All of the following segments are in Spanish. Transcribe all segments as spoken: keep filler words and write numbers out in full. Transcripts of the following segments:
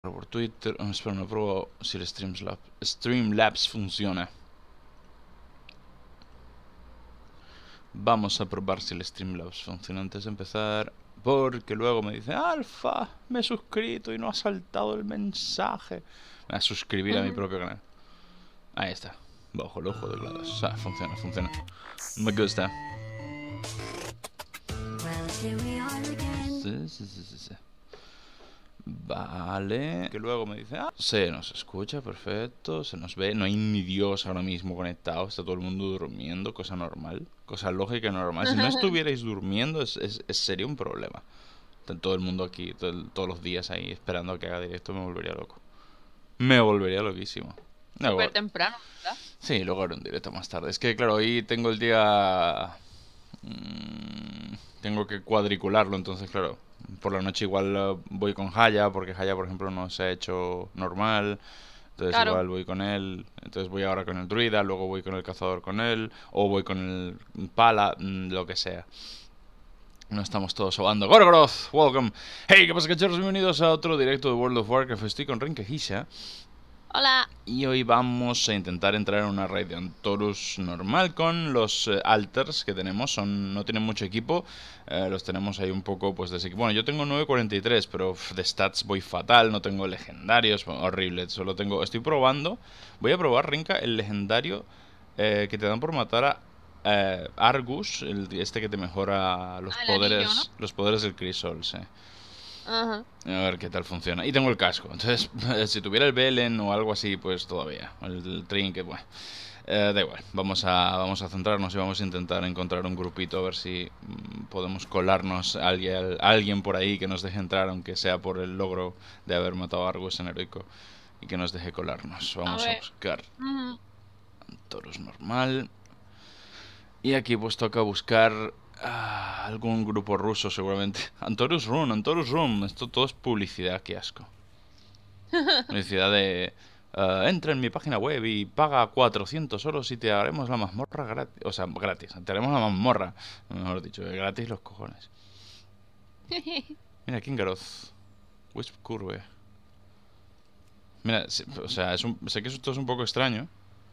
Por Twitter. Oh, espera, no pruebo si el Streamlabs, Streamlabs funciona. Vamos a probar si el Streamlabs funciona antes de empezar. Porque luego me dice, Alfa, me he suscrito y no ha saltado el mensaje. Me voy a suscribir a mi propio canal. Ahí está. Bajo el ojo de Glados. O sea, funciona, funciona. Me gusta. Sí, sí, sí, sí, sí. Vale. Que luego me dice, ah, se nos escucha, perfecto, se nos ve, no hay ni Dios ahora mismo conectado, está todo el mundo durmiendo, cosa normal, cosa lógica y normal. Si no estuvierais durmiendo, es, es, es sería un problema. Está todo el mundo aquí, todo el, todos los días ahí, esperando a que haga directo, me volvería loco. Me volvería loquísimo. Súper temprano, ¿verdad? Sí, luego haré un directo más tarde. Es que, claro, hoy tengo el día... Mmm, tengo que cuadricularlo, entonces, claro, por la noche igual uh, voy con Haya, porque Haya, por ejemplo, no se ha hecho normal. Entonces Claro. igual voy con él. Entonces voy ahora con el druida, luego voy con el cazador con él, o voy con el pala, mmm, lo que sea. No estamos todos sobando. Gorgoroth, welcome. Hey, ¿qué pasa, cachorros? Bienvenidos a otro directo de World of Warcraft. Estoy con Renkehisha. Hola. Y hoy vamos a intentar entrar en una raid de Antorus normal con los eh, alters que tenemos. Son, no tienen mucho equipo, eh, los tenemos ahí un poco pues de equipo. Bueno, yo tengo nueve cuarenta y tres, pero pff, de stats voy fatal, no tengo legendarios, horrible. Solo tengo, estoy probando, voy a probar, Rinka, el legendario eh, que te dan por matar a eh, Argus, el, este que te mejora los Ah, el poderes, anillo, ¿no? los poderes del Crisol, sí. Ajá. A ver qué tal funciona. Y tengo el casco. Entonces, si tuviera el Velen o algo así, pues todavía. El, el trinket, bueno. Eh, da igual. Vamos a, vamos a centrarnos y vamos a intentar encontrar un grupito. A ver si mm, podemos colarnos a alguien, a alguien por ahí que nos deje entrar, aunque sea por el logro de haber matado a Argus en heroico. Y que nos deje colarnos. Vamos a, a buscar Uh-huh. Antorus normal. Y aquí pues toca buscar... Ah, algún grupo ruso seguramente. Antorus Run, Antorus Run. Esto todo es publicidad, qué asco. Publicidad de... Uh, entra en mi página web y paga cuatrocientos euros y te haremos la mazmorra gratis. O sea, gratis. Te haremos la mazmorra. Mejor dicho, gratis los cojones. Mira, Kingaroth. Wisp Curve. Mira, o sea, es un, sé que esto es un poco extraño.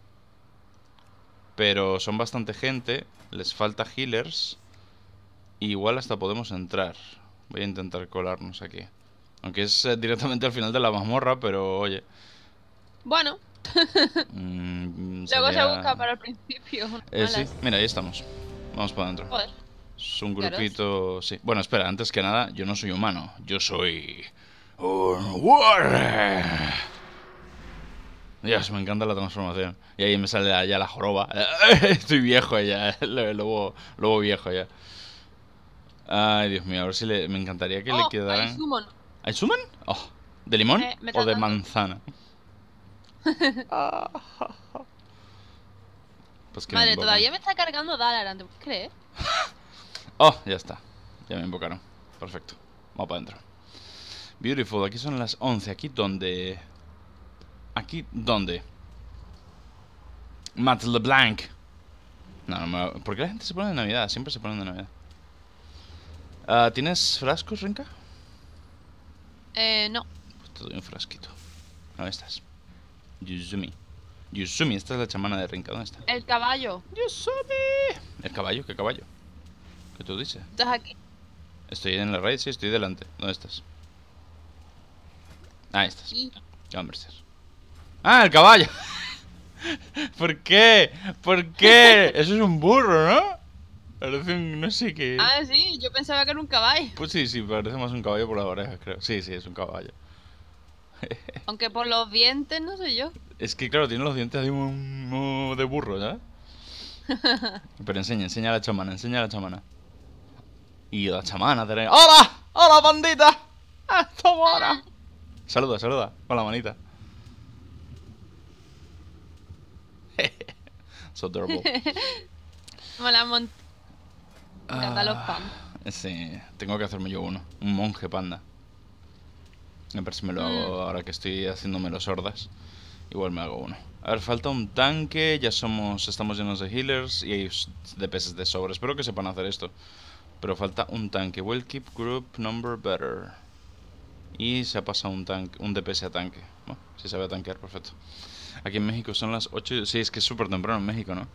Pero son bastante gente. Les falta healers. Igual hasta podemos entrar. Voy a intentar colarnos aquí. Aunque es eh, directamente al final de la mazmorra, pero oye. Bueno. mmm, Luego sería... se busca para el principio. Eh, sí, mira, ahí estamos. Vamos para adentro. Joder. Es un grupito... Sí. Bueno, espera, antes que nada, yo no soy humano. Yo soy... un warrior. Dios, me encanta la transformación. Y ahí me sale ya la joroba. Estoy viejo ya. Lobo, lobo viejo ya. Ay, Dios mío, a ver si le... Me encantaría que oh, le quedaran... ¿hay summon? ¿Hay summon? Oh, ¿de limón eh, o de dando. manzana? Pues que Madre, me todavía me está cargando Dalaran, ¿te puedes creer? Oh, ya está. Ya me invocaron. Perfecto. Vamos para adentro. Beautiful, aquí son las once. ¿Aquí dónde? ¿Aquí dónde? Matt LeBlanc. No, no me... ¿Por qué la gente se pone de Navidad? Siempre se ponen de Navidad. Uh, ¿Tienes frascos, Renka? Eh, no. Pues te doy un frasquito. ¿Dónde estás? Yuzumi. Yuzumi, esta es la chamana de Renka. ¿Dónde está? El caballo. Yuzumi. ¿El caballo? ¿Qué caballo? ¿Qué tú dices? ¿Estás aquí? Estoy en la raid, sí, estoy delante. ¿Dónde estás? Ahí estás. Sí. Converser. ¡Ah, el caballo! ¿Por qué? ¿Por qué? Eso es un burro, ¿no? Parece un... no sé qué... Ah, sí, yo pensaba que era un caballo. Pues sí, sí, parece más un caballo por las orejas, creo. Sí, sí, es un caballo. Aunque por los dientes, no sé yo. Es que, claro, tiene los dientes ahí muy, muy de burro, ¿sabes? Pero enseña, enseña a la chamana, enseña a la chamana. Y la chamana tener... ¡Hola! ¡Hola, bandita! ¡Estamos ahora! Saluda, saluda, con la manita. So adorable. Mola un montón. Me encantan los pan. Sí, tengo que hacerme yo uno. Un monje panda. A ver si me lo hago Mm. ahora que estoy haciéndome los hordas. Igual me hago uno. A ver, falta un tanque. Ya somos... Estamos llenos de healers y hay D P S de sobra. Espero que sepan hacer esto. Pero falta un tanque. Will keep group number better. Y se ha pasado un tanque, un D P S a tanque. Bueno, si sabe tanquear, perfecto. Aquí en México son las ocho. Sí, es que es súper temprano en México, ¿no?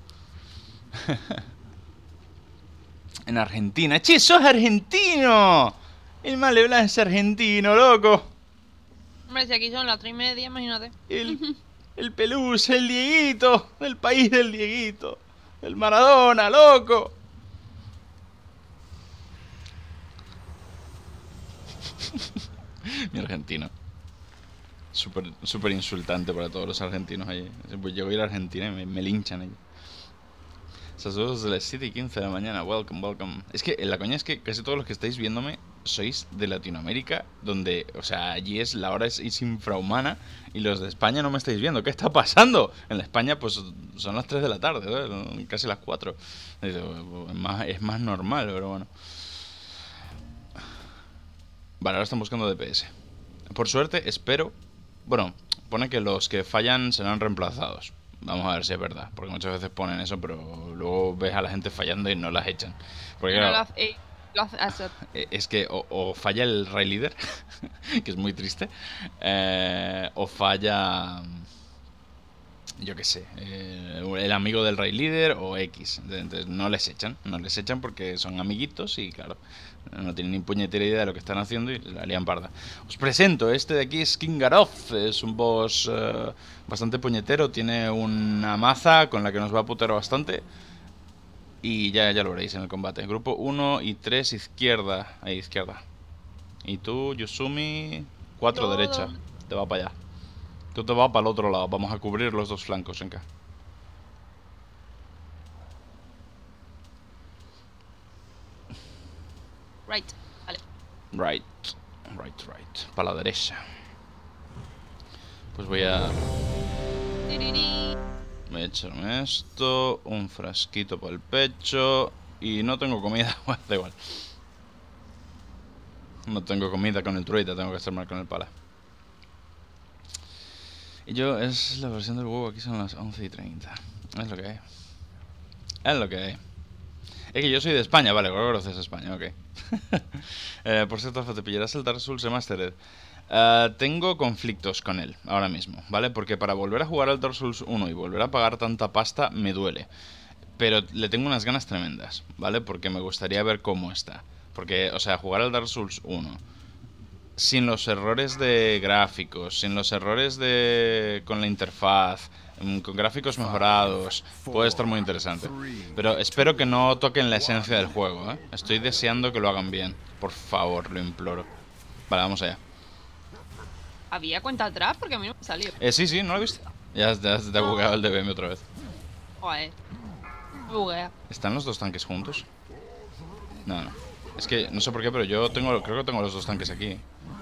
En Argentina. ¡Che, sos argentino! El Male Blanc es argentino, loco. Hombre, si aquí son las tres y media, imagínate. El, el Pelusa, el Dieguito. El país del Dieguito. El Maradona, loco. Mi argentino. Súper súper insultante para todos los argentinos allí. Pues yo voy a ir a Argentina y me, me linchan allí. Saludos de las siete y quince de la mañana. Welcome, welcome. Es que la coña es que casi todos los que estáis viéndome sois de Latinoamérica, donde, o sea, allí es la hora es, es infrahumana y los de España no me estáis viendo. ¿Qué está pasando? En la España, pues son las tres de la tarde, ¿eh? Casi las cuatro. Es más, es más normal, pero bueno. Vale, ahora están buscando D P S. Por suerte, espero. Bueno, pone que los que fallan serán reemplazados. Vamos a ver si es verdad, porque muchas veces ponen eso, pero luego ves a la gente fallando y no las echan. Porque No claro, lo hace, eh, lo hace Asset. es que o, o falla el Ray Leader, que es muy triste, eh, o falla, yo qué sé, eh, el amigo del Ray Leader o X. Entonces no les echan, no les echan porque son amiguitos y claro, no tienen ni puñetera idea de lo que están haciendo y la lían parda. Os presento, este de aquí es Kingaroth, es un boss uh, bastante puñetero, tiene una maza con la que nos va a putear bastante. Y ya, ya lo veréis en el combate. Grupo uno y tres izquierda, ahí izquierda. Y tú, Yusumi, cuatro Yo, derecha, te va para allá. Tú te vas para el otro lado, vamos a cubrir los dos flancos, Enka. Right, vale. Right, right, right. Para la derecha. Pues voy a... Tiriri. Voy a echarme esto, un frasquito para el pecho. Y no tengo comida, bueno, da igual. No tengo comida con el druida, tengo que hacer mal con el pala. Y yo, es la versión del huevo, aquí son las once y treinta. Es lo que hay. Es lo que hay. Es que yo soy de España, vale, Gorgoroth es España, ok. eh, por cierto, Alfa, ¿te pillarás el Dark Souls Remastered? Uh, tengo conflictos con él, ahora mismo, ¿vale? Porque para volver a jugar al Dark Souls uno y volver a pagar tanta pasta, me duele. Pero le tengo unas ganas tremendas, ¿vale? Porque me gustaría ver cómo está. Porque, o sea, jugar al Dark Souls uno sin los errores de gráficos, sin los errores de con la interfaz, con gráficos mejorados, puede estar muy interesante. Pero espero que no toquen la esencia del juego, ¿eh? Estoy deseando que lo hagan bien. Por favor, lo imploro. Vale, vamos allá. ¿Había cuenta atrás? Porque a mí no me salió. Eh, sí, sí, ¿no lo viste? Ya, ya se te ha bugueado el D B M otra vez. Joder. Me buguea. ¿Están los dos tanques juntos? No, no. Es que no sé por qué, pero yo tengo, creo que tengo los dos tanques aquí.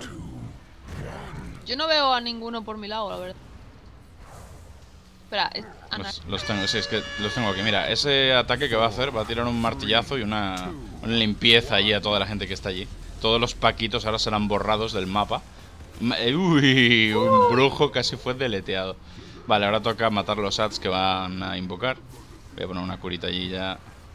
Yo no veo a ninguno por mi lado, la verdad. Espera, es... ah, no. Los, los tengo, sí, es que los tengo aquí. Mira, ese ataque que va a hacer va a tirar un martillazo y una, una limpieza allí a toda la gente que está allí. Todos los paquitos ahora serán borrados del mapa. Uy, un brujo casi fue deleteado. Vale, ahora toca matar los ads que van a invocar. Voy a poner una curita allí ya.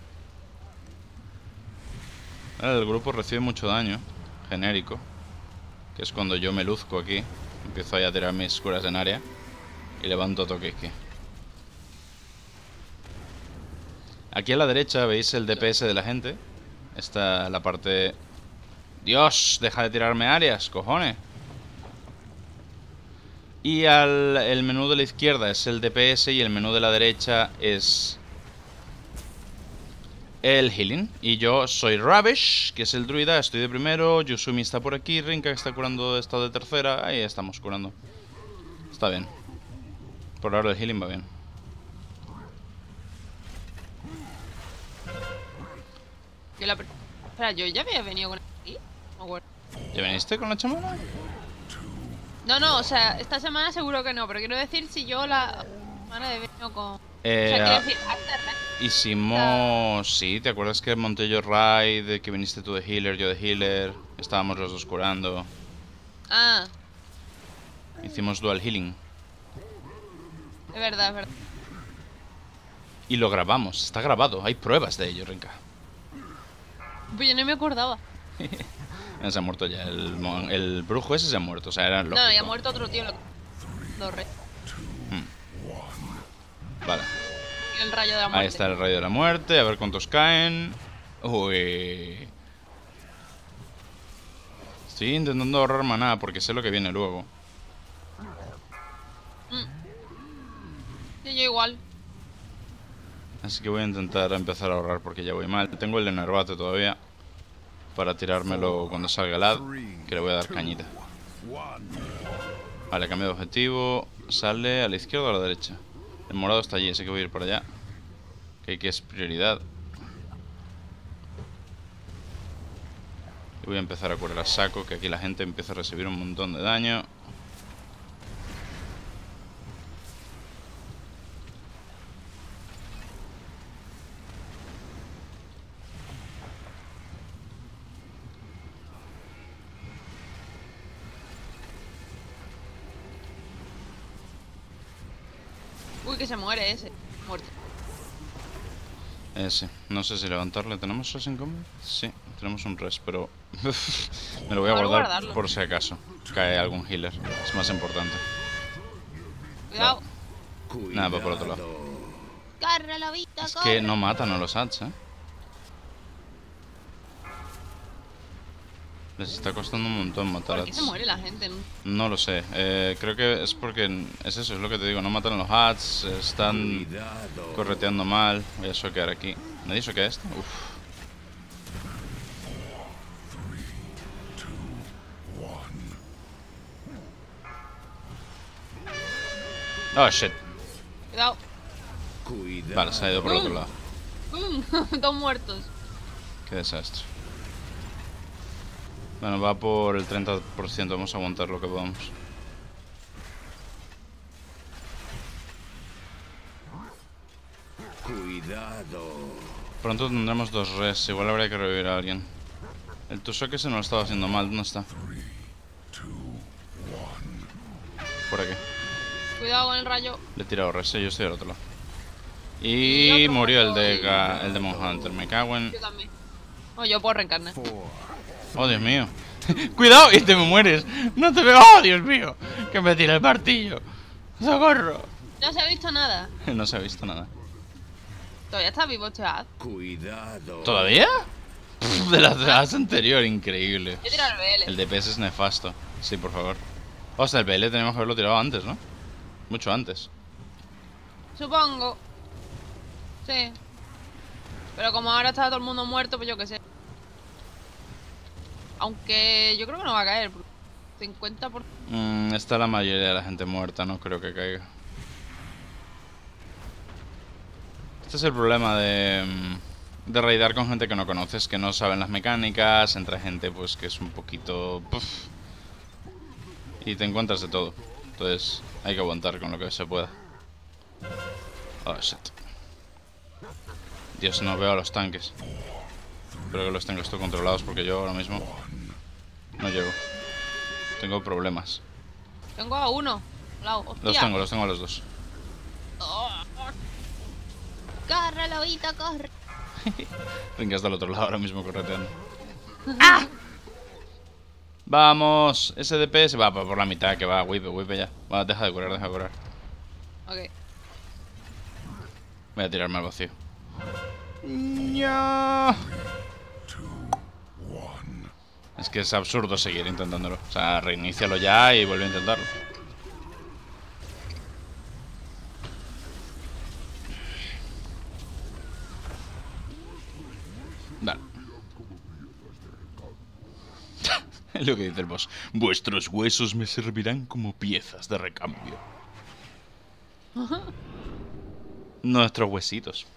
Vale, el grupo recibe mucho daño genérico, que es cuando yo me luzco aquí. Empiezo ahí a tirar mis curas en área y levanto a toque aquí. Aquí a la derecha veis el D P S de la gente. Esta la parte... Dios, deja de tirarme áreas, cojones. Y al, el menú de la izquierda es el D P S y el menú de la derecha es el healing. Y yo soy Ravish, que es el druida, estoy de primero. Yusumi está por aquí, Rinka está curando, está de tercera. Ahí estamos curando. Está bien. Por ahora el healing va bien. Yo la... Espera, yo ya había venido con aquí. No me acuerdo. ¿Ya viniste con la chamana? No, no, o sea, esta semana seguro que no, pero quiero decir si yo la semana de venido con... Eh, o sea, quiero decir, after, hicimos... Sí, ¿te acuerdas que monté yo raid? Que viniste tú de healer, yo de healer. Estábamos los dos curando. Ah, Hicimos dual healing. es verdad, es verdad. Y lo grabamos, está grabado, hay pruebas de ello, Rinka. Pues yo no me acordaba. Eh, Se ha muerto ya. El, mon- el brujo ese se ha muerto. O sea, era lógico. No, ya ha muerto otro tío. Lo... Los reyes. Vale. Y el rayo de la muerte. Ahí está el rayo de la muerte. A ver cuántos caen. Uy. Estoy intentando ahorrar maná porque sé lo que viene luego. Sí, yo igual. Así que voy a intentar empezar a ahorrar porque ya voy mal. Tengo el enervate todavía para tirármelo cuando salga el ad, que le voy a dar cañita. Vale, cambio de objetivo. Sale a la izquierda o a la derecha. El morado está allí, así que voy a ir por allá. Que, que es prioridad. Y voy a empezar a curar a saco, que aquí la gente empieza a recibir un montón de daño. Uy, que se muere ese. Muerto. Eh, sí. No sé si levantarle. ¿Tenemos res en combat? Sí, tenemos un res, pero... me lo voy a Mejor guardar guardarlo. por si acaso cae algún healer. Es más importante. Cuidado. Nada, va por otro lado. Corre, lobito, Es corre. que no matan a los ads, ¿eh? Les está costando un montón matar ¿Por qué se ads. muere la gente? No lo sé. Eh, creo que es porque... Es eso, es lo que te digo. No matan a los ads. Están correteando mal. Voy a soquear aquí. ¿Nadie soquea esto? Uf. Oh, shit. Cuidado. Vale, se ha ido por el otro lado. ¡Pum! Dos muertos. Qué desastre. Bueno, va por el treinta por ciento. Vamos a aguantar lo que podamos. Cuidado. Pronto tendremos dos res. Igual habría que revivir a alguien. El Tusoke se nos lo estaba haciendo mal. ¿Dónde está? Por aquí. Cuidado con el rayo. Le he tirado res. Yo estoy al otro lado. Y Y otro murió el de, muerto. Ga- el de Monhunter. Me cago en... Yo también. Oh, yo puedo reencarnar. Oh, Dios mío. ¡Cuidado! Y te me mueres. No te veo. ¡Oh, Dios mío! Que me tira el martillo. ¡Socorro! No se ha visto nada. No se ha visto nada. Todavía está vivo este ad. Cuidado. ¿Todavía? Pff, de la clase anterior, increíble. Yo he tirado el B L. El D P S es nefasto. Sí, por favor. O sea, el B L teníamos que haberlo tirado antes, ¿no? Mucho antes. Supongo. Sí. Pero como ahora está todo el mundo muerto, pues yo qué sé. Aunque yo creo que no va a caer. porque cincuenta por ciento. Mm, está la mayoría de la gente muerta, no creo que caiga. Este es el problema de, mm, de raidar con gente que no conoces, que no saben las mecánicas, entre gente pues que es un poquito... puf, y te encuentras de todo. Entonces hay que aguantar con lo que se pueda. Oh, shit. Dios, no veo a los tanques. Espero que los tengas tú controlados porque yo ahora mismo no llego. Tengo problemas. Tengo a uno. Lao, hostia. Los tengo, los tengo a los dos. Oh. Corre, lobito, corre. Ringas del otro lado ahora mismo correteando. ¡Ah! Vamos, ese D P S va por la mitad, que va, whip, whip ya. Va, deja de curar, deja de curar. Ok. Voy a tirarme al vacío. No. Es que es absurdo seguir intentándolo. O sea, reinícialo ya y vuelve a intentarlo. Vale. Es lo que dice el boss. Vuestros huesos me servirán como piezas de recambio. Nuestros huesitos.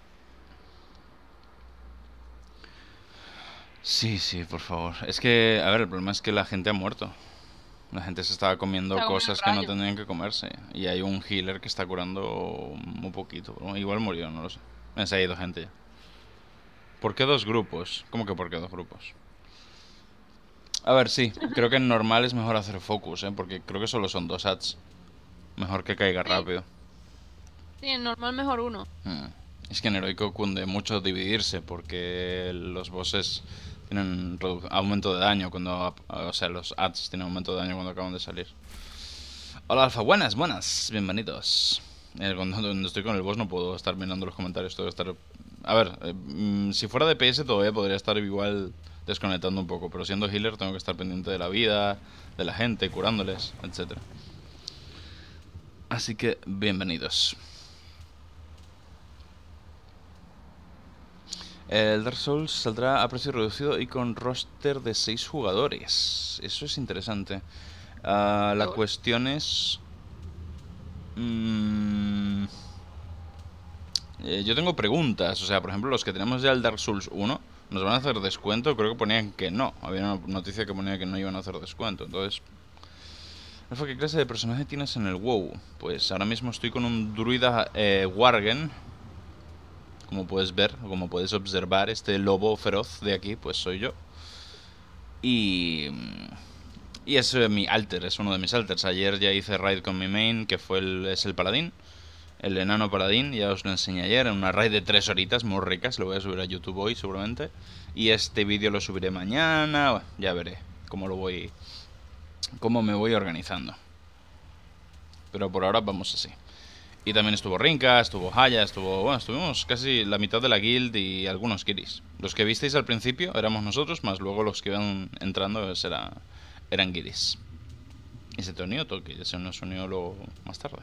Sí, sí, por favor. Es que, a ver, el problema es que la gente ha muerto. La gente se estaba comiendo Está comiendo cosas que no rayo. tendrían que comerse. Y hay un healer que está curando muy poquito. Pero igual murió, no lo sé. Se ha ido gente ya. ¿Por qué dos grupos? ¿Cómo que por qué dos grupos? A ver, sí. Creo que en normal es mejor hacer focus, ¿eh? Porque creo que solo son dos ads. Mejor que caiga Sí. rápido. Sí, en normal mejor uno. Hmm. Es que en heroico cunde mucho dividirse porque los bosses tienen aumento de daño cuando... O sea, los ads tienen aumento de daño cuando acaban de salir. Hola, Alfa. Buenas, buenas. Bienvenidos. Eh, cuando, cuando estoy con el boss no puedo estar mirando los comentarios. Tengo que estar... A ver, eh, mmm, si fuera D P S todavía podría estar igual desconectando un poco. Pero siendo healer tengo que estar pendiente de la vida, de la gente, curándoles, etcétera. Así que, bienvenidos. El Dark Souls saldrá a precio reducido y con roster de seis jugadores. Eso es interesante. Uh, la cuestión es... Mmm, eh, yo tengo preguntas. O sea, por ejemplo, los que tenemos ya el Dark Souls uno, ¿nos van a hacer descuento? Creo que ponían que no. Había una noticia que ponía que no iban a hacer descuento. Entonces... ¿Qué clase de personaje tienes en el WoW? Pues ahora mismo estoy con un druida eh, Worgen. Como puedes ver, como puedes observar, este lobo feroz de aquí, pues soy yo. Y... Y es eh, mi alter, es uno de mis alters. Ayer ya hice raid con mi main, que fue el, es el paladín. El enano paladín, ya os lo enseñé ayer, en una raid de tres horitas muy ricas. Lo voy a subir a YouTube hoy seguramente. Y este vídeo lo subiré mañana. Bueno, ya veré cómo lo voy... Cómo me voy organizando. Pero por ahora vamos así. Y también estuvo Rinka, estuvo Haya, estuvo... Bueno, estuvimos casi la mitad de la guild y algunos guiris. Los que visteis al principio éramos nosotros, más luego los que iban entrando era, eran guiris. Y se te unió Toki, ya se nos unió luego más tarde.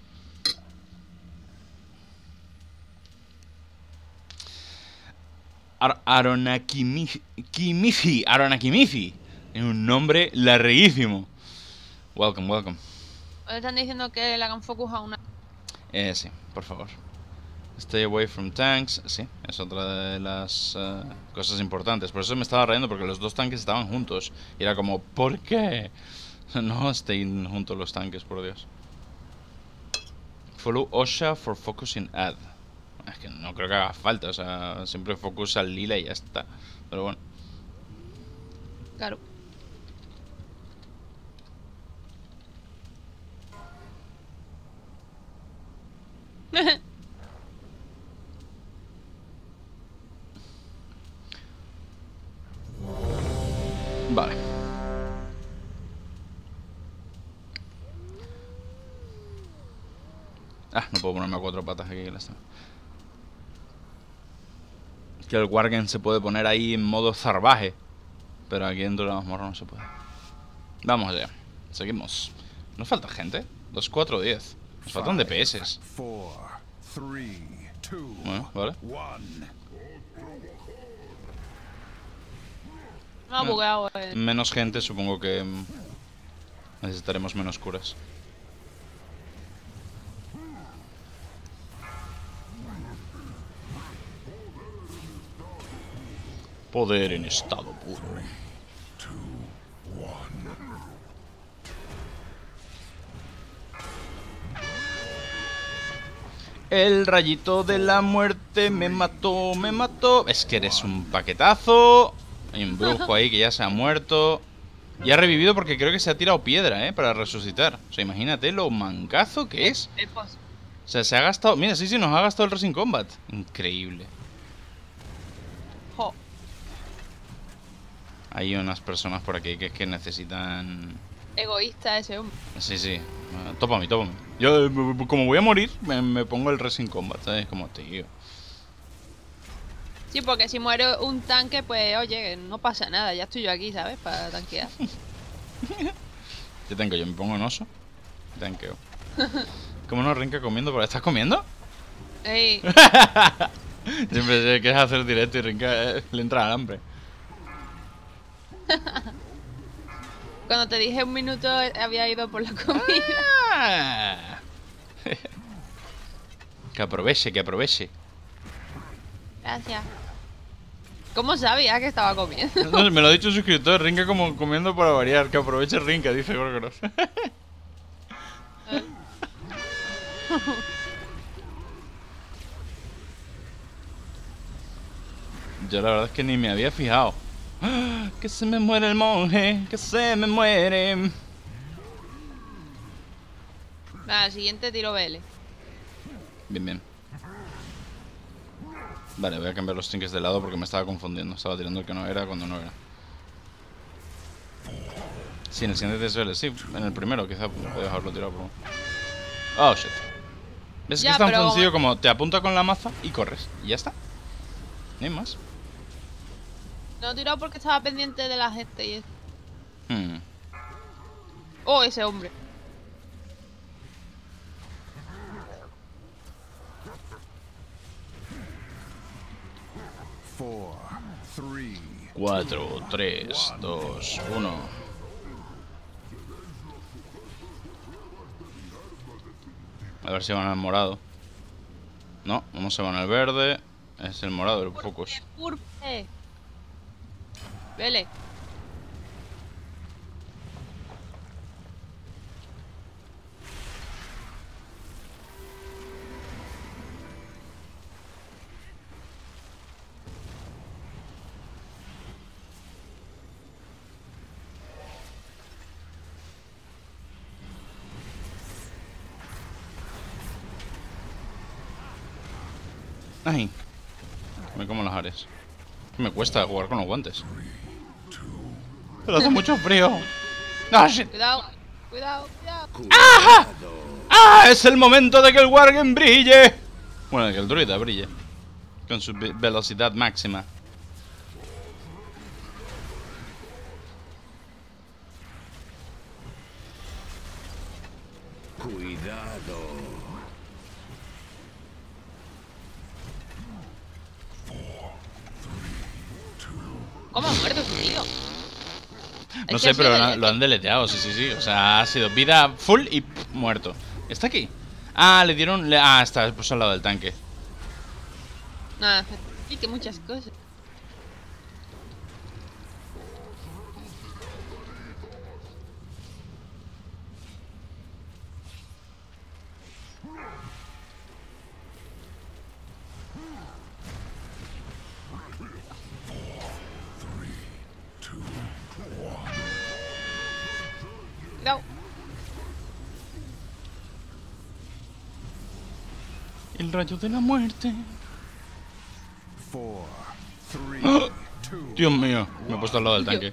Ar Aronakimifi, Aronakimifi. Es un nombre larguísimo. Welcome, welcome. Están diciendo que le hagan focus a una... Eh, sí, por favor. Stay away from tanks. Sí, es otra de las uh, cosas importantes. Por eso me estaba rayando, porque los dos tanques estaban juntos. Y era como, ¿por qué? No estén juntos los tanques, por Dios. Follow Osha for focusing ad. Es que no creo que haga falta, o sea, siempre focus al lila y ya está. Pero bueno. Claro. Vale. Ah, no puedo ponerme a cuatro patas aquí. Que, que el Worgen se puede poner ahí en modo salvaje. Pero aquí dentro de la mazmorra no se puede. Vamos allá. Seguimos. ¿Nos falta gente? dos, cuatro, diez. Nos faltan D P S. Bueno, vale. No ha bugueado, eh. Menos gente, supongo que necesitaremos menos curas. Poder en estado puro. El rayito de la muerte me mató, me mató. Es que eres un paquetazo. Hay un brujo ahí que ya se ha muerto. Y ha revivido porque creo que se ha tirado piedra, ¿eh? Para resucitar. O sea, imagínate lo mancazo que es. O sea, se ha gastado... Mira, sí, sí, nos ha gastado el Resin Combat. Increíble. Jo. Hay unas personas por aquí que es que necesitan... Egoísta ese hombre. Sí, sí. Tópame, tópame. Yo, como voy a morir, me, me pongo el Resin Combat, ¿sabes? Como, tío... Sí, porque si muere un tanque, pues oye, no pasa nada, ya estoy yo aquí, ¿sabes? Para tanquear. ¿Qué tanqueo? Yo me pongo en oso. Tanqueo. ¿Cómo no Rinka comiendo? ¿Pero estás comiendo? Ey. Siempre sé que es hacer directo y Rinka eh, le entra al hambre. Cuando te dije un minuto había ido por la comida. Ah. Que aproveche, que aproveche. Gracias. ¿Cómo sabía que estaba comiendo? No, me lo ha dicho un suscriptor, Rinka como comiendo para variar. Que aproveche Rinka, dice Gorgoros. Yo la verdad es que ni me había fijado. Que se me muere el monje, que se me muere. Nada, siguiente tiro B L. Bien, bien. Vale, voy a cambiar los trinques de lado porque me estaba confundiendo. Estaba tirando el que no era cuando no era. Sí, en el siguiente T S L, sí, en el primero quizá puedo dejarlo tirado por... Oh, shit. ¿Ves Ya, que es tan pero sencillo como- como te apunta con la maza y corres? Y ya está. No hay más. No he tirado porque estaba pendiente de la gente y... Hmm. Oh, ese hombre. Four, three, cuatro, tres, dos, uno. A ver si van al morado. No, no se van al verde. Es el morado, el focus. Purple. Vele. Ay. Me como las áreas. Me cuesta jugar con los guantes. Pero hace mucho frío. ¡Ah, shit! Cuidado. Cuidado, cuidado. cuidado, ¡Ah! ¡Es el momento de que el Worgen brille! Bueno, de que el druida brille. Con su ve- velocidad máxima. cuidado. ¿Cómo ha muerto ese tío? No Es sé, que ha pero sido lo, el- lo han deleteado, sí, sí, sí. O sea, ha sido vida full y pff, muerto. ¿Está aquí? Ah, le dieron... le- ah, está pues al lado del tanque. Nada, sí que muchas cosas. Cuidado. El rayo de la muerte. Four, three, ¡Ah! two, Dios mío, me he puesto al lado del tanque.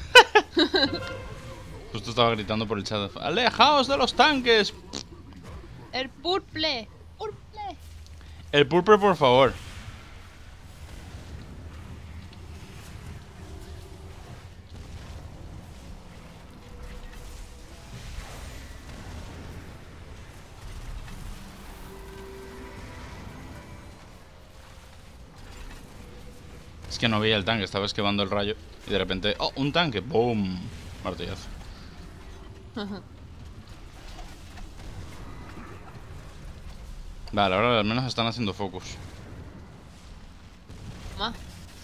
Justo estaba gritando por el chat. ¡Alejaos de los tanques! El purple. Purple. El pulper, por favor. Es que no veía el tanque, estaba esquivando el rayo. Y de repente... ¡Oh, un tanque! ¡Boom! Martillazo. Vale, ahora al menos están haciendo focus. Más.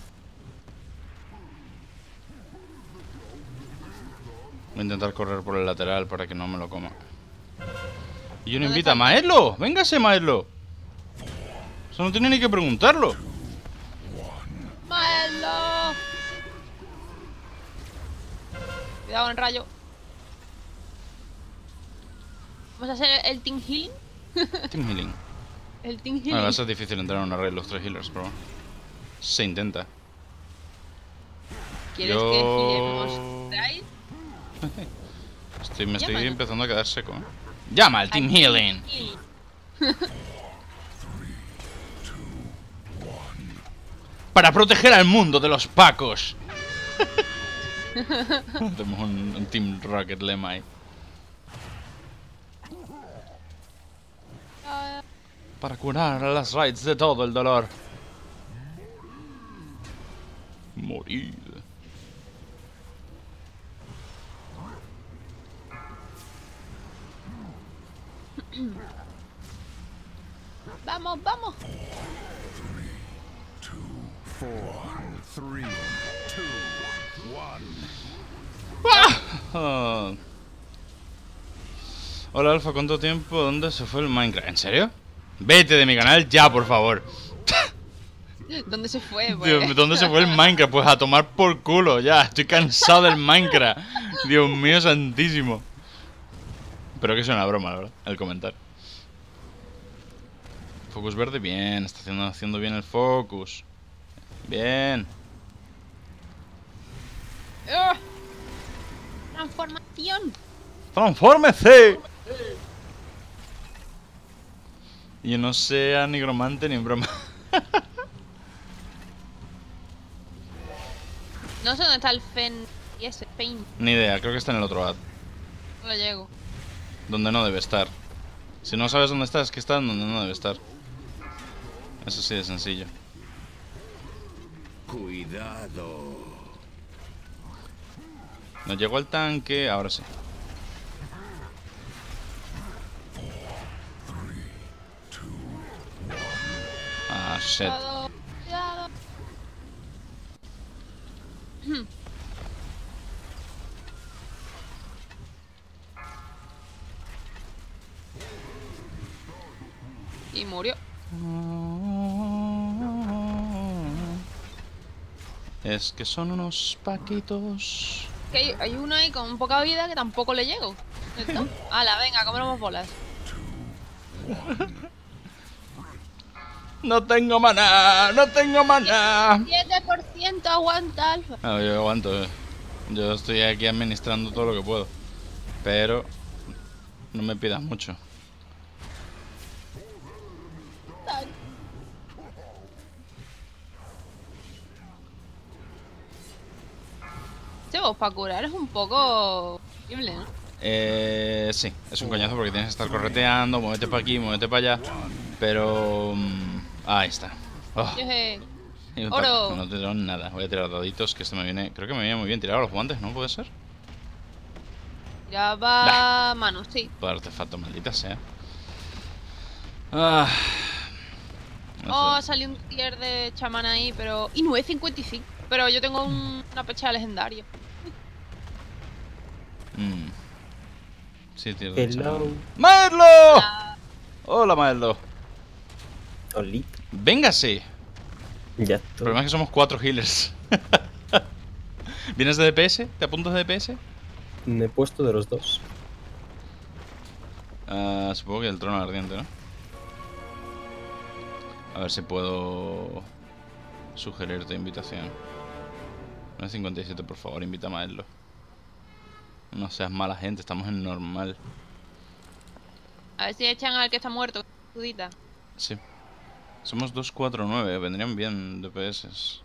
Voy a intentar correr por el lateral para que no me lo coma. Y uno ¿Dónde invita a está? Maedlo. ¡Véngase, Maedlo! Eso no tiene ni que preguntarlo. ¡Maelo! Cuidado con el rayo. Vamos a hacer el team healing. Team healing. El team Bueno, va a healing. ser difícil entrar en una red los tres healers, pero... Se intenta. ¿Quieres Yo- que healemos Drive? Estoy, me estoy Llámalo. empezando a quedar seco, ¿eh? ¡Llama al Team Healing! ¡Para proteger al mundo de los pacos! Tenemos un, un Team Rocket lema ahí. Ah, Para curar a las raids de todo el dolor. Morir. Vamos, vamos. four, three, two, one. Ah. Hola Alfa, ¿cuánto tiempo? ¿Dónde se fue el Minecraft? ¿En serio? Vete de mi canal ya, por favor. ¿Dónde se fue, Dios pues? mío, ¿dónde se fue el Minecraft? Pues a tomar por culo, ya. Estoy cansado del Minecraft. Dios mío santísimo. Pero que es una broma, la verdad, el comentar. Focus verde, bien. Está haciendo, haciendo bien el focus. Bien. ¡Ugh! Transformación. ¡Transfórmese! Yo no sea nigromante ni en broma. No sé dónde está el Fen y ese Pain. Ni idea, creo que está en el otro ad. No lo llego. Donde no debe estar. Si no sabes dónde está, es que está donde no debe estar. Eso sí de sencillo. Cuidado. No llegó al tanque, ahora sí. Ah, shit. Cuidado, cuidado. Y murió. Es que son unos paquitos. Que hay, hay uno ahí con poca vida que tampoco le llego. ¿Esto? Ala, venga, comemos bolas. No tengo maná, no tengo maná. siete por ciento aguanta alfa. No, yo aguanto. eh. Yo estoy aquí administrando todo lo que puedo. Pero no me pidas mucho. Este boss para curar es un poco horrible, ¿no? Eh, sí, es un coñazo porque tienes que estar correteando, muévete para aquí, muévete para allá. Pero... mm, ahí está. Oh, Jeje. y no, Oro. no he tirado nada. Voy a tirar daditos, que esto me viene... Creo que me viene muy bien tirar a los guantes, ¿no? ¿Puede ser? Ya va mano, sí. Por artefacto, maldita sea. Ah, no Oh, sé. salió un tier de chamán ahí, pero... Y nueve cincuenta y cinco. Pero yo tengo un- una pecha legendaria. Mm. Sí, tío. Hello. ¡Maedlo! Ah, Hola, Maedlo. Oli. Véngase. Ya El estoy. problema es que somos cuatro healers. ¿Vienes de D P S? ¿Te apuntas de D P S? Me he puesto de los dos. Ah, supongo que el trono ardiente, ¿no? A ver si puedo sugerirte invitación. nueve cincuenta y siete, por favor, invita a Maedlo. No seas mala gente, estamos en normal. a ver si echan al que está muerto. Judita. Sí. Somos doscientos cuarenta y nueve, vendrían bien D P S.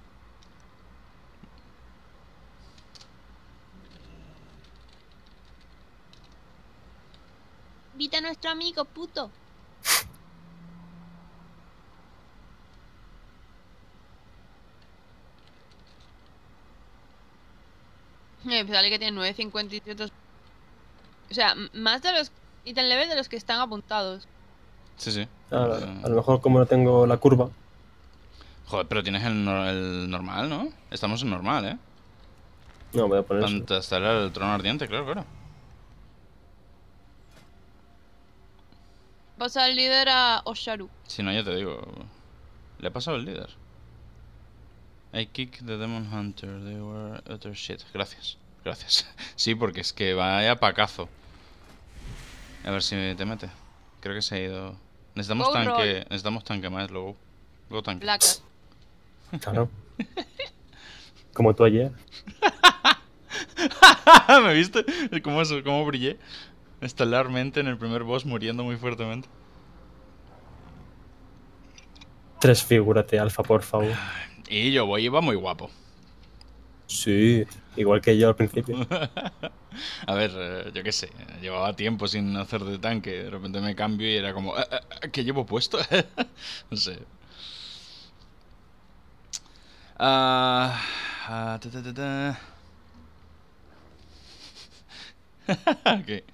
Invita a nuestro amigo, puto. Eh, sale que tiene nueve cincuenta y siete. O sea, m- más de los item level de los que están apuntados. Sí, sí. A, Eh, a lo mejor como no tengo la curva. Joder, pero tienes el, nor- el normal, ¿no? Estamos en normal, ¿eh? No, voy a poner eso. Para instalar el trono ardiente, claro, claro. Pasa al líder a Osharu. Si no, ya te digo. Le ha pasado el líder. I kicked the Demon Hunter. They were utter shit. Gracias. Gracias. Sí, porque es que vaya pacazo. A ver si te mete. Creo que se ha ido. Necesitamos Go tanque. roll. Necesitamos tanque más, luego. Go tanque. Black. Claro. Como tú ayer. ¿Me viste? ¿Cómo, eso- cómo brillé? Estelarmente en el primer boss muriendo muy fuertemente. Tres, figúrate, Alfa, por favor. Y yo voy, iba muy guapo. Sí, igual que yo al principio. A ver, eh, yo qué sé, llevaba tiempo sin hacer de tanque, de repente me cambio y era como, "Eh, eh, ¿qué llevo puesto?" No sé. Ah, ah, ta, ta, ta, ta. Ok.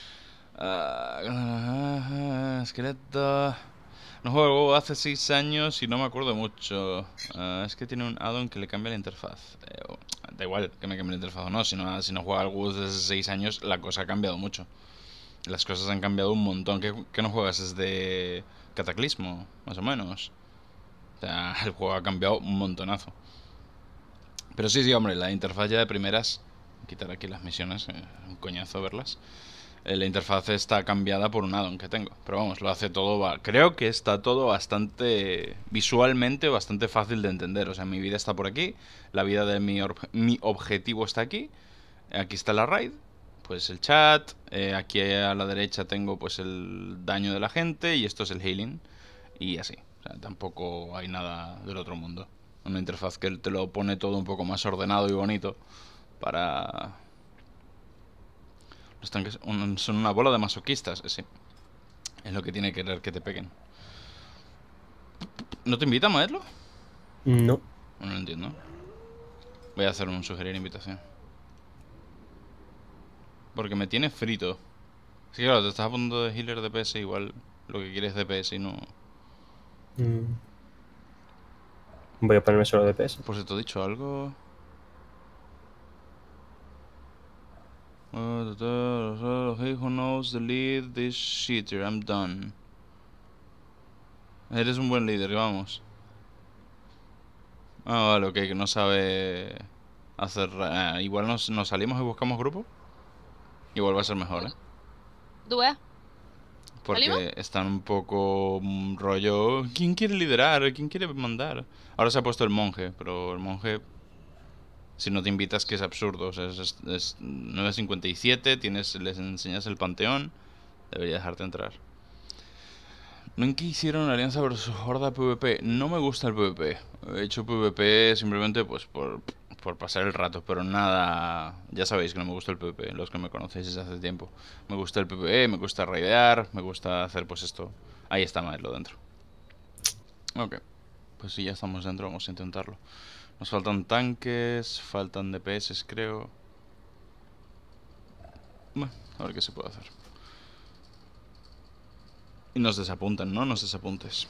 Ah, esqueleto. No juego hace seis años y no me acuerdo mucho. Ah, es que tiene un add-on que le cambia la interfaz. Eh, o- da igual que me cambie la interfaz o no. Si no, si no juega al WoW desde hace seis años, la cosa ha cambiado mucho. Las cosas han cambiado un montón. ¿Qué, qué no juegas desde Cataclismo? Más o menos. O sea, el juego ha cambiado un montonazo. Pero sí, sí, hombre, la interfaz ya de primeras. Quitar aquí las misiones, eh, un coñazo verlas. Eh, la interfaz está cambiada por un addon que tengo. Pero vamos, lo hace todo... va- Creo que está todo bastante... Visualmente bastante fácil de entender. O sea, mi vida está por aquí. La vida de mi, or- mi objetivo está aquí. Aquí está la raid. Pues el chat. eh, aquí a la derecha tengo pues el daño de la gente. Y esto es el healing. Y así. O sea, tampoco hay nada del otro mundo. Una interfaz que te lo pone todo un poco más ordenado y bonito. Para... Los tanques un- son una bola de masoquistas, sí. Es lo que tiene que querer que te peguen. ¿No te invita a Maedlo? No. No lo entiendo. Voy a hacer un sugerir invitación. Porque me tiene frito. Es que claro, te estás apuntando de healer D P S, igual lo que quieres es D P S y no... Mm. Voy a ponerme solo D P S. Por si te he dicho algo... Uh, He who knows the lead this shitter, I'm done. Eres un buen líder, vamos. Ah, vale, ok, que no sabe hacer... ah, igual nos, nos salimos y buscamos grupo. Igual va a ser mejor, ¿eh? Due. Porque ¿Salimos? están un poco mm, rollo... ¿Quién quiere liderar? ¿Quién quiere mandar? Ahora se ha puesto el monje, pero el monje... Si no te invitas, que es absurdo. O sea, es, es, es nueve cincuenta y siete, tienes, les enseñas el panteón. Debería dejarte entrar. Nunca hicieron Alianza versus Horda PvP. No me gusta el PvP. He hecho PvP simplemente pues por, por pasar el rato, pero nada... Ya sabéis que no me gusta el PvP, los que me conocéis desde hace tiempo. Me gusta el PvE, me gusta raidear, me gusta hacer pues esto. Ahí está Maedlo dentro. Ok. Pues si ya estamos dentro, vamos a intentarlo. Nos faltan tanques, faltan D P S creo. Bueno, a ver qué se puede hacer. Y nos desapuntan, ¿no? Nos desapuntes.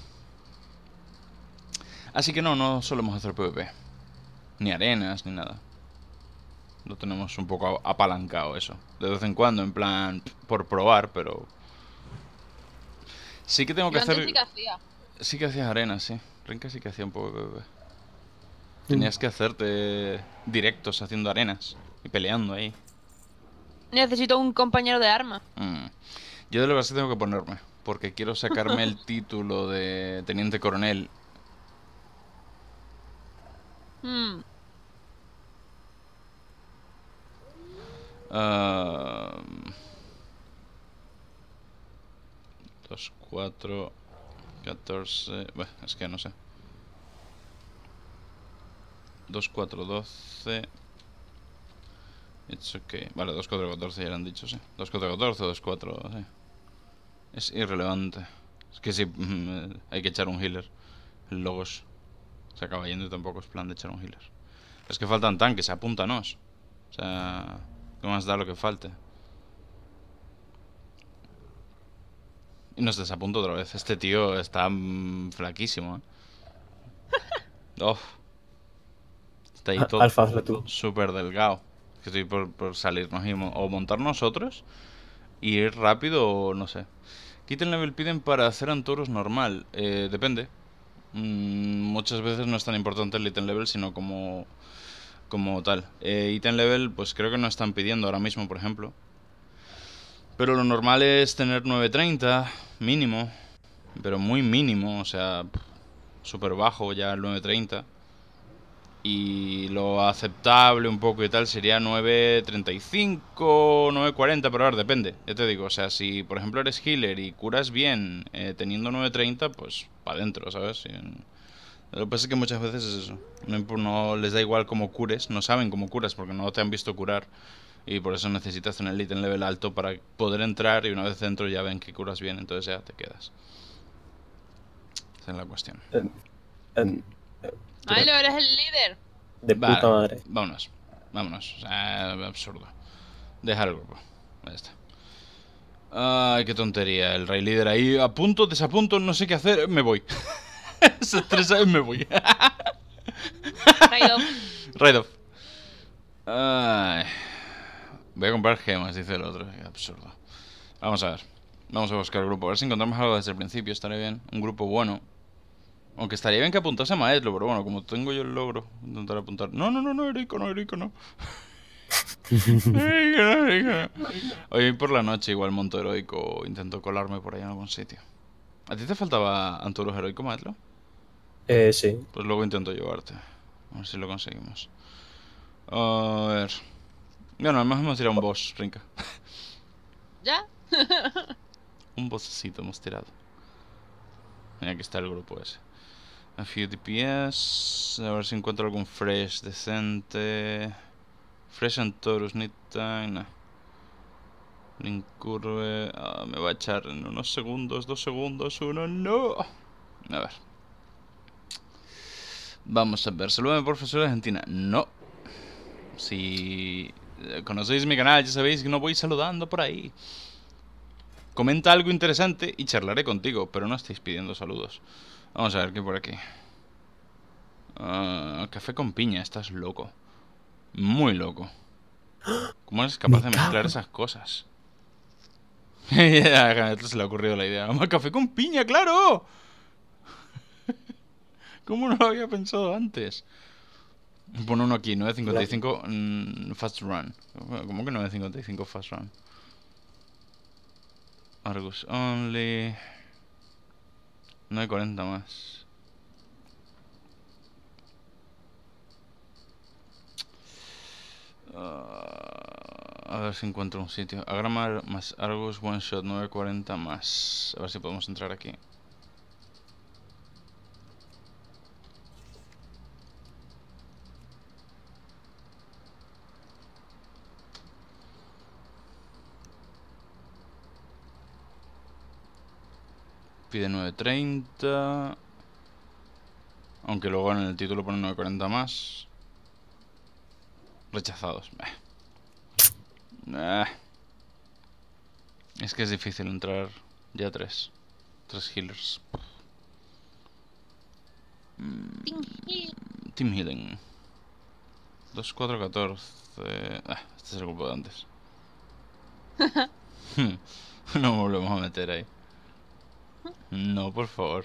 Así que no, no solemos hacer PvP. Ni arenas, ni nada. Lo tenemos un poco apalancado eso. De vez en cuando, en plan, por probar, pero... Sí que tengo que Yo antes hacer... sí que hacía. Sí que hacías arenas, sí. Renka sí que hacía un poco de PvP. Tenías que hacerte directos haciendo arenas. Y peleando ahí. Necesito un compañero de arma. Mm. Yo de lo que sí tengo que ponerme. Porque quiero sacarme el título de teniente coronel. Hmm. Uh, dos, cuatro, catorce... Bueno, es que no sé. dos, cuatro, doce... It's okay. Vale, dos, cuatro, catorce ya lo han dicho, sí. dos, cuatro, catorce, dos, cuatro... Sí. Es irrelevante. Es que sí, hay que echar un healer. El Logos se acaba yendo y tampoco es plan de echar un healer. Es que faltan tanques, apúntanos. O sea, ¿qué más da lo que falte? Y nos desapunta otra vez. Este tío está mm, flaquísimo, ¿eh? Oh. Está ahí todo Alfa, hazlo tú. súper delgado. Que estoy por, por salirnos y mo- o montar nosotros y ir rápido o no sé. Quiten level piden para hacer Antorus normal. Eh, depende. Mm, muchas veces no es tan importante el item level, sino como, como tal. Eh, item level, pues creo que no están pidiendo ahora mismo, por ejemplo. Pero lo normal es tener nueve treinta, mínimo. Pero muy mínimo, o sea, súper bajo ya el nueve treinta. Y lo aceptable un poco y tal sería nueve treinta y cinco, nueve cuarenta, pero a ver, depende, ya te digo, o sea, si por ejemplo eres healer y curas bien eh, teniendo nueve treinta, pues para adentro, ¿sabes? Y, lo que pasa es que muchas veces es eso, no, imp- no les da igual cómo cures, no saben cómo curas porque no te han visto curar y por eso necesitas tener el item level alto para poder entrar y una vez dentro ya ven que curas bien, entonces ya te quedas. Esa es la cuestión. Eh, eh, Maelo, eres el líder. de puta Vale, madre. vámonos, vámonos, o sea, absurdo. Deja el grupo, ahí está. Ay, qué tontería, el rey líder ahí, a punto, desapunto, no sé qué hacer, me voy. Se estresa y me voy. Raid off. Raid off. Ay. Voy a comprar gemas, dice el otro, qué absurdo. Vamos a ver, vamos a buscar el grupo, a ver si encontramos algo desde el principio, estaría bien, un grupo bueno. Aunque estaría bien que apuntase a Maedlo, pero bueno, como tengo yo el logro, intentar apuntar. No, no, no, no, Erico, no, Erico, no. Hoy por la noche igual monto heroico, intento colarme por ahí en algún sitio. ¿A ti te faltaba Anturus heroico, Matlo? Eh, sí. Pues luego intento llevarte. A ver si lo conseguimos. A ver. Bueno, además hemos tirado un boss, Rinka. ¿Ya? Un bossecito hemos tirado. Y aquí está el grupo ese. A few D P S. A ver si encuentro algún fresh decente. Fresh Antorus, ni tan. No. Link curve. Ah, me va a echar en unos segundos, dos segundos, uno, no. A ver. Vamos a ver. Saludame, profesor de Argentina. No. Si conocéis mi canal, ya sabéis que no voy saludando por ahí. Comenta algo interesante y charlaré contigo, pero no estáis pidiendo saludos. Vamos a ver qué hay por aquí. Uh, café con piña, estás loco. Muy loco. ¿Cómo eres capaz Me de mezclar cago. esas cosas? A esto se le ha ocurrido la idea. ¡Vamos, café con piña, claro! ¿Cómo no lo había pensado antes? Pone uno aquí, nueve cincuenta y cinco mm, fast run. ¿Cómo que nueve cincuenta y cinco fast run? Argus only. nueve cuarenta más. Uh, a ver si encuentro un sitio. Agramar más Argus one shot nueve cuarenta más. A ver si podemos entrar aquí. Pide nueve treinta. Aunque luego en el título pone nueve cuarenta más. Rechazados. Eh. Eh. Es que es difícil entrar ya tres. Tres healers. Mm. Team Healing. dos cuatro catorce. Ah, este es el grupo de antes. No volvemos a meter ahí. No, por favor.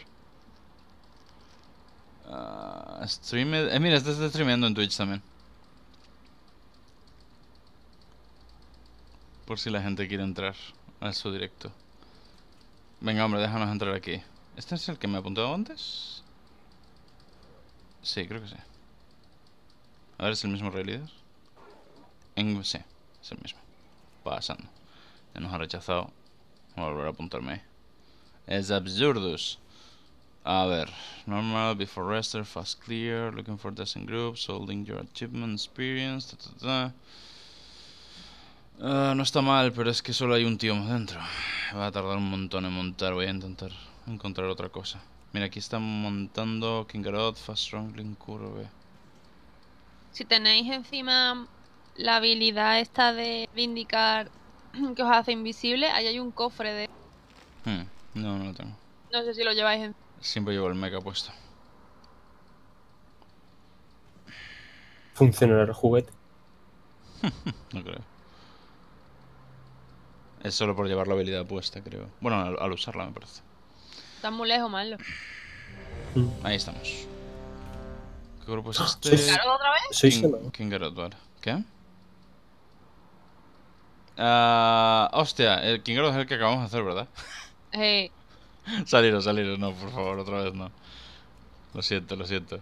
Uh, stream eh, mira, este está streameando en Twitch también. Por si la gente quiere entrar a su directo. Venga, hombre, déjanos entrar aquí. ¿Este es el que me ha apuntado antes? Sí, creo que sí. A ver, ¿es el mismo Rey Líder? En... Sí, es el mismo. Pasando. Ya nos ha rechazado. Voy a volver a apuntarme ahí. Es absurdus. A ver. Normal, before rester, fast clear, looking for decent groups, holding your achievement experience. Ta, ta, ta. Uh, no está mal, pero es que solo hay un tío más dentro. Va a tardar un montón en montar. Voy a intentar encontrar otra cosa. Mira, aquí están montando Kingarot, Fast Strongling, Curve. Si tenéis encima la habilidad esta de vindicar que os hace invisible, ahí hay un cofre de... Hmm, no, no lo tengo. No sé si lo lleváis en... Siempre llevo el mecha puesto. ¿Funcionará el juguete? No creo. Es solo por llevar la habilidad puesta, creo. Bueno, al, al usarla me parece. Está muy lejos, malo. Ahí estamos. ¿Qué grupo es Sí, este? sí. ¿Claro, otra vez? Soy King, solo. Kingarot, vale. ¿Qué? Ah, hostia, el Kingarot es el que acabamos de hacer, ¿verdad? Eh, Saliros, saliros, no, por favor, otra vez no. Lo siento, lo siento.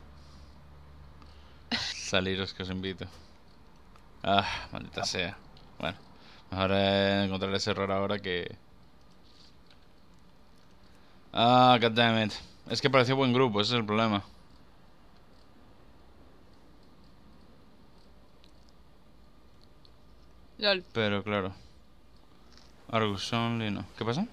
Saliros que os invito. Ah, maldita sea. Bueno, mejor eh, encontrar ese error ahora que... Ah, goddammit. Es que parecía buen grupo, ese es el problema. lol. Pero claro. Argus only, no. ¿Qué pasa?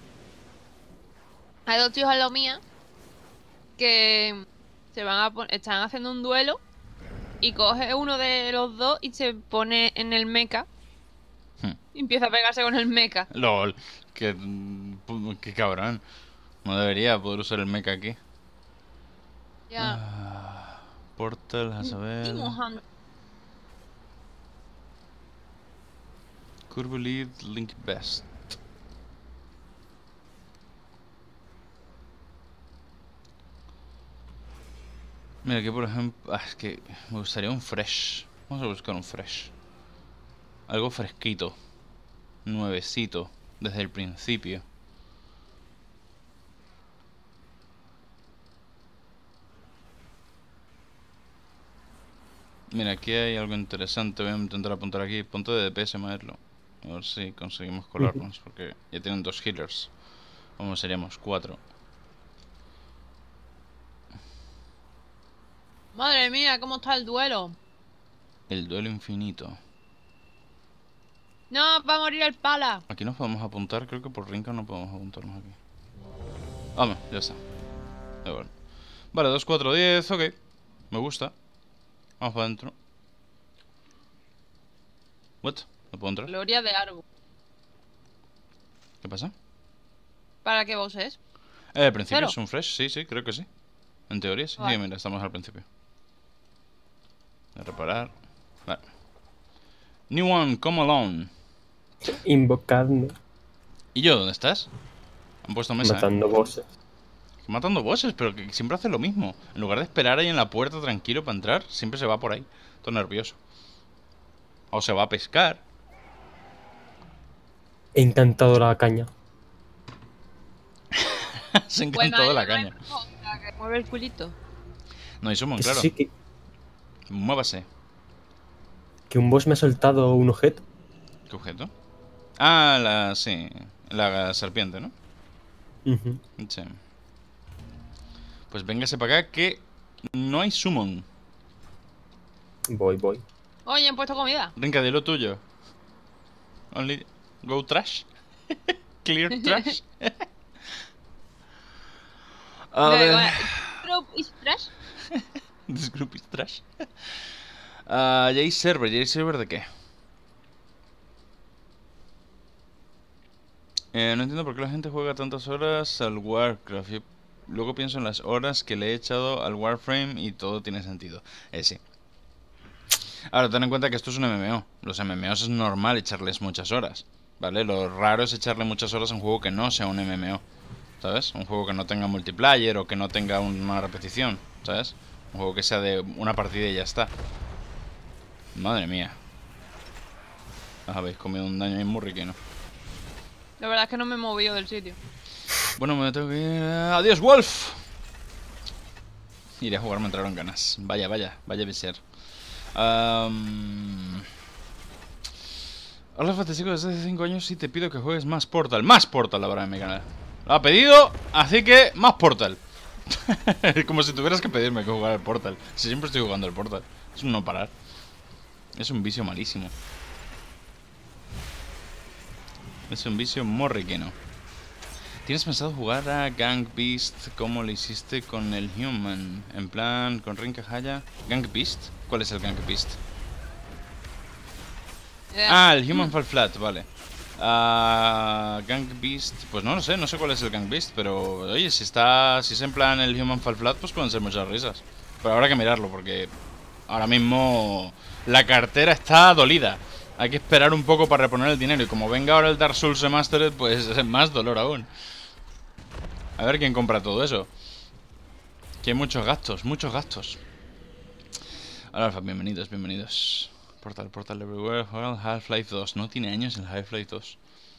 Hay dos tíos al lado mía que se van a pon- están haciendo un duelo y coge uno de los dos y se pone en el mecha Hmm. y empieza a pegarse con el mecha. LOL. Qué, pu- qué cabrón. No debería poder usar el mecha aquí. Ya. Ah, Portal, a saber. Estoy mojando. Curve lead, link best. Mira, aquí por ejemplo... Ah, es que me gustaría un fresh. Vamos a buscar un fresh. Algo fresquito. Nuevecito. Desde el principio. Mira, aquí hay algo interesante. Voy a intentar apuntar aquí. Punto de D P S, maerlo. A ver si conseguimos colarnos. Porque ya tienen dos healers. ¿Cómo seríamos? Cuatro. Madre mía, ¿cómo está el duelo? El duelo infinito. No, va a morir el pala. Aquí nos podemos apuntar. Creo que por Rinka no podemos apuntarnos aquí. Vamos, ya está. Da igual. Vale, dos, cuatro, diez. Ok. Me gusta. Vamos para adentro. What? ¿No puedo entrar? Gloria de Argo. ¿Qué pasa? ¿Para qué boss es? Eh, al principio ¿Cero? es un fresh, sí, sí, creo que sí. En teoría sí. Vale. Sí, mira, estamos al principio. De reparar. Vale. New one, come alone. Invocadme. ¿Y yo dónde estás? Han puesto mesa, ¿eh? Matando bosses. Matando bosses, pero que siempre hace lo mismo. En lugar de esperar ahí en la puerta tranquilo para entrar, siempre se va por ahí. Todo nervioso. O se va a pescar. He encantado la caña. Se Pues encantó de la no hay- caña. no hay- o sea, que mueve el culito. No hay summon, Eso claro. sí que, Muévase. que un boss me ha soltado un objeto. ¿Qué objeto? Ah, la... sí. La serpiente, ¿no? Ujú. Sí. Pues véngase para acá que no hay summon. Voy, voy. Oye, han puesto comida. Rinka, de lo tuyo. Only go trash. Clear trash. A Luego, ver. eh, Group is trash. This group is trash. Ah, ¿ya hay server? ¿Ya hay server de qué? Eh, no entiendo por qué la gente juega tantas horas al Warcraft. Yo luego pienso en las horas que le he echado al Warframe y todo tiene sentido. Eh, sí. Ahora, ten en cuenta que esto es un M M O. Los M M Os es normal echarles muchas horas, ¿vale? Lo raro es echarle muchas horas a un juego que no sea un M M O, ¿sabes? Un juego que no tenga multiplayer o que no tenga una repetición, ¿sabes? Un juego que sea de una partida y ya está. Madre mía. Os habéis comido un daño ahí muy riquino. La verdad es que no me he movido del sitio. Bueno, me tengo que ir. ¡Adiós, Wolf! Iré a jugar, me entraron ganas. Vaya, vaya, vaya a ser. Um... Hola, Fantástico, desde hace cinco años y te pido que juegues más Portal. ¡Más Portal ahora en mi canal! Lo ha pedido, así que más Portal. Como si tuvieras que pedirme que jugara el Portal. Si siempre estoy jugando el Portal. Es un no parar. Es un vicio malísimo. Es un vicio morriqueno. ¿Tienes pensado jugar a Gang Beast como lo hiciste con el Human? En plan, con Rinka Haya. ¿Gang Beast? ¿Cuál es el Gang Beast? Eh, Ah, el Human Fall Flat, vale. Ah, Gang Beast, pues no lo sé, no sé cuál es el Gang Beast, pero oye, si está, si es en plan el Human Fall Flat, pues pueden ser muchas risas. Pero habrá que mirarlo porque ahora mismo la cartera está dolida. Hay que esperar un poco para reponer el dinero y como venga ahora el Dark Souls Remastered, pues es más dolor aún. A ver quién compra todo eso. Que hay muchos gastos, muchos gastos. Hola, Alfa, bienvenidos, bienvenidos. Portal, Portal Everywhere, juega Half-Life dos. No tiene años el Half-Life dos.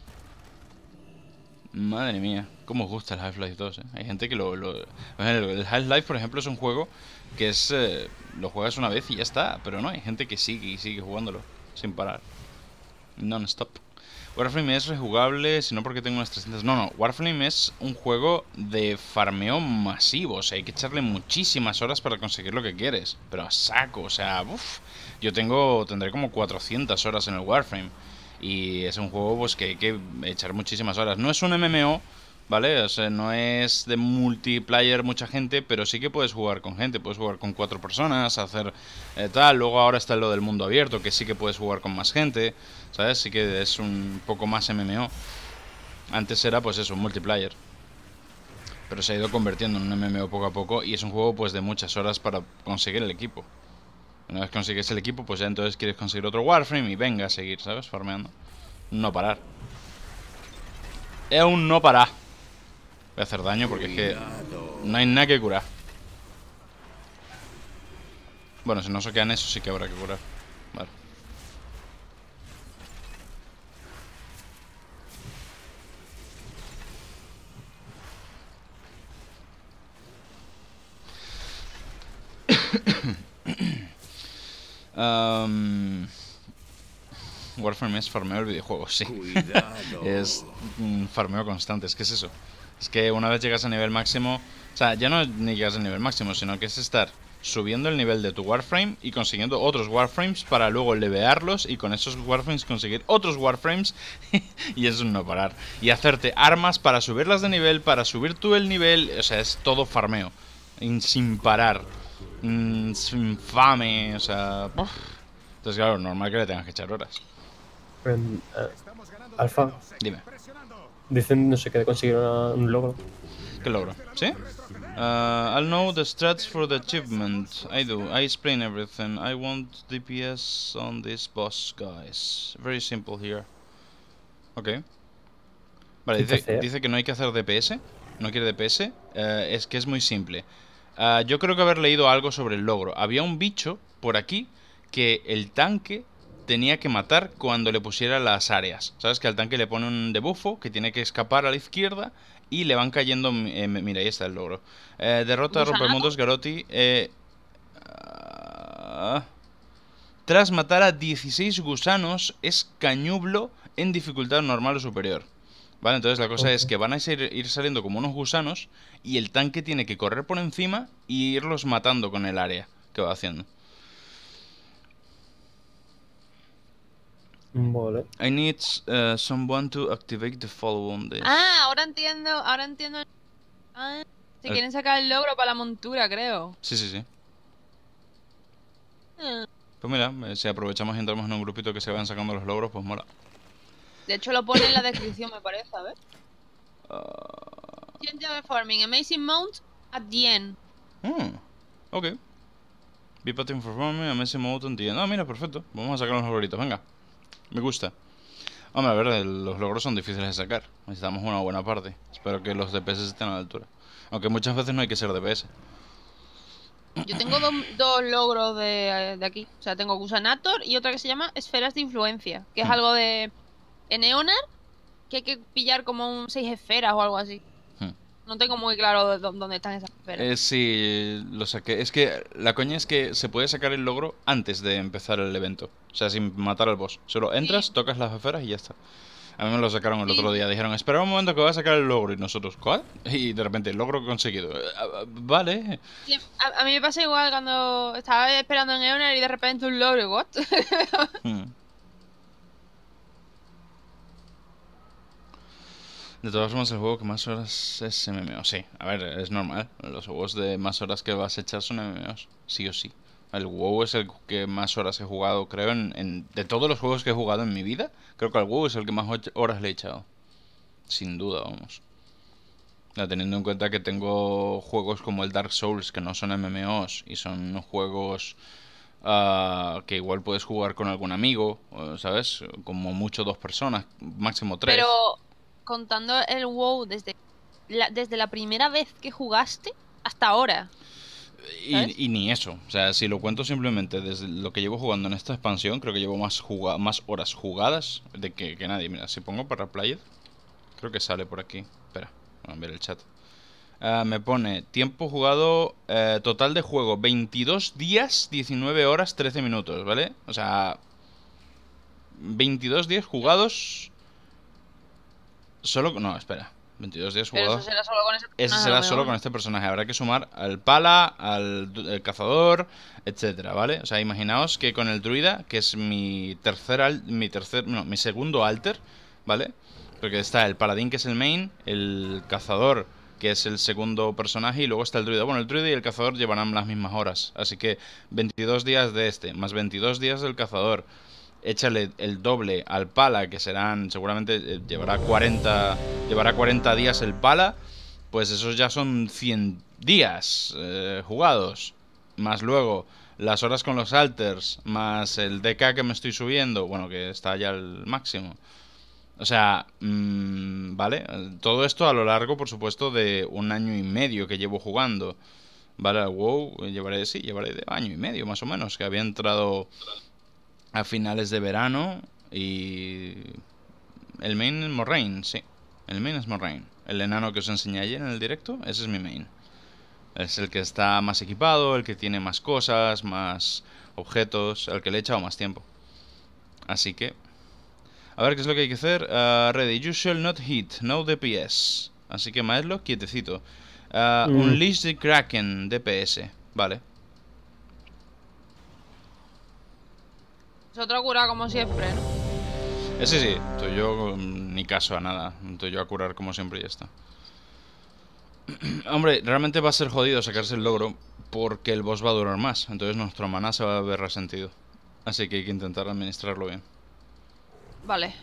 Madre mía, cómo os gusta el Half-Life dos, ¿eh? Hay gente que lo... lo... El Half-Life, por ejemplo, es un juego que es... Eh, lo juegas una vez y ya está. Pero no, hay gente que sigue y sigue jugándolo sin parar. Non-stop. Warframe es rejugable, si no porque tengo unas trescientas... No, no, Warframe es un juego de farmeo masivo. O sea, hay que echarle muchísimas horas para conseguir lo que quieres. Pero a saco, o sea, uff. Yo tengo, tendré como cuatrocientas horas en el Warframe. Y es un juego pues que hay que echar muchísimas horas. No es un M M O, ¿vale? O sea, no es de multiplayer mucha gente, pero sí que puedes jugar con gente. Puedes jugar con cuatro personas, hacer eh, tal. Luego ahora está lo del mundo abierto, que sí que puedes jugar con más gente, ¿sabes? Sí que es un poco más M M O. Antes era pues eso, un multiplayer. Pero se ha ido convirtiendo en un M M O poco a poco. Y es un juego pues de muchas horas para conseguir el equipo. Una vez consigues el equipo, pues ya entonces quieres conseguir otro Warframe y venga a seguir, ¿sabes? Farmeando. No parar. Es un no parar. Voy a hacer daño porque es que no hay nada que curar. Bueno, si no soquean eso sí que habrá que curar. Vale. Um, Warframe es farmeo el videojuego, sí. Cuidado. Es un farmeo constante, es que es eso. Es que una vez llegas a nivel máximo, o sea, ya no ni llegas al nivel máximo, sino que es estar subiendo el nivel de tu Warframe y consiguiendo otros Warframes para luego levearlos y con esos Warframes conseguir otros Warframes y es un no parar. Y hacerte armas para subirlas de nivel, para subir tú el nivel, o sea, es todo farmeo, sin parar. Mm, es infame, o sea... uf. Entonces, claro, normal que le tengas que echar horas. En, eh, Alfa, Dime, dicen no sé qué de conseguir una- un logro. ¿qué logro? ¿Sí? Uh, I'll know the strats for the achievement. I do. I explain everything. I want D P S on this boss, guys. Very simple here. Ok. Vale, dice, Entonces, dice que no hay que hacer D P S. No quiere D P S. Eh, es que es muy simple. Uh, yo creo que haber leído algo sobre el logro. Había un bicho por aquí que el tanque tenía que matar cuando le pusiera las áreas. ¿Sabes? Que al tanque le pone un debuffo que tiene que escapar a la izquierda y le van cayendo... Eh, mira, ahí está el logro. Eh, derrota a ¿Gusanato? Rompemundos Garroty. Eh, ah, tras matar a dieciséis gusanos, es cañublo en dificultad normal o superior. Vale, entonces la cosa Ok. es que van a ir, ir saliendo como unos gusanos y el tanque tiene que correr por encima y irlos matando con el área que va haciendo. Vale. I need uh, someone to activate the follow on this. Ah, ahora entiendo, ahora entiendo. Ah, se El- quieren sacar el logro para la montura, creo. Sí, sí, sí. Ah. Pues mira, eh, si aprovechamos y entramos en un grupito que se van sacando los logros, pues mola. De hecho, lo pone en la descripción, me parece, a ver. Ah, Change of Farming, Amazing Mount at the end. mm, ok. Be patting for farming, amazing mode on the end. Ah, mira, perfecto. Vamos a sacar los logritos, venga. Me gusta. Hombre, a ver, el- los logros son difíciles de sacar. Necesitamos una buena parte. Espero que los D P S estén a la altura. Aunque muchas veces no hay que ser D P S. Yo tengo do- dos logros de, de aquí. O sea, tengo Gusanator y otra que se llama Esferas de Influencia. Que es Hmm. algo de en Eonar, que hay que pillar como un seis esferas o algo así. Hmm. No tengo muy claro de dó- dónde están esas esferas. Eh, sí, lo saqué. Es que la coña es que se puede sacar el logro antes de empezar el evento. O sea, sin matar al boss. Solo entras, Sí. tocas las esferas y ya está. A mí me lo sacaron el Sí. otro día. Dijeron, espera un momento que voy a sacar el logro. Y nosotros, ¿cuál? Y de repente, logro conseguido. Eh, ah, ah, Vale. Sí, a, a mí me pasa igual cuando estaba esperando en Eonar y de repente un logro. ¿What? Hmm. De todas formas, el juego que más horas es M M O. Sí, a ver, es normal. Los juegos de más horas que vas a echar son M M Os. Sí o sí. El WoW es el que más horas he jugado, creo, en, en- de todos los juegos que he jugado en mi vida. Creo que al WoW es el que más och- horas le he echado. Sin duda, vamos. Ya, teniendo en cuenta que tengo juegos como el Dark Souls, que no son M M Os, y son juegos ah, que igual puedes jugar con algún amigo, o, ¿sabes? Como mucho dos personas, máximo tres. Pero contando el WoW desde la, desde la primera vez que jugaste hasta ahora. ¿sabes? Y, y ni eso, o sea, si lo cuento simplemente desde lo que llevo jugando en esta expansión, creo que llevo más juga- más horas jugadas de que, que nadie. Mira, si pongo para Played, creo que sale por aquí. Espera, vamos a ver el chat. Ah, me pone tiempo jugado eh, total de juego veintidós días, diecinueve horas, trece minutos, ¿vale? O sea, veintidós días jugados. Solo. No, espera. veintidós días Pero jugados. eso será solo con ese Ese personaje, a será lo solo mejor. con este personaje. Habrá que sumar al pala, al du- el cazador, etcétera, ¿vale? O sea, imaginaos que con el druida, que es mi tercer, al- mi tercer, no, mi segundo alter, ¿vale? Porque está el paladín, que es el main, el cazador, que es el segundo personaje, y luego está el druida. Bueno, el druida y el cazador llevarán las mismas horas. Así que veintidós días de este, más veintidós días del cazador. Échale el doble al pala, que serán, seguramente eh, llevará cuarenta, llevará cuarenta días el pala, pues esos ya son cien días eh, jugados. Más luego las horas con los alters, más el D K que me estoy subiendo, bueno, que está ya al máximo. O sea, mmm, vale, todo esto a lo largo, por supuesto, de un año y medio que llevo jugando. Vale, al WoW llevaré, sí, llevaré de año y medio más o menos, que había entrado a finales de verano. Y el main es Moraine, sí. El main es Moraine. El enano que os enseñé ayer en el directo, ese es mi main. Es el que está más equipado, el que tiene más cosas, más objetos, el que le he echado más tiempo. Así que... A ver, ¿qué es lo que hay que hacer? Uh, ready, you shall not hit, no D P S. Así que Maedlo, quietecito. Uh, Mm. Unleash the Kraken, D P S. Vale. Nosotros cura como siempre, ¿no? Ese sí, estoy yo mm, ni caso a nada. Estoy yo a curar como siempre y ya está. Hombre, realmente va a ser jodido sacarse el logro porque el boss va a durar más. Entonces nuestro maná se va a ver resentido. Así que hay que intentar administrarlo bien. Vale.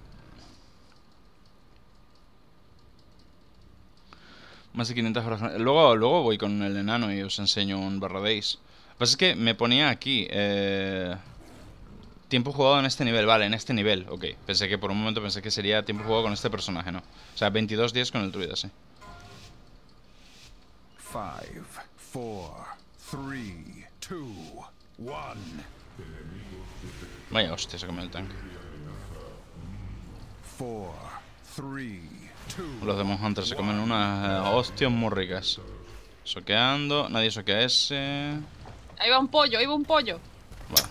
Más de quinientas horas. Luego, luego voy con el enano y os enseño un barra days. Lo que pasa es que me ponía aquí eh, tiempo jugado en este nivel. Vale, en este nivel, ok. Pensé que por un momento pensé que sería tiempo jugado con este personaje, ¿no? O sea, veintidós días con el druida, sí. Five, four, three, two, one. Vaya hostia, se comió el tanque. Four, three, two. Los Demon Hunters se comen unas eh, hostias muy ricas. Soqueando, nadie soquea ese. Ahí va un pollo, ahí va un pollo. Vale.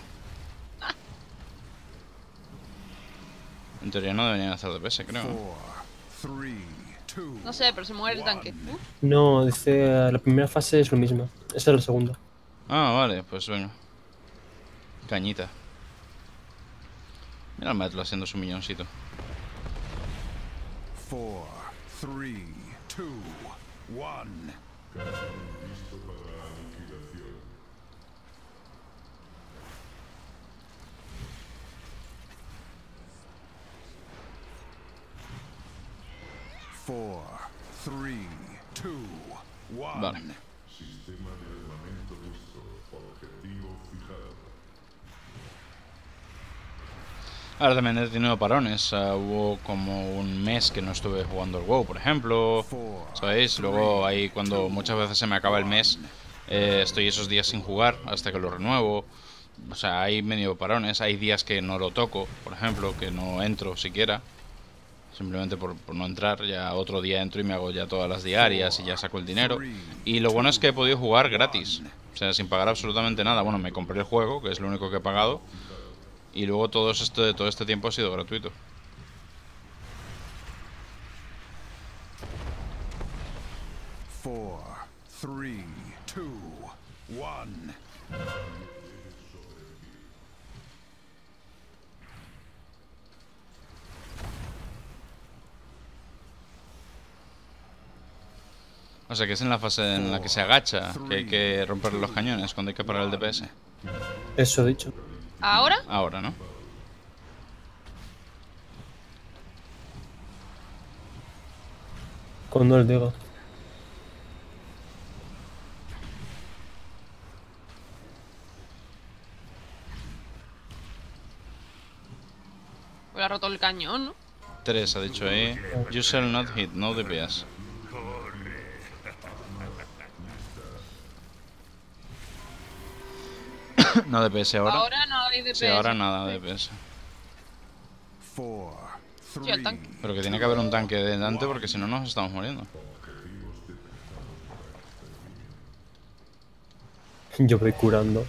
En teoría no deberían hacer D P S, creo. Four, three, two. No sé, pero se muere el tanque. Uh, No, dice la primera fase es lo mismo. Esta es la segunda. Ah, vale, pues venga. Cañita. Mira al Maetlo haciendo su milloncito. Four, three, two, one. Four, three, two, one. Vale. Ahora también he tenido parones. Uh, hubo como un mes que no estuve jugando el WoW, por ejemplo. Four, ¿Sabéis? Luego ahí cuando muchas veces se me acaba el mes, eh, estoy esos días sin jugar hasta que lo renuevo. O sea, hay medio parones. Hay días que no lo toco, por ejemplo, que no entro siquiera. Simplemente por, por no entrar. Ya otro día entro y me hago ya todas las diarias y ya saco el dinero. Y lo bueno es que he podido jugar gratis. O sea, sin pagar absolutamente nada. Bueno, me compré el juego, que es lo único que he pagado. Y luego todo esto, todo este tiempo ha sido gratuito. four, three, two, one. O sea que es en la fase en la que se agacha que hay que romperle los cañones cuando hay que parar el D P S. Eso he dicho. ¿Ahora? Ahora, ¿no? Cuando les digo. Pues ha roto el cañón, ¿no? Tres ha dicho ahí. You shall not hit, no D P S. No D P S ahora. Ahora no hay D P S. Sí, ahora nada de D P S. Four, Sí, el three, tanque. Pero que tiene que haber un tanque delante porque si no nos estamos muriendo. Yo voy curando.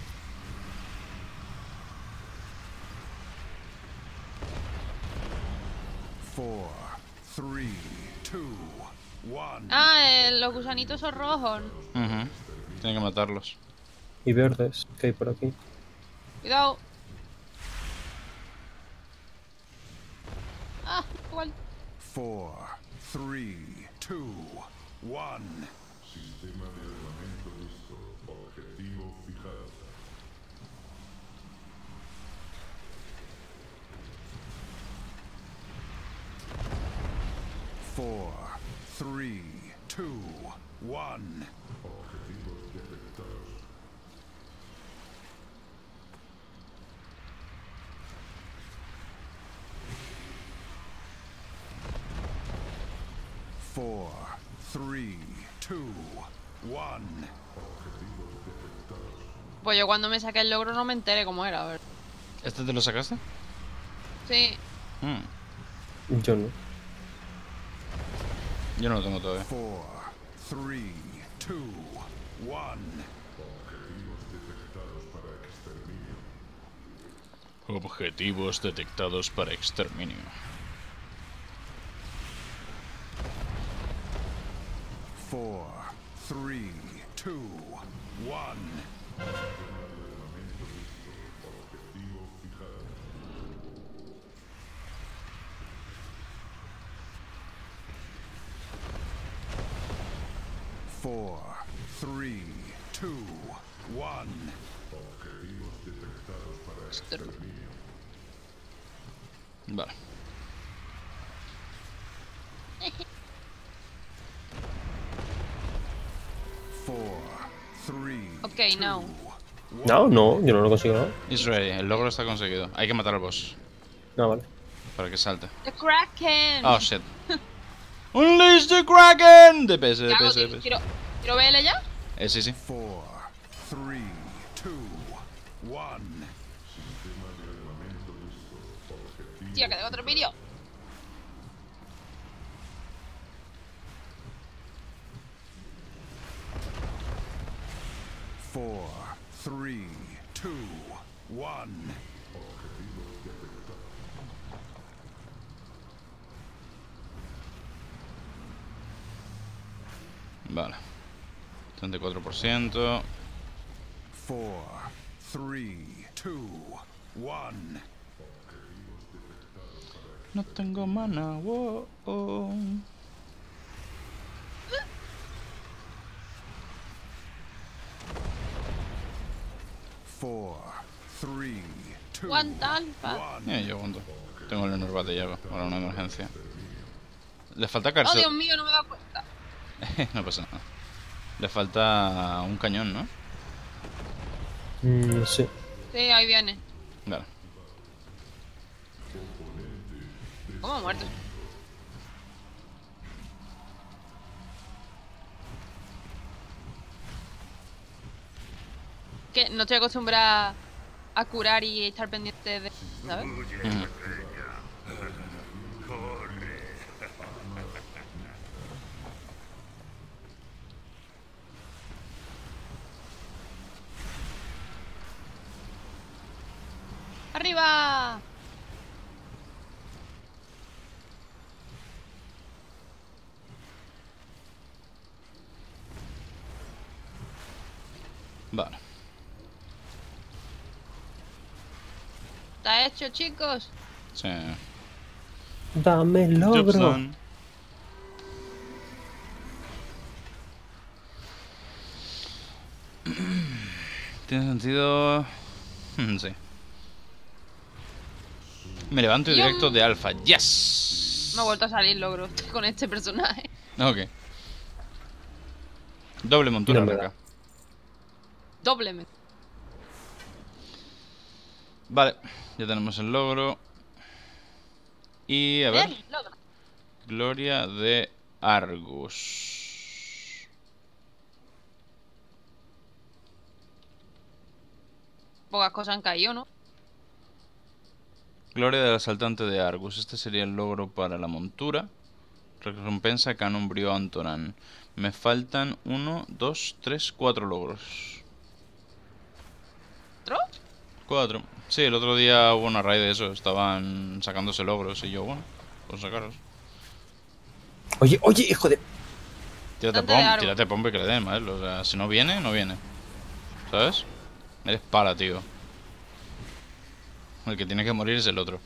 four, three, two, one. Ah, eh, los gusanitos son rojos. Ujú. Tiene que matarlos. Y verdes, que hay por aquí. Cuidado. Ah, igual. Four, three, two, one. Four, three, two, one. Four, three, two, one. Pues yo cuando me saqué el logro no me enteré cómo era, a ver. ¿Este te lo sacaste? Sí. Hmm. Yo no. Yo no lo tengo todavía. Four, three, two, one. Objetivos detectados para exterminio. Four, three, two, one. Four, three, two, one. Vale. Four, three, Ok, no. No, no, yo no lo consigo, ¿no? It's ready. El logro está conseguido. Hay que matar al boss No, vale. para que salte. The Kraken. Oh, shit. Unleash the Kraken. D P S, ¿Qué hago, D P S, tío? D P S. ¿Quiero, ¿Quiero verle ya? Eh, sí, sí. four, three, two, one. Tío, que tengo otro vídeo. Four, three, two, one. Vale. treinta y cuatro por ciento. Four, three, two, one. No tengo mana. Wow. Oh. Four, three, two, Aguanta, alfa. one. Eh, yo aguanto. Tengo el Enervat de llave para una emergencia. Le falta Oh, caerse. Dios mío, no me he dado cuenta. No pasa nada. Le falta un cañón, ¿no? Mm, sí. Sí, ahí viene. Vale. ¿Cómo ha muerto? Que no estoy acostumbrada a curar y estar pendiente de... ¿Sabes? Ujú. ¡Arriba! Vale. ¿Está hecho, chicos? Sí. Dame el Job's logro. done. Tiene sentido. Sí. Me levanto y Yum. directo de alfa. ¡Yes! Me ha vuelto a salir logro con este personaje. Ok. Doble montura No me acá. da. Doblemente. Vale, ya tenemos el logro. Y a ver. Bien, logro. Gloria de Argus. Pocas cosas han caído, ¿no? Gloria del asaltante de Argus. Este sería el logro para la montura. Recompensa Canon Brio Antonan. Me faltan uno, dos, tres, cuatro logros. ¿Otro? Cuatro. Sí, el otro día hubo una raid de eso. Estaban sacándose logros y yo, bueno, pues sacarlos. Oye, oye, hijo de... Tírate Bastante de pom, Argus. tírate pompa y que le den, ¿vale? O sea, si no viene, no viene. ¿Sabes? Eres para, tío. El que tiene que morir es el otro.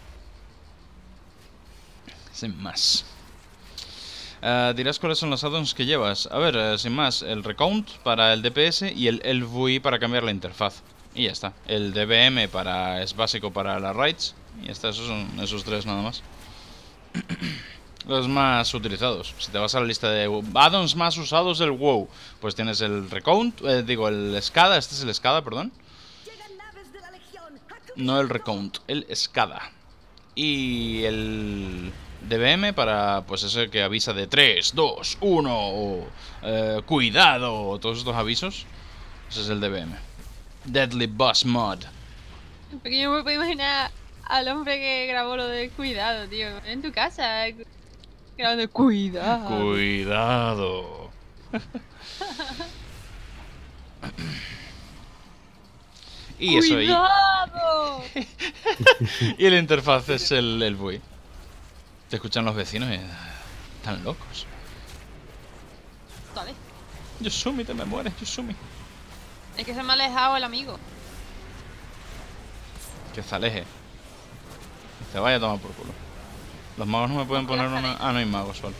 Sin más. Eh, dirás cuáles son los addons que llevas. A ver, eh, sin más, el Recount para el D P S y el, el V I para cambiar la interfaz. Y ya está. El D B M para, es básico para las raids. Y ya está, esos son esos tres nada más. Los más utilizados. Si te vas a la lista de addons más usados del WoW, pues tienes el Recount, eh, digo, el SCADA, este es el SCADA, perdón. No el Recount, el SCADA. Y el D B M para, pues ese que avisa de tres, dos, uno, o eh, cuidado, o todos estos avisos. Ese es el D B M. Deadly Boss Mod. Porque yo me puedo imaginar al hombre que grabó lo de cuidado, tío. En tu casa. Grabando cuidado. Cuidado. Y eso, y, ¡Cuidado! y la interfaz es el, el buey. Te escuchan los vecinos y... están locos. Vale. Yusumi, te me mueres, Yusumi. Es que se me ha alejado el amigo. Que se aleje. Que se vaya a tomar por culo. Los magos no me pueden ¿Cómo que poner la una... aleje? Ah, no hay magos solo.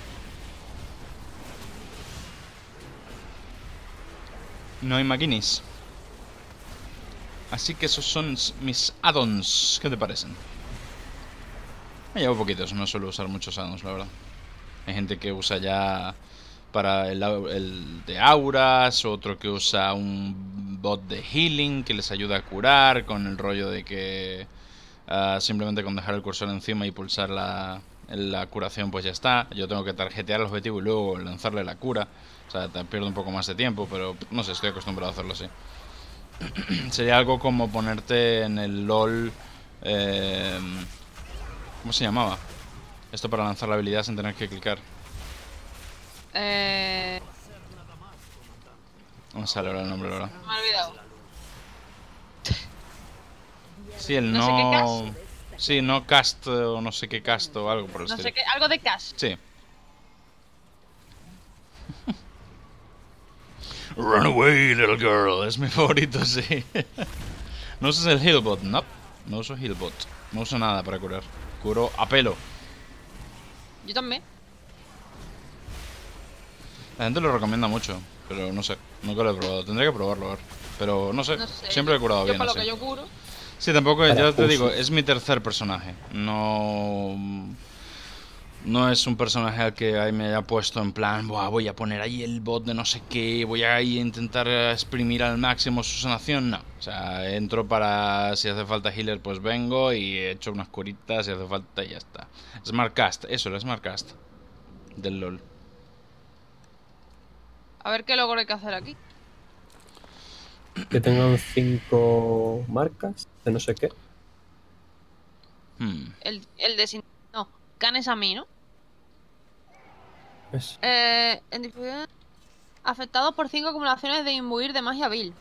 No hay maguinis. Así que esos son mis add-ons. ¿Qué te parecen? Me llevo poquitos, no suelo usar muchos add-ons, la verdad. Hay gente que usa ya para el, au- el de auras, otro que usa un bot de healing que les ayuda a curar, con el rollo de que ah, simplemente con dejar el cursor encima y pulsar la, la curación pues ya está. Yo tengo que tarjetear el objetivo y luego lanzarle la cura. O sea, te pierdo un poco más de tiempo, pero no sé, estoy acostumbrado a hacerlo así. Sería algo como ponerte en el LOL... eh, ¿Cómo se llamaba? Esto para lanzar la habilidad sin tener que clicar. Eh... No me sale ahora el nombre, la verdad. Me he olvidado. Sí, el No sé no... qué Sí, no cast o no sé qué cast o algo por el No estilo. sé qué, algo de cash. Sí. Run away, little girl. Es mi favorito, sí. ¿No usas el healbot? No. No uso healbot. No uso nada para curar. Curo a pelo. Yo también. La gente lo recomienda mucho, pero no sé. Nunca lo he probado. Tendría que probarlo, a ver. Pero no sé. No sé. Siempre he curado yo bien para lo así. que yo curo. Sí, tampoco, Para ya te puzzles. digo, es mi tercer personaje. No. No es un personaje al que ahí me haya puesto en plan, "Buah, voy a poner ahí el bot de no sé qué, voy a ahí intentar exprimir al máximo su sanación". No. O sea, entro para. Si hace falta healer, pues vengo y he hecho unas curitas, si hace falta y ya está. Smartcast, eso, el Smartcast del LOL. A ver qué logro hay que hacer aquí. Que tengan cinco marcas de no sé qué. Hmm. El, el de sin... No, canes a mí, ¿no? Es- Eh, en dificultad... Afectados por cinco acumulaciones de imbuir de magia vil.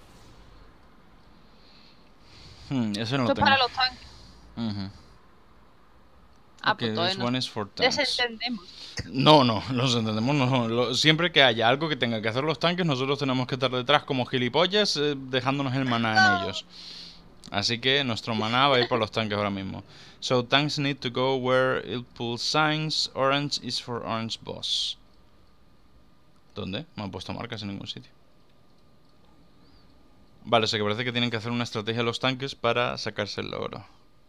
Hmm, eso no Esto lo es para tengo. los tanques. Ujú. Ah, Ok, pues this todavía no. one is for tanks. Desentendemos. No, no, los entendemos. No. Lo- siempre que haya algo que tenga que hacer los tanques, nosotros tenemos que estar detrás como gilipollas, eh, dejándonos el maná en ellos. Así que nuestro maná va a ir por los tanques ahora mismo. So tanks need to go where it pulls signs. Orange is for orange boss. ¿Dónde? No han puesto marcas en ningún sitio. Vale, o sea que parece que tienen que hacer una estrategia los tanques para sacarse el logro.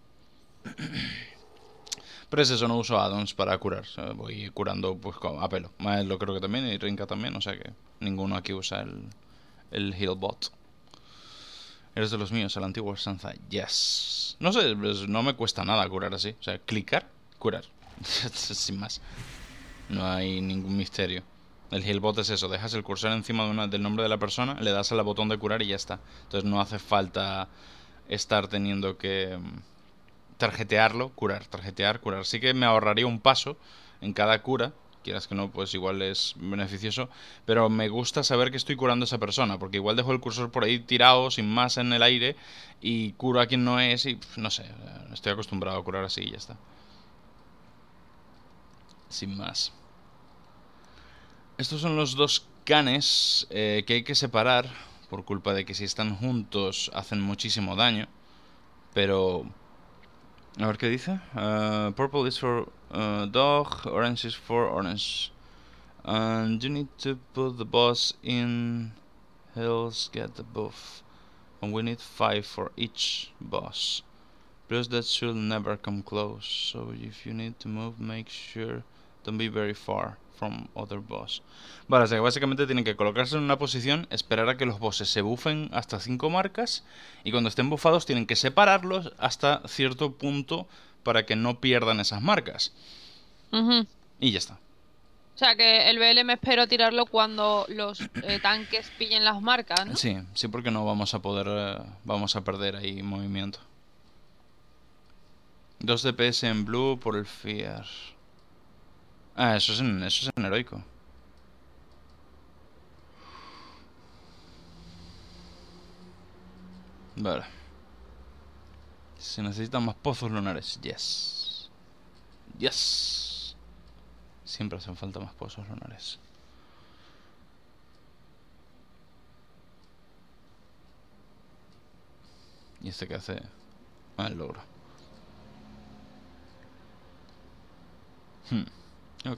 Pero es eso, no uso add-ons para curar. O sea, voy curando pues co- a pelo. Mael lo creo que también y Rinka también, o sea que ninguno aquí usa el, el heal bot. Eres de los míos, el antiguo Sanza. Yes. No sé, pues, no me cuesta nada curar así. O sea, clicar, curar. Sin más. No hay ningún misterio. El heal bot es eso, dejas el cursor encima de una, del nombre de la persona, le das al botón de curar y ya está. Entonces no hace falta estar teniendo que mm, tarjetearlo, curar, tarjetear, curar. Sí que me ahorraría un paso en cada cura, quieras que no, pues igual es beneficioso, pero me gusta saber que estoy curando a esa persona, porque igual dejo el cursor por ahí tirado, sin más en el aire, y curo a quien no es y pf, no sé, estoy acostumbrado a curar así y ya está. Sin más. Estos son los dos canes eh, que hay que separar por culpa de que si están juntos hacen muchísimo daño. Pero... A ver qué dice. Uh, purple is for uh, dog, orange is for orange. And you need to put the boss in hills, get the buff. And we need five for each boss. Plus that should never come close. So if you need to move, make sure don't be very far from other boss. Vale, o sea que básicamente tienen que colocarse en una posición, esperar a que los bosses se buffen hasta cinco marcas y cuando estén bufados tienen que separarlos hasta cierto punto para que no pierdan esas marcas. Ujú. Y ya está. O sea que el B L me espero tirarlo cuando los eh, tanques pillen las marcas, ¿no? Sí, sí, porque no vamos a poder, eh, vamos a perder ahí movimiento. dos D P S en blue por el Fear. Ah, eso es en, eso es en heroico. Vale. Se necesitan más pozos lunares. Yes. Yes. Siempre hacen falta más pozos lunares. ¿Y este qué hace? Ah, el logro. Hmm. Ok.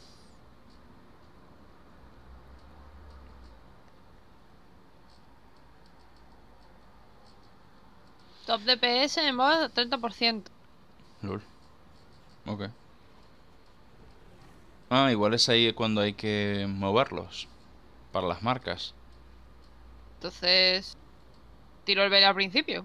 Top D P S en modo treinta por ciento. Lol. Ok. Ah, igual es ahí cuando hay que moverlos. Para las marcas. Entonces, tiro el velo al principio.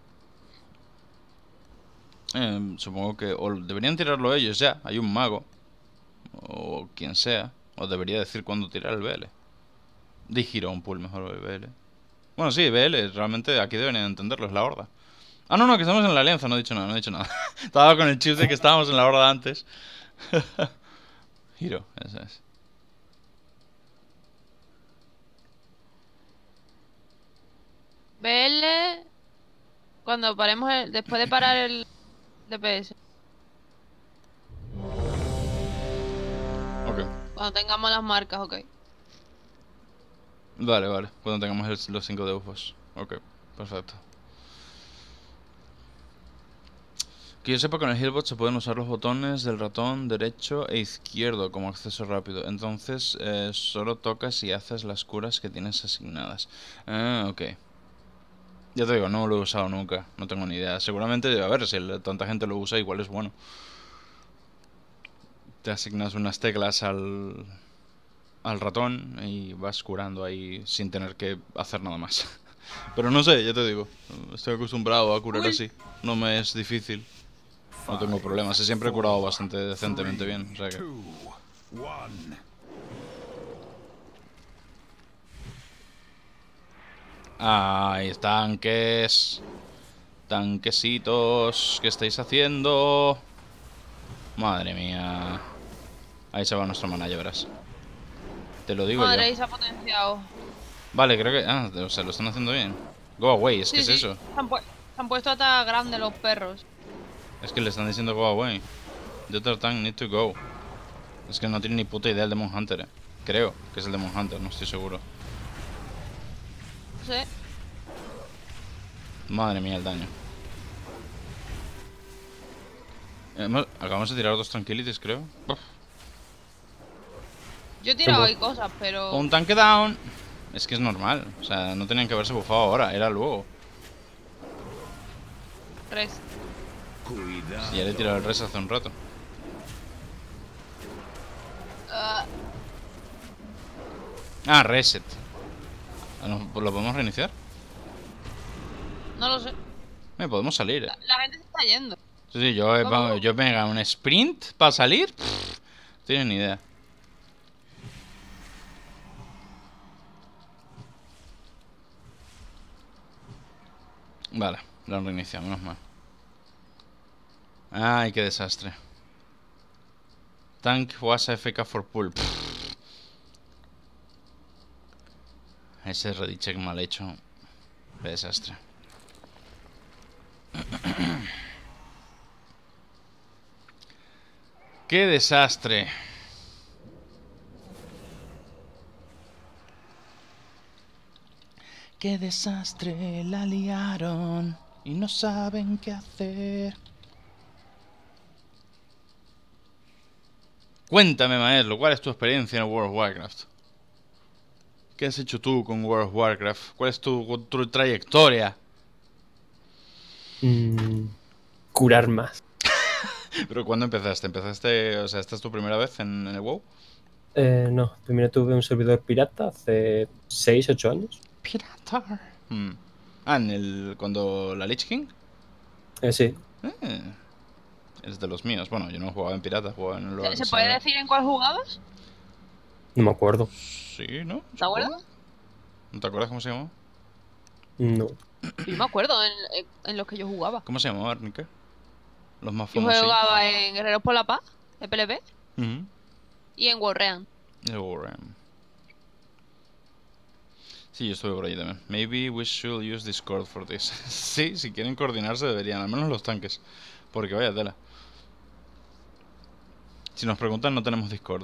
Eh, supongo que o deberían tirarlo ellos ya. Hay un mago. O quien sea. O debería decir cuándo tirar el B L. Di giro un pool mejor el B L. Bueno, sí, B L. Realmente aquí deberían entenderlo. Es la horda. Ah, no, no, que estamos en la alianza. No he dicho nada, no he dicho nada. Estaba con el chip de que estábamos en la horda antes. Giro, eso es. B L cuando paremos el, después de parar el D P S. Ok. Cuando tengamos las marcas, ok. Vale, vale. Cuando tengamos el- los cinco debuffos. Ok, perfecto. Que yo sepa, con el Healbot se pueden usar los botones del ratón derecho e izquierdo como acceso rápido. Entonces, eh, solo tocas y haces las curas que tienes asignadas. Ah, ok. Ya te digo, no lo he usado nunca. No tengo ni idea. Seguramente, a ver, si el- tanta gente lo usa, igual es bueno. Te asignas unas teclas al, al ratón y vas curando ahí sin tener que hacer nada más. Pero no sé, ya te digo. Estoy acostumbrado a curar Uy. así. No me es difícil. No tengo problemas. He siempre he curado bastante decentemente bien. O sea que... Two, one. ¡Ay, tanques! Tanquesitos, ¿qué estáis haciendo? Madre mía. Ahí se va nuestro mana, ya verás. Te lo digo Madre, yo. ahí se ha potenciado. Vale, creo que... Ah, o sea, lo están haciendo bien. Go away, es que Sí, es sí. eso. Se han, pu- se han puesto hasta grandes los perros. Es que le están diciendo go away. The other tank need to go. Es que no tiene ni puta idea el Demon Hunter, eh. Creo que es el Demon Hunter, no estoy seguro. No sé. Madre mía, el daño. Hemos- Acabamos de tirar dos tranquilities, creo. Uf. Yo he tirado bu- ahí cosas, pero... Un tanque down. Es que es normal. O sea, no tenían que haberse bufado ahora, era luego. Res. Cuidado. Y ya le he tirado el res hace un rato. Ah, Ah, reset. Ah, no, pues ¿lo podemos reiniciar? no lo sé. Eh, podemos salir, eh. La, la gente se está yendo. Sí, sí, yo, eh, ¿Cómo? vamos, yo venga, un sprint para salir. Pff, no tienes ni idea. Vale, lo han reiniciado, menos mal. Ay, qué desastre. Tank was A F K for pull. Pff. Ese ready check mal hecho. Qué desastre. ¡Qué desastre! ¡Qué desastre! La liaron y no saben qué hacer. Cuéntame, maestro, ¿cuál es tu experiencia en World of Warcraft? ¿Qué has hecho tú con World of Warcraft? ¿Cuál es tu, tu trayectoria? Mm, curar más. ¿Pero cuándo empezaste? ¿Empezaste, o sea, esta es tu primera vez en, en el WoW? Eh, no, primero tuve un servidor pirata hace seis ocho años. Pirata. Hmm. Ah, en el, cuando la Lich King. Eh, sí, Eh, es de los míos. Bueno, yo no jugaba en pirata, jugaba en el... ¿Se, se puede decir en cuál jugabas? no me acuerdo. Sí, ¿no? ¿Te acuerdas? Supongo. ¿No te acuerdas cómo se llamaba? No. Yo me acuerdo en, en- en los que yo jugaba. ¿Cómo se llamaba, Arnica? Los más Yo famosos. jugaba en Guerreros por la Paz, de P L P, Ujú. y en Warrean. El Warren. Sí, yo estuve por ahí también. Maybe we should use Discord for this. Sí, si quieren coordinarse deberían, al menos los tanques. Porque vaya tela. Si nos preguntan, no tenemos Discord,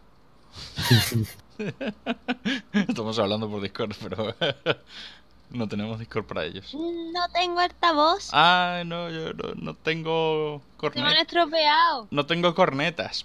¿eh? Estamos hablando por Discord, pero no tenemos Discord para ellos. No tengo altavoz. Ah, no, yo no, no tengo Se me han cornetas. estropeado. No tengo cornetas.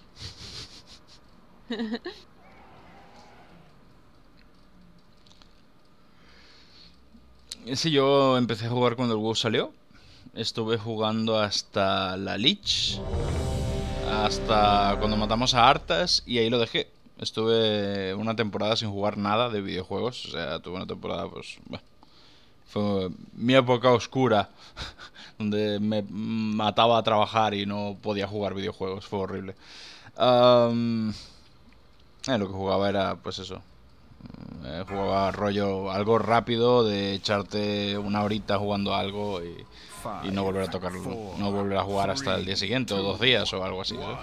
Sí, yo empecé a jugar cuando el WoW salió. Estuve jugando hasta la Lich, hasta cuando matamos a Arthas y ahí lo dejé. Estuve una temporada sin jugar nada de videojuegos. O sea, tuve una temporada, pues, bueno, fue mi época oscura, donde me mataba a trabajar y no podía jugar videojuegos. Fue horrible. Um, eh, lo que jugaba era, pues eso. Eh, jugaba rollo algo rápido de echarte una horita jugando algo y, y no volver a tocarlo, no volver a jugar hasta el día siguiente o dos días o algo así, ¿sabes?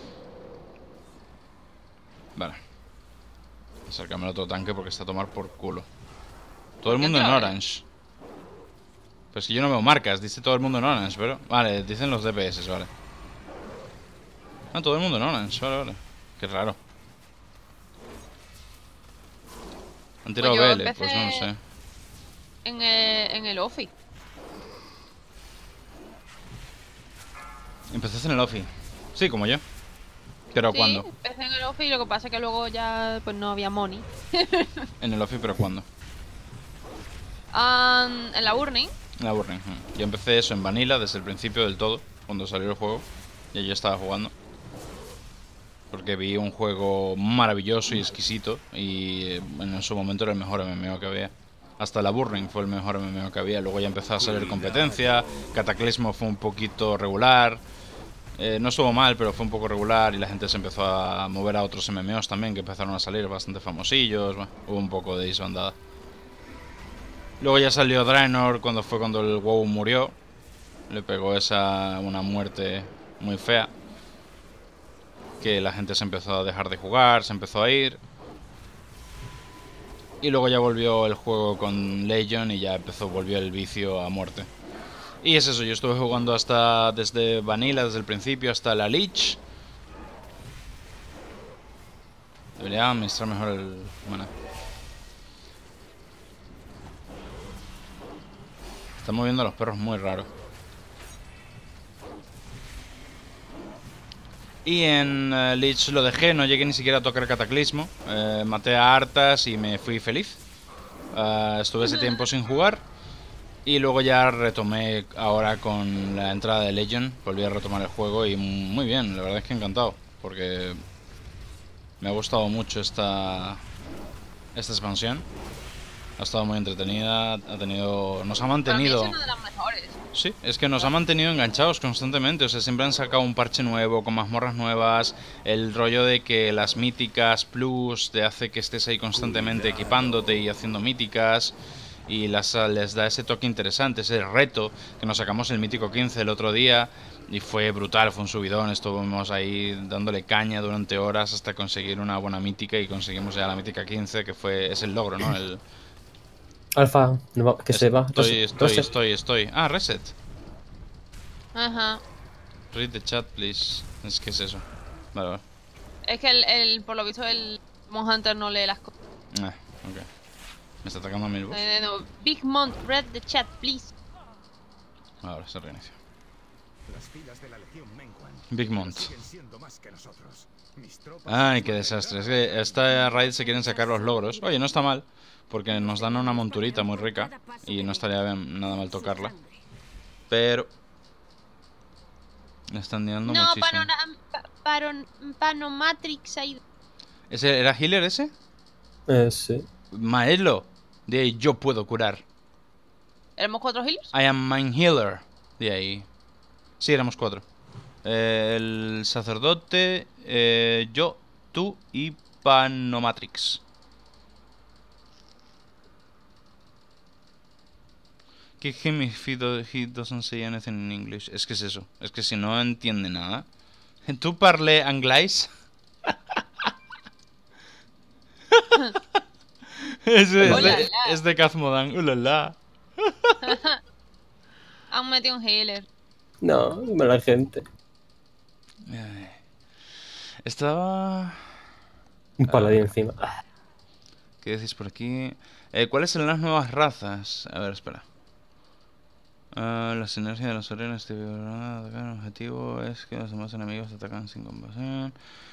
Vale. Acércame al otro tanque porque está a tomar por culo. Todo el mundo en orange. Pues que yo no veo marcas, dice todo el mundo en orange, pero... Vale, dicen los D P S, vale. Ah, todo el mundo en orange, vale, vale. Qué raro. ¿Han tirado Pues yo B L? Pues no lo sé. En el, en el office. Empezaste en el office. Sí, como yo. ¿Pero Sí, cuándo? empecé en el office y lo que pasa es que luego ya pues no había money. En el office, ¿pero cuándo? Um, en la Burning. En la Burning. mm. Yo empecé eso en Vanilla desde el principio del todo, cuando salió el juego. Y yo estaba jugando. Porque vi un juego maravilloso y exquisito. Y eh, en su momento era el mejor M M O que había. Hasta la Burning fue el mejor M M O que había. Luego ya empezó a salir competencia. Cataclismo fue un poquito regular. Eh, no estuvo mal, pero fue un poco regular. Y la gente se empezó a mover a otros M M Os también, que empezaron a salir bastante famosillos. Bueno, hubo un poco de desbandada. Luego ya salió Draenor cuando fue cuando el WoW murió. Le pegó esa una muerte muy fea. Que la gente se empezó a dejar de jugar, se empezó a ir. Y luego ya volvió el juego con Legion y ya empezó, volvió el vicio a muerte. Y es eso, yo estuve jugando hasta desde Vanilla, desde el principio, hasta la Lich. Debería administrar mejor el mana. Están moviendo a los perros muy raro. Y en uh, Lich lo dejé, no llegué ni siquiera a tocar Cataclismo. Eh, maté a Arthas y me fui feliz. Uh, estuve ese tiempo sin jugar. Y luego ya retomé ahora con la entrada de Legion. Volví a retomar el juego y muy bien, la verdad es que encantado. Porque me ha gustado mucho esta, esta expansión. Ha estado muy entretenida, ha tenido, nos ha mantenido... Para mí es una de las mejores. Sí, es que nos ha mantenido enganchados constantemente. O sea, siempre han sacado un parche nuevo, con mazmorras nuevas. El rollo de que las míticas plus te hace que estés ahí constantemente equipándote y haciendo míticas. Y las, les da ese toque interesante, ese reto. Que nos sacamos el mítico quince el otro día. Y fue brutal, fue un subidón. Estuvimos ahí dándole caña durante horas hasta conseguir una buena mítica. Y conseguimos ya la mítica quince, que fue es el logro, ¿no? El... Alfa, no va- que se va. Estoy, Reset, estoy, reset. estoy, estoy. Ah, reset. Ajá. Read the chat, please. Es que es eso. Vale, vale. Es que el, el, por lo visto el Mon Hunter no lee las cosas. Ah, ok. Me está atacando a mil boss. Eh, no. Big Mont, read the chat, please. Ahora se reinicia. Las filas de la Legión menguan. Big Mont. Siguen siendo más que nosotros. Mis tropas Ay, qué desastre. Es que esta raid se quieren sacar los logros. Oye, no está mal. Porque nos dan una monturita muy rica. Y no estaría bien, nada mal tocarla. Pero... le están dando No, muchísimo. Panoram- pa- paron- Panomatrix ha ido. ¿Ese era healer ese? Eh, sí. Maelo. De ahí yo puedo curar. ¿Éramos cuatro healers? I am mine healer. De ahí. Sí, éramos cuatro. Eh, el sacerdote, eh, yo, tú y Panomatrix. Que him if he, do- he doesn't say anything in English. Es que es eso. Es que si no entiende nada. ¿Tú parles anglais? Es, es, Hola, de, la. es de Kazmodan. ¡Ulala! Han metido un healer. No, mala gente. Ay. Estaba... Un paladín Ah, encima. Ah, ¿qué decís por aquí? Eh, ¿Cuáles son las nuevas razas? A ver, espera. Ah, la sinergia de los arenas de el objetivo es que los demás enemigos atacan sin compasión.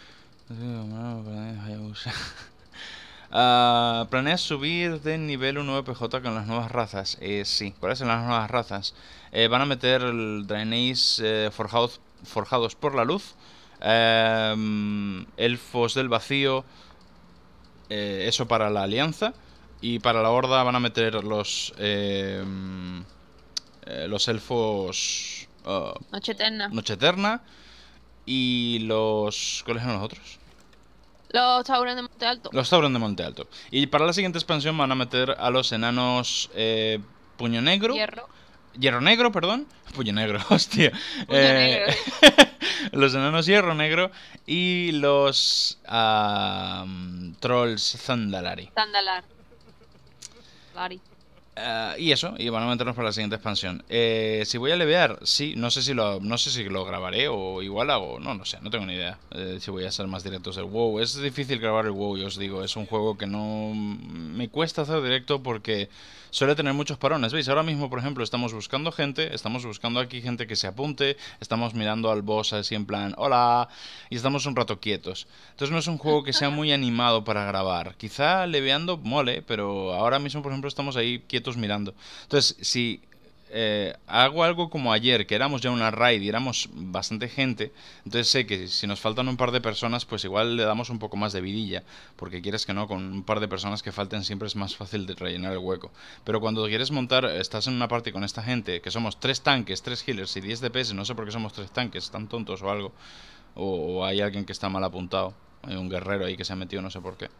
Ah, ¿planeas subir de nivel un nuevo P J con las nuevas razas? Eh, sí. ¿Cuáles son las nuevas razas? Eh, van a meter el Draenei's eh, forjados, forjados por la luz. Eh, elfos del vacío. Eh, eso para la alianza. Y para la horda van a meter los... Eh, eh, los elfos... Uh, Noche eterna. Noche Eterna. Y los... ¿Cuáles son los otros? Los Tauren de Monte Alto. Los Tauren de Monte Alto. Y para la siguiente expansión van a meter a los enanos eh, Puño Negro. Hierro. Hierro Negro, perdón. Puño Negro, hostia. Puño Eh, negro. los enanos Hierro Negro y los ah, Trolls Zandalari. Zandalar. Lari. Uh, y eso, y van a meternos para la siguiente expansión. Eh, si voy a levear, sí, no sé si lo, no sé si lo grabaré o igual hago, no, no sé, no tengo ni idea eh, si voy a hacer más directos del WoW. Es difícil grabar el WoW, yo os digo, es un juego que no me cuesta hacer directo porque suele tener muchos parones. ¿Veis? Ahora mismo, por ejemplo, estamos buscando gente, estamos buscando aquí gente que se apunte, estamos mirando al boss así en plan, hola, y estamos un rato quietos. Entonces no es un juego que sea muy animado para grabar. Quizá leveando mole, pero ahora mismo, por ejemplo, estamos ahí quietos mirando. Entonces, si eh, hago algo como ayer, que éramos ya una raid y éramos bastante gente, entonces sé que si nos faltan un par de personas, pues igual le damos un poco más de vidilla, porque quieres que no, con un par de personas que falten siempre es más fácil de rellenar el hueco. Pero cuando quieres montar, estás en una party con esta gente, que somos tres tanques, tres healers y diez D P S, no sé por qué somos tres tanques, están tontos o algo, o, o hay alguien que está mal apuntado, hay un guerrero ahí que se ha metido no sé por qué.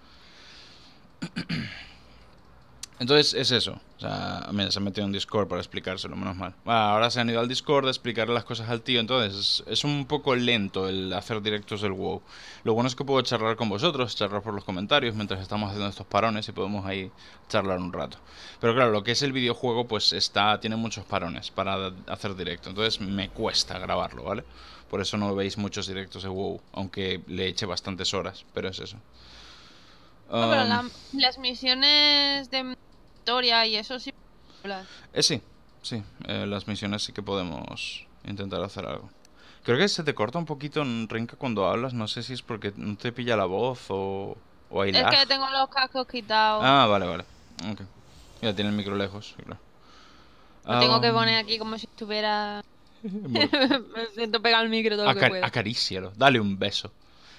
Entonces es eso, o sea, mira, se ha metido en Discord para explicárselo, menos mal. Bueno, ahora se han ido al Discord a explicarle las cosas al tío, entonces es, es un poco lento el hacer directos del WoW. Lo bueno es que puedo charlar con vosotros, charlar por los comentarios mientras estamos haciendo estos parones y podemos ahí charlar un rato. Pero claro, lo que es el videojuego pues está tiene muchos parones para hacer directo, entonces me cuesta grabarlo, ¿vale? Por eso no veis muchos directos de WoW, aunque le eche bastantes horas, pero es eso. No, pero Um, la- las misiones de historia y eso sí. Eh, sí, sí, eh, las misiones sí que podemos intentar hacer algo. Creo que se te corta un poquito en Rinka cuando hablas, no sé si es porque no te pilla la voz o, o hay Es lag. que tengo los cascos quitados. Ah, vale, vale. Ok. Ya tiene el micro lejos, sí, claro. Lo tengo que Ah, poner aquí como si estuviera. bueno, Me siento pegar el micro todo lo que acar- pueda. acarícialo, dale un beso.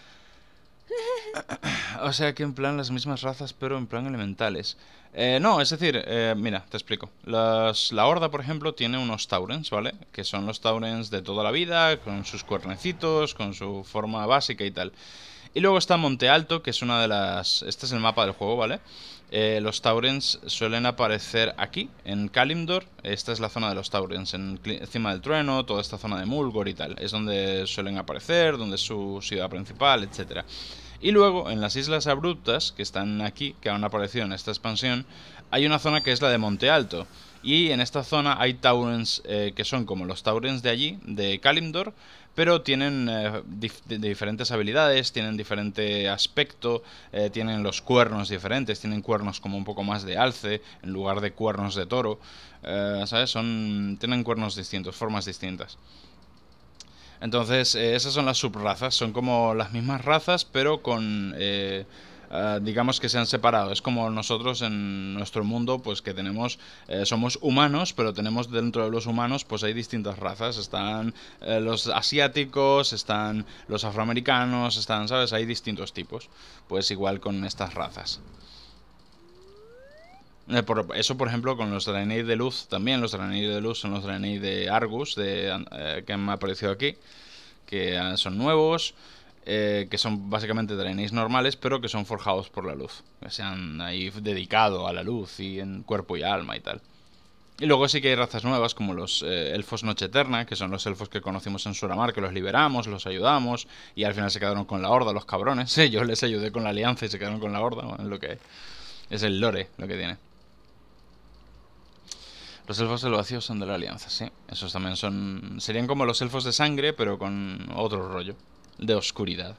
O sea que en plan las mismas razas, pero en plan elementales. Eh, no, es decir, eh, mira, te explico. Las- la Horda, por ejemplo, tiene unos Taurens, ¿vale? Que son los Taurens de toda la vida, con sus cuernecitos, con su forma básica y tal. Y luego está Monte Alto, que es una de las... Este es el mapa del juego, ¿vale? Eh, los Taurens suelen aparecer aquí, en Kalimdor. Esta es la zona de los Taurens, en, cli- encima del trueno, toda esta zona de Mulgore y tal. Es donde suelen aparecer, donde es su ciudad principal, etcétera. Y luego, en las Islas Abruptas, que están aquí, que han aparecido en esta expansión, hay una zona que es la de Monte Alto. Y en esta zona hay Taurens eh, que son como los Taurens de allí, de Kalimdor, pero tienen eh, dif de diferentes habilidades, tienen diferente aspecto, eh, tienen los cuernos diferentes, tienen cuernos como un poco más de alce, en lugar de cuernos de toro, eh, ¿sabes? Son, tienen cuernos distintos, formas distintas. Entonces, eh, esas son las subrazas, son como las mismas razas, pero con, eh, uh, digamos que se han separado. Es como nosotros en nuestro mundo, pues que tenemos, eh, somos humanos, pero tenemos dentro de los humanos, pues hay distintas razas. Están eh, los asiáticos, están los afroamericanos, están, ¿sabes? Hay distintos tipos. Pues igual con estas razas. Eh, por, eso, por ejemplo, con los Draenei de Luz también. Los Draenei de Luz son los Draenei de Argus, de, eh, que han aparecido aquí, que eh, son nuevos, eh, que son básicamente Draeneis normales, pero que son forjados por la luz, que se han ahí dedicado a la luz y en cuerpo y alma y tal. Y luego sí que hay razas nuevas, como los eh, elfos Noche Eterna, que son los elfos que conocimos en Suramar, que los liberamos, los ayudamos, y al final se quedaron con la Horda, los cabrones. Sí, yo les ayudé con la Alianza y se quedaron con la Horda, bueno, es lo que hay. Es el lore lo que tiene. Los elfos del vacío son de la alianza, sí. Esos también son... Serían como los elfos de sangre, pero con otro rollo. De oscuridad.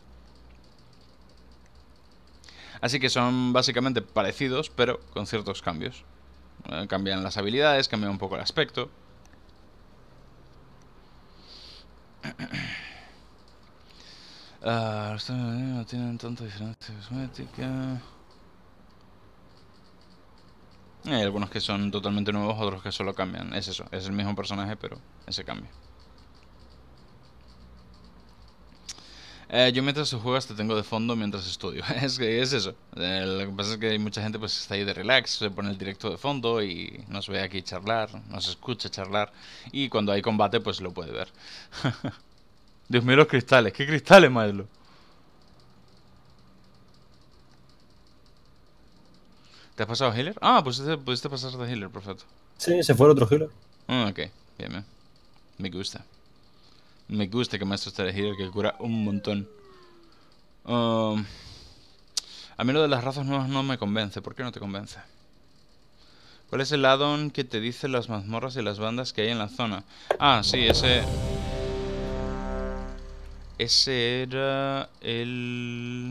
Así que son básicamente parecidos, pero con ciertos cambios. Eh, cambian las habilidades, cambian un poco el aspecto. Uh, los no tienen tanta diferencia cosmética. Hay algunos que son totalmente nuevos, otros que solo cambian. Es eso, es el mismo personaje, pero ese cambio. Eh, yo mientras juegas te tengo de fondo mientras estudio. Es que es eso. Eh, lo que pasa es que hay mucha gente pues está ahí de relax, se pone el directo de fondo y nos ve aquí charlar, nos escucha charlar. Y cuando hay combate pues lo puede ver. Dios mío, los cristales. ¿Qué cristales, Maelo? ¿Te has pasado healer? Ah, pues te pudiste pasar de healer, perfecto. Sí, se fue el otro healer. Ah, ok, bien, bien. Me gusta. Me gusta que maestro esté de healer, que cura un montón. Um, a mí lo de las razas nuevas no me convence. ¿Por qué no te convence? ¿Cuál es el add-on que te dice las mazmorras y las bandas que hay en la zona? Ah, sí, ese... Ese era el...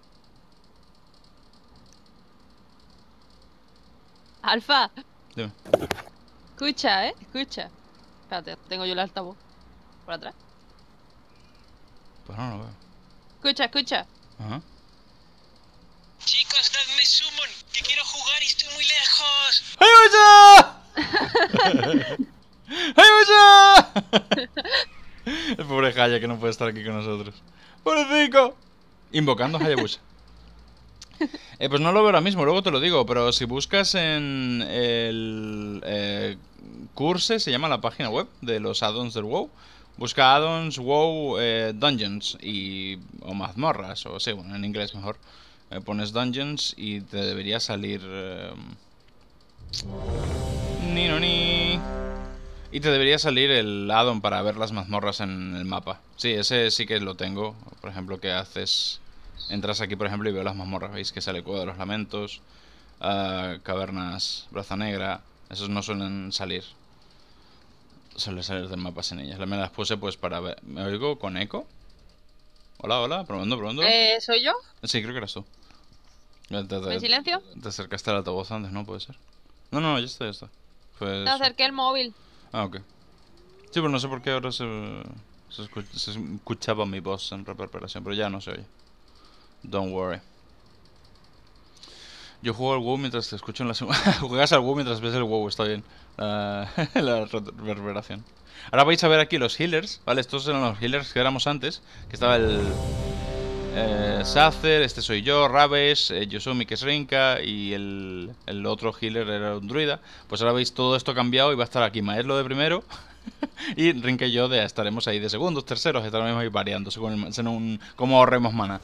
Alfa, Dime. escucha, ¿eh? Escucha. Espérate, tengo yo el altavoz. Por atrás. Pues no lo veo. Escucha, escucha. Ajá. Chicos, dadme summon, que quiero jugar y estoy muy lejos. ¡Hayabusha! ¡Hayabusha! El pobre Haya que no puede estar aquí con nosotros. ¡Pobrecito! Invocando a Hayabusha. Eh, pues no lo veo ahora mismo, luego te lo digo, pero si buscas en el eh, Curse, se llama la página web de los add-ons del WoW. Busca add-ons WoW eh, Dungeons y, o mazmorras, o sí, bueno, en inglés mejor. Eh, pones Dungeons y te debería salir... Eh, ni no ni... Y te debería salir el add-on para ver las mazmorras en el mapa. Sí, ese sí que lo tengo. Por ejemplo, que haces... Entras aquí, por ejemplo, y veo las mazmorras. ¿Veis que sale Cueva de los Lamentos? Uh, cavernas Braza Negra. Esos no suelen salir. Suelen salir del mapa sin ellas. Me las puse pues para ver... ¿Me oigo con eco? Hola, hola, probando, probando. Eh, ¿soy yo? Sí, creo que eras tú. Te, te, ¿En silencio? te acercaste al altavoz antes, ¿no? Puede ser. No, no, ya está, ya está. Fue Te acerqué el móvil. Ah, ok. Sí, pero no sé por qué ahora se, se, escuch, se escuchaba mi voz en reverberación, pero ya no se oye. Don't worry. Yo juego al WoW mientras te escucho en la semana. Juegas al WoW mientras ves el WoW, está bien. Uh, la reverberación. Ahora vais a ver aquí los healers, ¿vale? Estos eran los healers que éramos antes. Que estaba el... Eh, Sacer, este soy yo, Raves, eh, Yosumi que es Rinka y el, el otro healer era un druida. Pues ahora veis todo esto cambiado y va a estar aquí Maeslo de primero y Rinka y yo de, estaremos ahí de segundos, terceros, estaremos ahí variando según, el, según cómo ahorremos mana.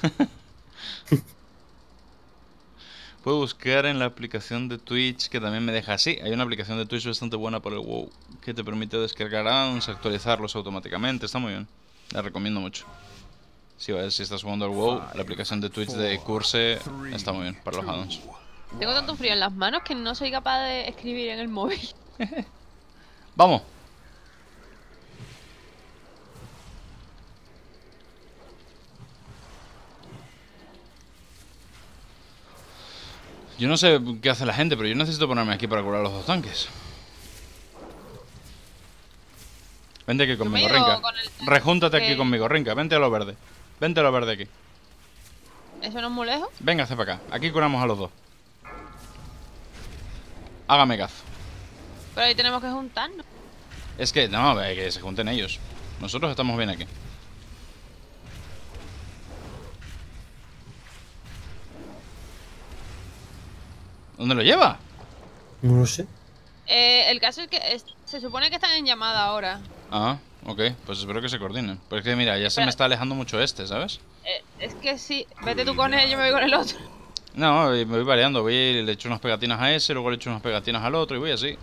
Puedo buscar en la aplicación de Twitch que también me deja así. Hay una aplicación de Twitch bastante buena para el WoW que te permite descargar add-ons, actualizarlos automáticamente. Está muy bien, la recomiendo mucho. Si, si estás jugando al WoW, la aplicación de Twitch de Curse está muy bien para los addons. Tengo tanto frío en las manos que no soy capaz de escribir en el móvil. ¡Vamos! Yo no sé qué hace la gente, pero yo necesito ponerme aquí para curar los dos tanques. Vente aquí conmigo, Rinka. Con el... Rejúntate aquí conmigo, Rinka. Vente a lo verde. Vente a lo verde aquí. ¿Eso no es muy lejos? Venga, hace para acá. Aquí curamos a los dos. Hágame caso. Pero ahí tenemos que juntarnos. Es que, no, que se junten ellos. Nosotros estamos bien aquí. ¿Dónde lo lleva? No lo sé. Eh, el caso es que es, se supone que están en llamada ahora. Ah, ok. Pues espero que se coordinen. Pero es que mira, ya se Pero... me está alejando mucho este, ¿sabes? Eh, es que sí. Vete tú con él, yo me voy con el otro. No, me voy variando. Voy y le echo unas pegatinas a ese, luego le echo unas pegatinas al otro y voy así.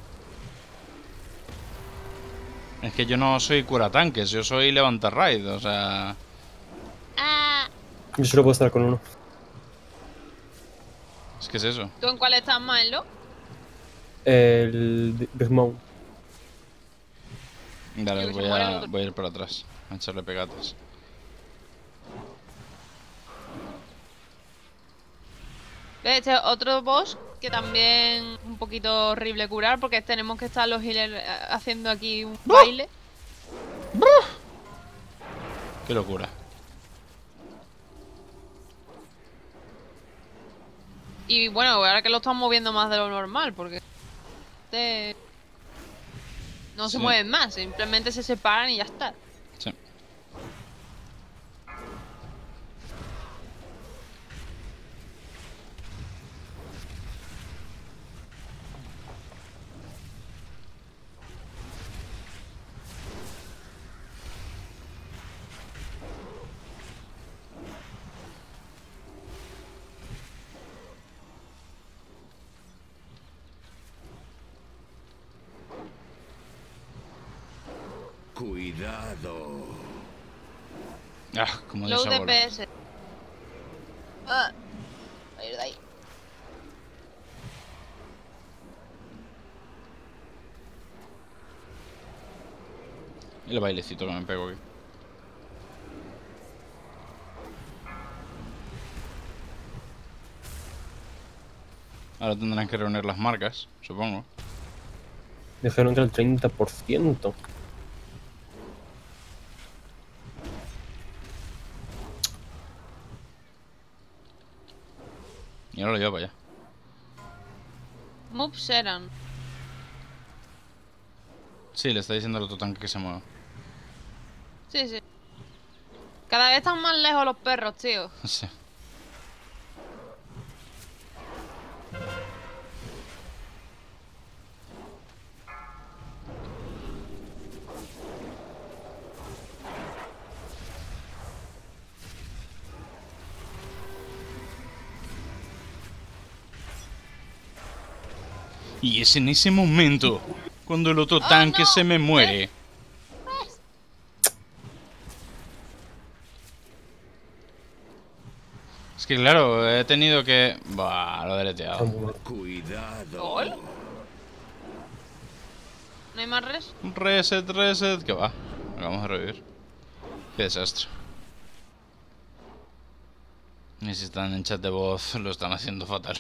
Es que yo no soy curatanques, yo soy levantar raid, o sea... Ah. Yo solo puedo estar con uno. Es que es eso. ¿Tú en cuál estás, Milo? El Dismount. Dale, Yo que se voy muere el a, otro. voy a ir por atrás. A echarle pegatas. ¿Ves? Este es otro boss que también es un poquito horrible curar porque tenemos que estar los healers eh, haciendo aquí un baile. Qué locura. Y bueno, ahora que lo están moviendo más de lo normal porque este no se Sí. mueven más, simplemente se separan y ya está. Sí. Cuidado. Ah, como Low Dios D abuelo. P S. Ah, voy a ir de ahí. Y el bailecito que me pego aquí. Ahora tendrán que reunir las marcas, supongo. Dijeron que el treinta por ciento. Y ahora lo llevo para allá. Move Seran. Sí, le está diciendo al otro tanque que se mueva. Sí, sí. Cada vez están más lejos los perros, tío. Sí. Y es en ese momento cuando el otro ¡Oh, tanque no! se me muere. Es que claro, he tenido que... Bah, lo he deleteado. Cuidado. ¿Gol? ¿No hay más res? Reset, reset, que va. Vamos a revivir. Qué desastre. Y si están en chat de voz, lo están haciendo fatal.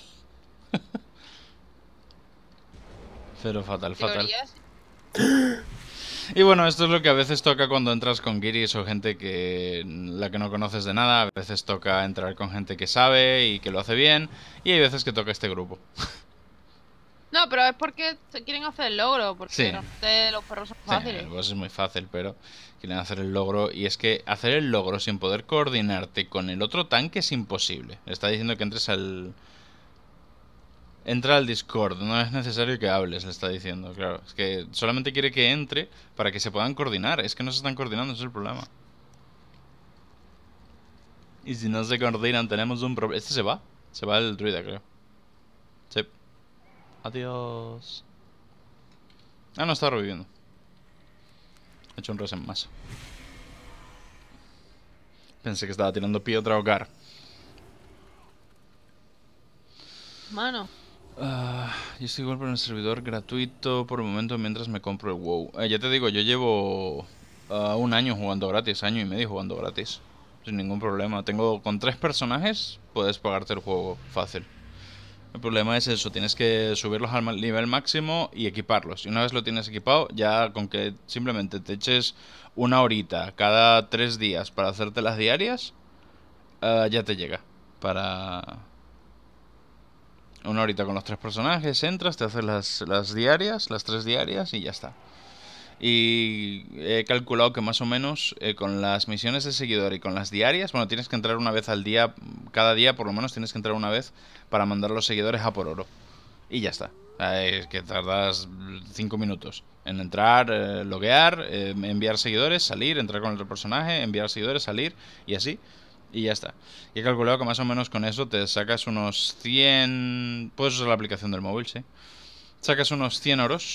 Pero fatal, fatal. Teorías. Y bueno, esto es lo que a veces toca cuando entras con guiris o gente que la que no conoces de nada. A veces toca entrar con gente que sabe y que lo hace bien. Y hay veces que toca este grupo. No, pero es porque se quieren hacer el logro, porque Sí. realmente los perros son Sí, fáciles. el boss es muy fácil, pero quieren hacer el logro. Y es que hacer el logro sin poder coordinarte con el otro tanque es imposible. Le está diciendo que entres al... Entra al Discord, no es necesario que hables, le está diciendo. Claro, es que solamente quiere que entre para que se puedan coordinar. Es que no se están coordinando, ese es el problema. Y si no se coordinan, tenemos un problema. ¿Este se va? Se va el druida, creo. Sí. Adiós. Ah, no, está reviviendo. He hecho un reset más. Pensé que estaba tirando piedra a hogar. Mano. Ah, yo estoy igual por el servidor gratuito por el momento mientras me compro el WoW. Eh, ya te digo, yo llevo ah, un año jugando gratis, año y medio jugando gratis. Sin ningún problema. Tengo con tres personajes, puedes pagarte el juego fácil. El problema es eso, tienes que subirlos al ma- nivel máximo y equiparlos. Y una vez lo tienes equipado, ya con que simplemente te eches una horita cada tres días para hacerte las diarias, ah, ya te llega. Para... Una horita con los tres personajes, entras, te haces las, las diarias, las tres diarias y ya está. Y he calculado que más o menos eh, con las misiones de seguidor y con las diarias, bueno, tienes que entrar una vez al día, cada día por lo menos tienes que entrar una vez para mandar los seguidores a por oro. Y ya está. Eh, Es que tardas cinco minutos en entrar, eh, loguear, eh, enviar seguidores, salir, entrar con el otro personaje, enviar seguidores, salir y así. Y ya está. Y he calculado que más o menos con eso te sacas unos cien... Puedes usar la aplicación del móvil, sí. Sacas unos cien oros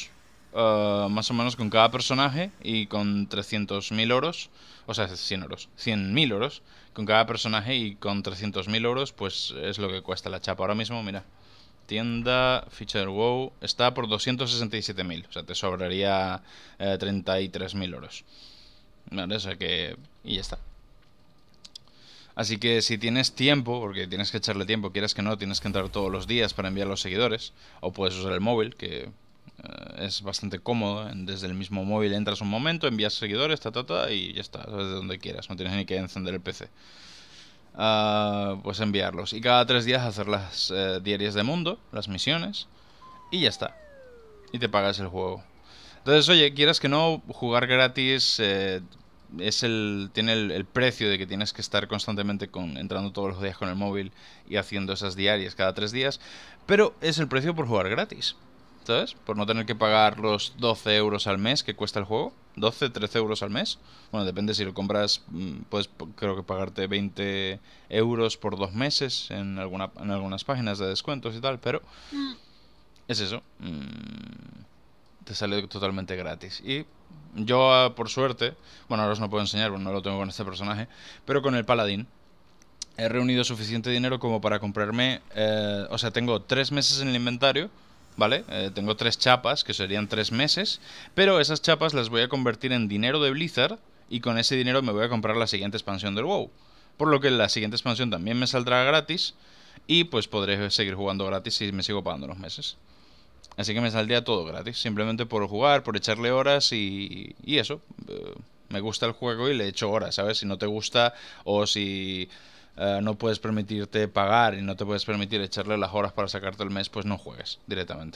uh, más o menos con cada personaje y con trescientos mil oros, o sea, cien oros, cien mil oros con cada personaje y con trescientos mil oros, pues es lo que cuesta la chapa. Ahora mismo, mira, tienda, ficha del WoW, está por doscientos sesenta y siete mil, o sea, te sobraría eh, treinta y tres mil oros. Vale, o sea que... y ya está. Así que si tienes tiempo, porque tienes que echarle tiempo, quieras que no, tienes que entrar todos los días para enviar los seguidores, o puedes usar el móvil, que eh, es bastante cómodo. Desde el mismo móvil entras un momento, envías seguidores, ta, ta, ta, y ya está, desde donde quieras, no tienes ni que encender el P C. Uh, pues enviarlos. Y cada tres días hacer las eh, diarias de mundo, las misiones, y ya está. Y te pagas el juego. Entonces, oye, quieras que no, jugar gratis... Eh, es el tiene el, el precio de que tienes que estar constantemente con, entrando todos los días con el móvil y haciendo esas diarias cada tres días, pero es el precio por jugar gratis, ¿sabes? Por no tener que pagar los doce euros al mes que cuesta el juego, doce, trece euros al mes. Bueno, depende si lo compras, puedes creo que pagarte veinte euros por dos meses en, alguna, en algunas páginas de descuentos y tal, pero mm. es eso, mm, te sale totalmente gratis. Y yo, por suerte, bueno, ahora os no puedo enseñar, bueno, no lo tengo con este personaje, pero con el paladín he reunido suficiente dinero como para comprarme, eh, o sea, tengo tres meses en el inventario, ¿vale? Eh, tengo tres chapas, que serían tres meses, pero esas chapas las voy a convertir en dinero de Blizzard y con ese dinero me voy a comprar la siguiente expansión del WoW. Por lo que la siguiente expansión también me saldrá gratis y pues podré seguir jugando gratis si me sigo pagando los meses. Así que me saldría todo gratis, simplemente por jugar, por echarle horas y, y eso. Uh, me gusta el juego y le echo horas, ¿sabes? Si no te gusta o si uh, no puedes permitirte pagar y no te puedes permitir echarle las horas para sacarte el mes, pues no juegues directamente.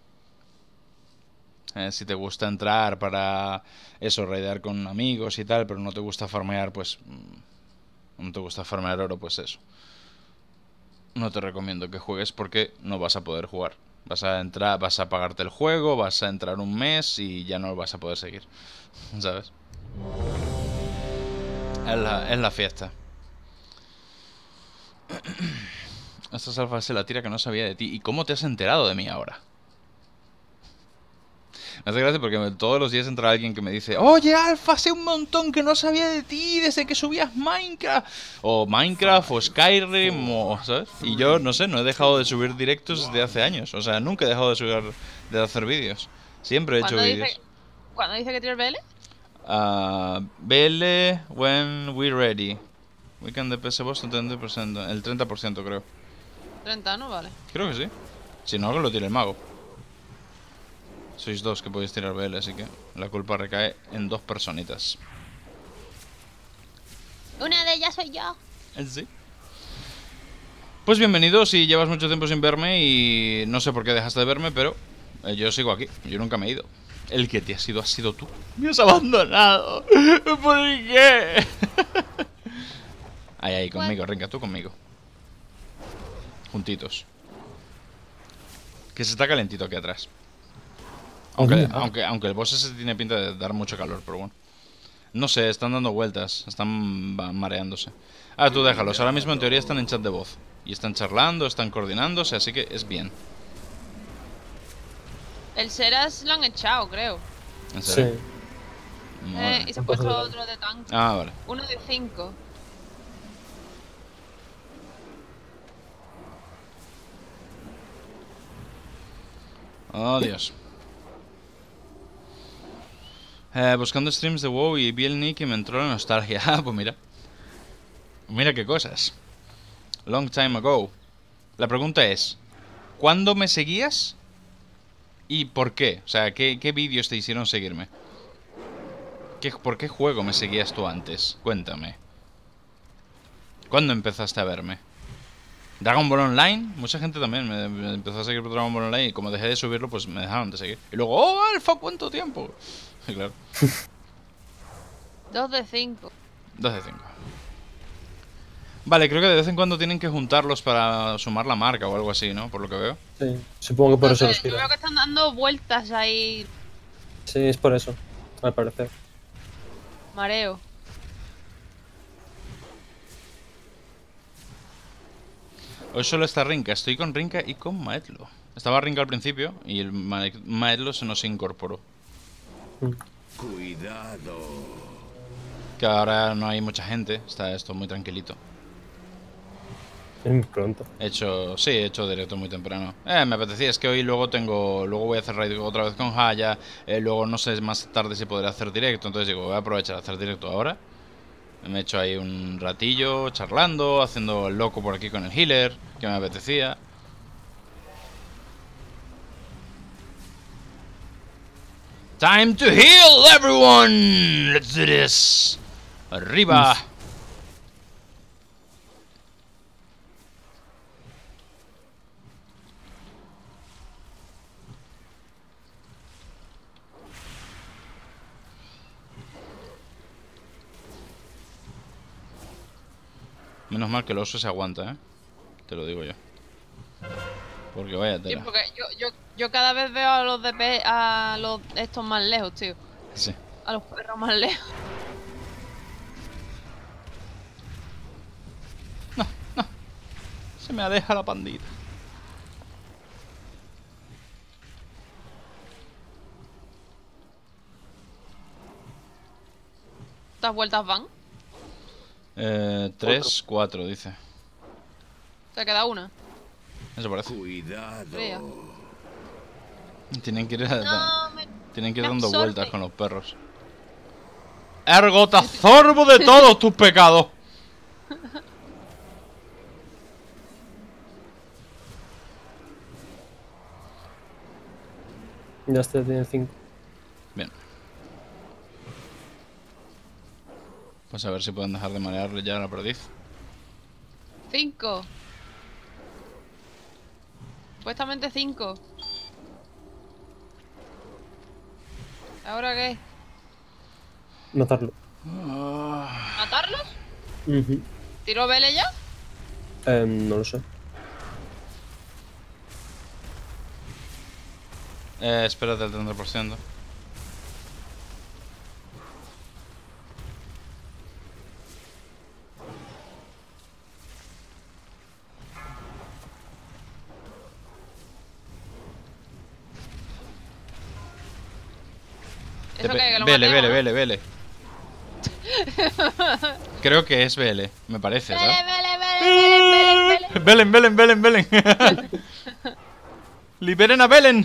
Eh, si te gusta entrar para eso, raidear con amigos y tal, pero no te gusta farmear, pues... no te gusta farmear oro, pues eso. No te recomiendo que juegues porque no vas a poder jugar. Vas a entrar, vas a pagarte el juego, vas a entrar un mes y ya no vas a poder seguir, ¿sabes? Es la, es la fiesta. Esta salva se la tira que no sabía de ti. ¿Y cómo te has enterado de mí ahora? Me hace gracia porque todos los días entra alguien que me dice: oye, Alfa, sé un montón que no sabía de ti desde que subías Minecraft. O Minecraft, o Skyrim, o... ¿sabes? Y yo, no sé, no he dejado de subir directos desde hace años. O sea, nunca he dejado de subir, de hacer vídeos. Siempre he hecho vídeos. ¿Cuándo dice que tienes B L? Uh, B L when we're ready. We can D P S boss treinta por ciento. El treinta por ciento creo. treinta, ¿no? Vale. Creo que sí. Si no, que lo tire el mago. Sois dos que podéis tirar B L, así que la culpa recae en dos personitas. Una de ellas soy yo. Sí. Pues bienvenido, si llevas mucho tiempo sin verme y no sé por qué dejaste de verme, pero eh, yo sigo aquí, yo nunca me he ido. El que te has ido ha sido tú. Me has abandonado. ¿Por qué? Ahí, ahí, conmigo, Rinka, tú conmigo. Juntitos. Que se está calentito aquí atrás. Aunque, aunque, aunque el boss ese tiene pinta de dar mucho calor, pero bueno. No sé, están dando vueltas, están mareándose. Ah, tú déjalos, ahora mismo en teoría están en chat de voz. Y están charlando, están coordinándose, así que es bien. El Seras lo han echado, creo. ¿En serio? Sí. Eh, y se ha puesto otro de tanque. Ah, vale. Uno de cinco. Oh, Dios. Eh, buscando streams de WoW y vi el nick y me entró la nostalgia. Ah, pues mira. Mira qué cosas. Long time ago. La pregunta es: ¿cuándo me seguías? ¿Y por qué? O sea, ¿qué, qué vídeos te hicieron seguirme? ¿Qué, ¿Por qué juego me seguías tú antes? Cuéntame. ¿Cuándo empezaste a verme? Dragon Ball Online, mucha gente también me, me empezó a seguir por Dragon Ball Online y como dejé de subirlo, pues me dejaron de seguir. Y luego, ¡oh, Alfa, cuánto tiempo! Sí, claro. Dos de cinco. Dos de cinco. Vale, creo que de vez en cuando tienen que juntarlos para sumar la marca o algo así, ¿no? Por lo que veo. Sí, supongo que por No eso sé, los yo tiran. creo que están dando vueltas ahí. Sí, es por eso, al parecer. Mareo. Hoy solo está Rinka, estoy con Rinka y con Maetlo. Estaba Rinka al principio y el Ma- Maedlo se nos incorporó. Cuidado. Que ahora no hay mucha gente, está esto muy tranquilito. Es muy pronto. He hecho, sí, he hecho directo muy temprano. Eh, me apetecía, es que hoy luego tengo, luego voy a hacer raid otra vez con Haya, eh, luego no sé más tarde si podré hacer directo, entonces digo, voy a aprovechar a hacer directo ahora. Me he hecho ahí un ratillo charlando, haciendo el loco por aquí con el healer, que me apetecía. Time to heal everyone! Let's do this. Arriba. Menos mal que el oso se aguanta, ¿eh? Te lo digo yo. Porque vaya Sí, tela. porque yo, yo, yo cada vez veo a los D P, a los estos más lejos, tío. Sí. A los perros más lejos. Se me aleja la pandita. ¿Cuántas vueltas van? Eh, tres, cuatro, dice. Se queda una. Eso parece. Cuidado. Creo. Tienen que ir, No, me... tienen que ir me dando absorbe. vueltas con los perros. Ergo te absorbo de todos tus pecados. Ya este tiene cinco. Bien. Pues a ver si pueden dejar de marearle ya a la perdiz. Cinco. Supuestamente cinco. ¿Ahora qué? Matarlo. ¿Matarlos? Ujú. ¿Tiro Vele ya? Eh, no lo sé. Eh, espérate el treinta por ciento. ¿Eso qué? Que lo Vele, matemos, vele, ¿no? vele, vele. Creo que es Vele, me parece, Vele, ¿sabes? vele, vele, vele, vele, vele. Velen, Velen, Velen, Velen. Liberen a Velen.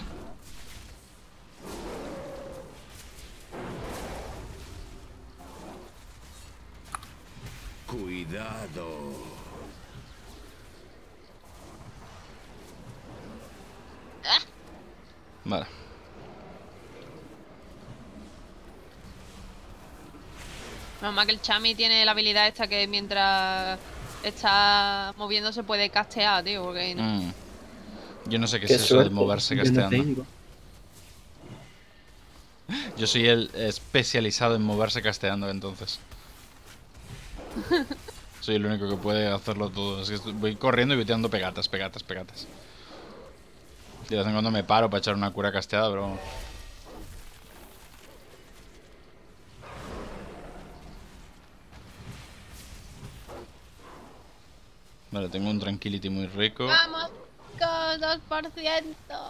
Cuidado. Vale. Menos mal que el Chami tiene la habilidad esta que mientras está moviéndose puede castear, tío, porque no. Mm. Yo no sé qué es Qué eso de suerte. moverse Yo no casteando. tengo. Yo soy el especializado en moverse casteando, entonces. Soy el único que puede hacerlo todo. Es que estoy- voy corriendo y voy tirando pegatas, pegatas, pegatas. De vez en cuando me paro para echar una cura casteada, pero vamos. Vale, tengo un tranquility muy rico. Vamos con dos por ciento.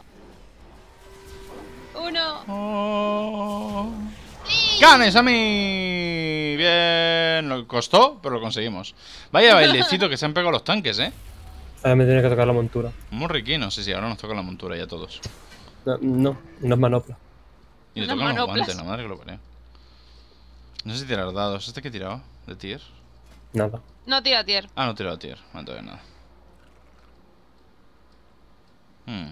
Uno. Oh. ¡Ganes a mí! Bien, lo costó, pero lo conseguimos. Vaya bailecito que se han pegado los tanques, ¿eh? Ahora me tiene que tocar la montura. Muy riquinos, sí, sí, ahora nos toca la montura ya todos. No, no, no es manopla. Y le Unas tocan los manoplas. guantes, la madre que lo parió. No sé si tirar dados. ¿Este que he tirado? ¿De tier? Nada. No tira tier. Ah, no he tirado tier. No, todavía nada. Hmm.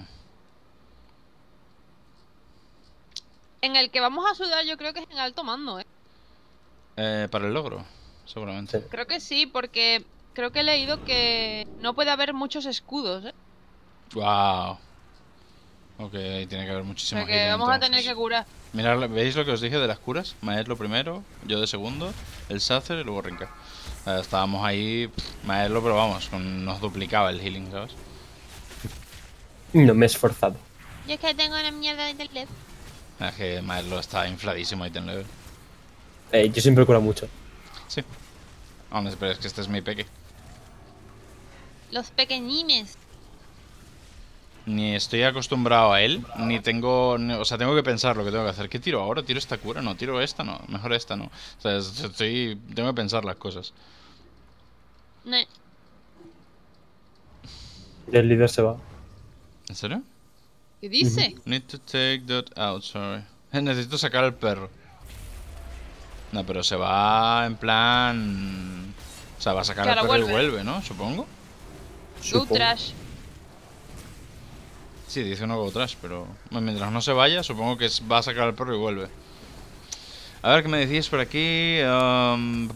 En el que vamos a sudar yo creo que es en alto mando, eh. Eh, para el logro, seguramente. Sí. Creo que sí, porque creo que he leído que no puede haber muchos escudos, eh. Wow. Ok, tiene que haber O muchísima sea que vamos a tener que curar. Mirad, ¿veis lo que os dije de las curas? Maed lo primero, yo de segundo, el Sacer y luego Rinka. Eh, estábamos ahí, pff, Maedlo, pero vamos, con- nos duplicaba el healing, ¿sabes? No me he esforzado. Yo es que tengo una mierda de internet. Es que Maedlo está infladísimo ahí ten level. Eh, yo siempre curo mucho. Sí. Aún pero es que este es mi peque. Los pequeñines. Ni estoy acostumbrado a él, ni tengo... ni- o sea, tengo que pensar lo que tengo que hacer. ¿Qué tiro ahora? ¿Tiro esta cura? No, tiro esta, no. Mejor esta, no. O sea, es- estoy... tengo que pensar las cosas. Ne. Y el líder se va. ¿En serio? ¿Qué dice? Need to take that out, sorry. Necesito sacar al perro. No, pero se va en plan... O sea, va a sacar Que al ahora perro y vuelve. vuelve, ¿no? Supongo. Go Supongo. trash. Sí, dice uno go trash, pero... bueno, mientras no se vaya, supongo que es- va a sacar al perro y vuelve. A ver, ¿qué me decís por aquí? Um...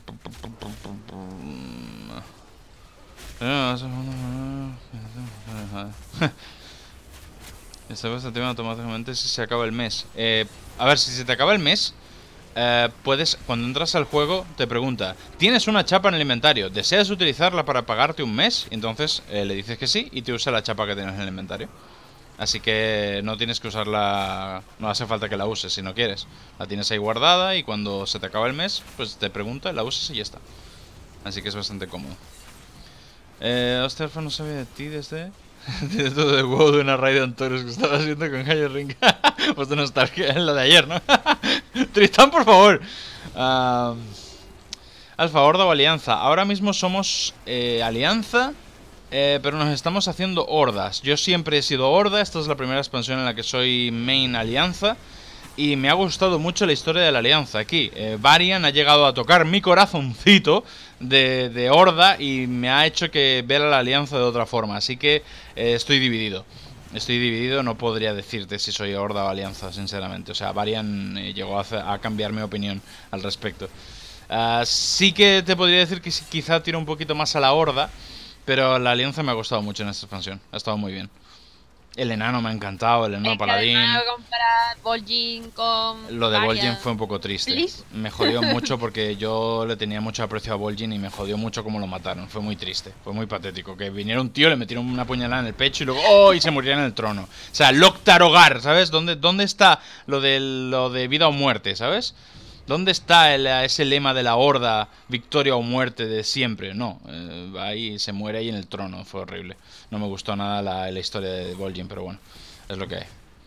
Esta vez se activa automáticamente si se acaba el mes. Eh, a ver, si se te acaba el mes, eh, puedes, cuando entras al juego, te pregunta: ¿tienes una chapa en el inventario? ¿Deseas utilizarla para pagarte un mes? Entonces eh, le dices que sí y te usa la chapa que tienes en el inventario. Así que no tienes que usarla, no hace falta que la uses si no quieres. La tienes ahí guardada y cuando se te acaba el mes, pues te pregunta, la usas y ya está. Así que es bastante cómodo. Eh, Osterfo no sabía de ti desde... Tienes todo de huevo de una raid de Antorus que estaba haciendo con Higher Ring. Pues de nostalgia, es lo de ayer, ¿no? Tristán, por favor. Ah, Alfa, Horda o Alianza. Ahora mismo somos eh, Alianza, eh, pero nos estamos haciendo hordas. Yo siempre he sido Horda, esta es la primera expansión en la que soy main Alianza. Y me ha gustado mucho la historia de la Alianza aquí. Eh, Varian ha llegado a tocar mi corazoncito de, de Horda y me ha hecho que ver a la Alianza de otra forma. Así que eh, estoy dividido. Estoy dividido, no podría decirte si soy Horda o Alianza, sinceramente. O sea, Varian eh, llegó a, hacer- a cambiar mi opinión al respecto. Ah, sí que te podría decir que sí, quizá tiro un poquito más a la Horda, pero la Alianza me ha gustado mucho en esta expansión. Ha estado muy bien. El enano me ha encantado, el enano Es que paladín. además voy a comparar Vol'jin con Lo de Varian. Vol'jin fue un poco triste. Please. Me jodió mucho porque yo le tenía mucho aprecio a Vol'jin y me jodió mucho cómo lo mataron. Fue muy triste, fue muy patético. Que viniera un tío, le metieron una puñalada en el pecho y luego ¡oh! Y se muriera en el trono. O sea, Loktar Hogar, ¿sabes? ¿Dónde, dónde está lo de, lo de vida o muerte, ¿sabes? ¿Dónde está el- ese lema de la horda, victoria o muerte de siempre? No, eh, ahí se muere ahí en el trono, fue horrible. No me gustó nada la, la historia de Vol'jin, pero bueno, es lo que hay.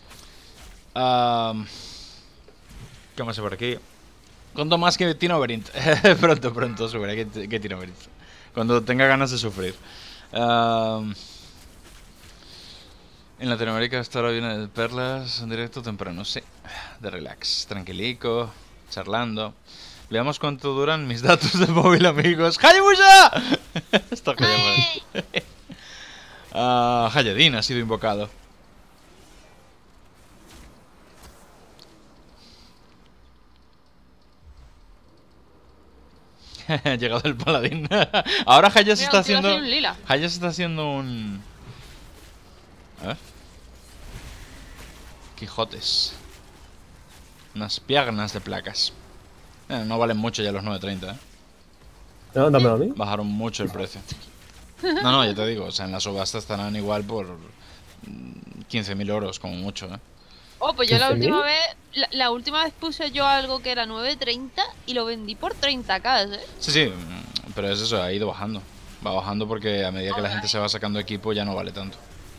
Am, ¿Qué más hay por aquí? Cuanto más que Tino Berint. Pronto, pronto subiré que, que Tino Berint. Cuando tenga ganas de sufrir. Am, en Latinoamérica hasta ahora viene de perlas en directo temprano, sí. De relax, tranquilico, charlando. Veamos cuánto duran mis datos de móvil, amigos. ¡Hayabusa! Está genial. ¡Ay! Ah, Hayadin ha sido invocado. Ha llegado el paladín. Ahora Haya se Mira, está un tío haciendo. así, un lila. Haya se está haciendo un. A ver. Quijotes. Unas piernas de placas. Eh, no valen mucho ya los nueve treinta, ¿eh? No, dámelo a mí. Bajaron mucho el precio. No, no, ya te digo, o sea, en la subasta estarán igual por mm, quince mil euros como mucho, ¿eh? Oh, pues yo la ¿quince mil? última vez, la, la última vez puse yo algo que era nueve treinta y lo vendí por treinta k, ¿eh? Sí, sí, mm, pero es eso, ha ido bajando. Va bajando porque a medida que la gente se va sacando equipo ya no vale tanto.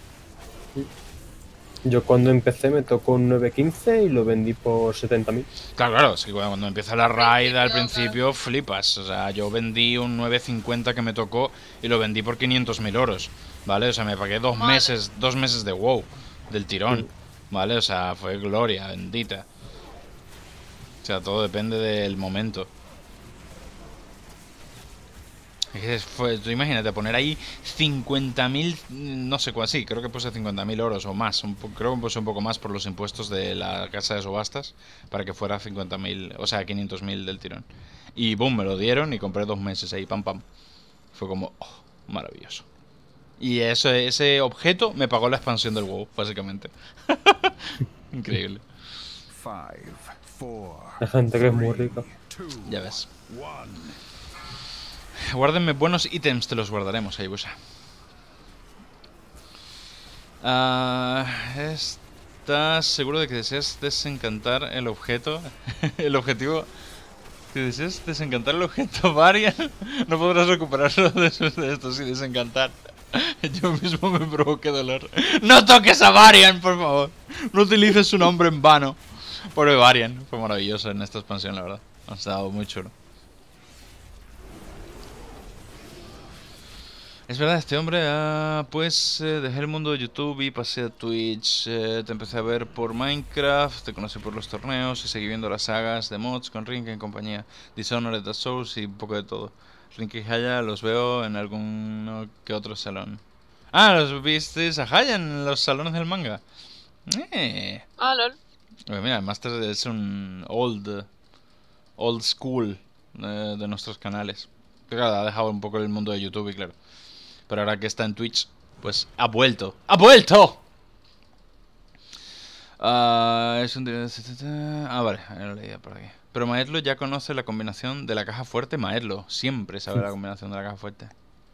Yo cuando empecé me tocó un nueve quince y lo vendí por setenta mil. Claro, claro, es que cuando empieza la raid al Principio, principio flipas. O sea, yo vendí un nueve cincuenta que me tocó y lo vendí por quinientos mil euros, ¿vale? O sea, me pagué dos Madre. meses, dos meses de WoW, del tirón, ¿vale? O sea, fue gloria, bendita. O sea, todo depende del momento. Es que fue, tú imagínate poner ahí cincuenta mil, no sé cuál, sí, creo que puse cincuenta mil euros o más, un po- creo que puse un poco más por los impuestos de la casa de subastas para que fuera cincuenta mil, o sea, quinientos mil del tirón. Y boom, me lo dieron y compré dos meses ahí, pam pam. Fue como, oh, maravilloso. Y eso, ese objeto me pagó la expansión del WoW, básicamente. Increíble, Five, four, Hay gente que es muy rica. two, ya ves. one. Guárdenme buenos ítems, te los guardaremos, Hayabusa. Ah, ¿estás seguro de que deseas desencantar el objeto? El objetivo... ¿Que deseas desencantar el objeto Varian? No podrás recuperarlo después de esto sin desencantar. Yo mismo me provoqué dolor. ¡No toques a Varian, por favor! No utilices su nombre en vano. Pobre Varian. Fue maravilloso en esta expansión, la verdad. Ha estado muy chulo. Es verdad, este hombre, ah, pues eh, dejé el mundo de YouTube y pasé a Twitch. Eh, te empecé a ver por Minecraft, te conocí por los torneos y seguí viendo las sagas de mods con Rink en compañía. Dishonored, Dark Souls y un poco de todo. Rink y Haya los veo en algún que otro salón. Ah, ¿los visteis a Haya en los salones del manga? Eh. Ah, lol. Pues mira, el Master es un old, old school eh, de nuestros canales. Pero claro, ha dejado un poco el mundo de YouTube y claro. Pero ahora que está en Twitch, pues ha vuelto. ¡Ha vuelto! Uh, es un... Ah, vale, lo leía por aquí. Pero Maedlo ya conoce la combinación de la caja fuerte. Maedlo siempre sabe la combinación de la caja fuerte.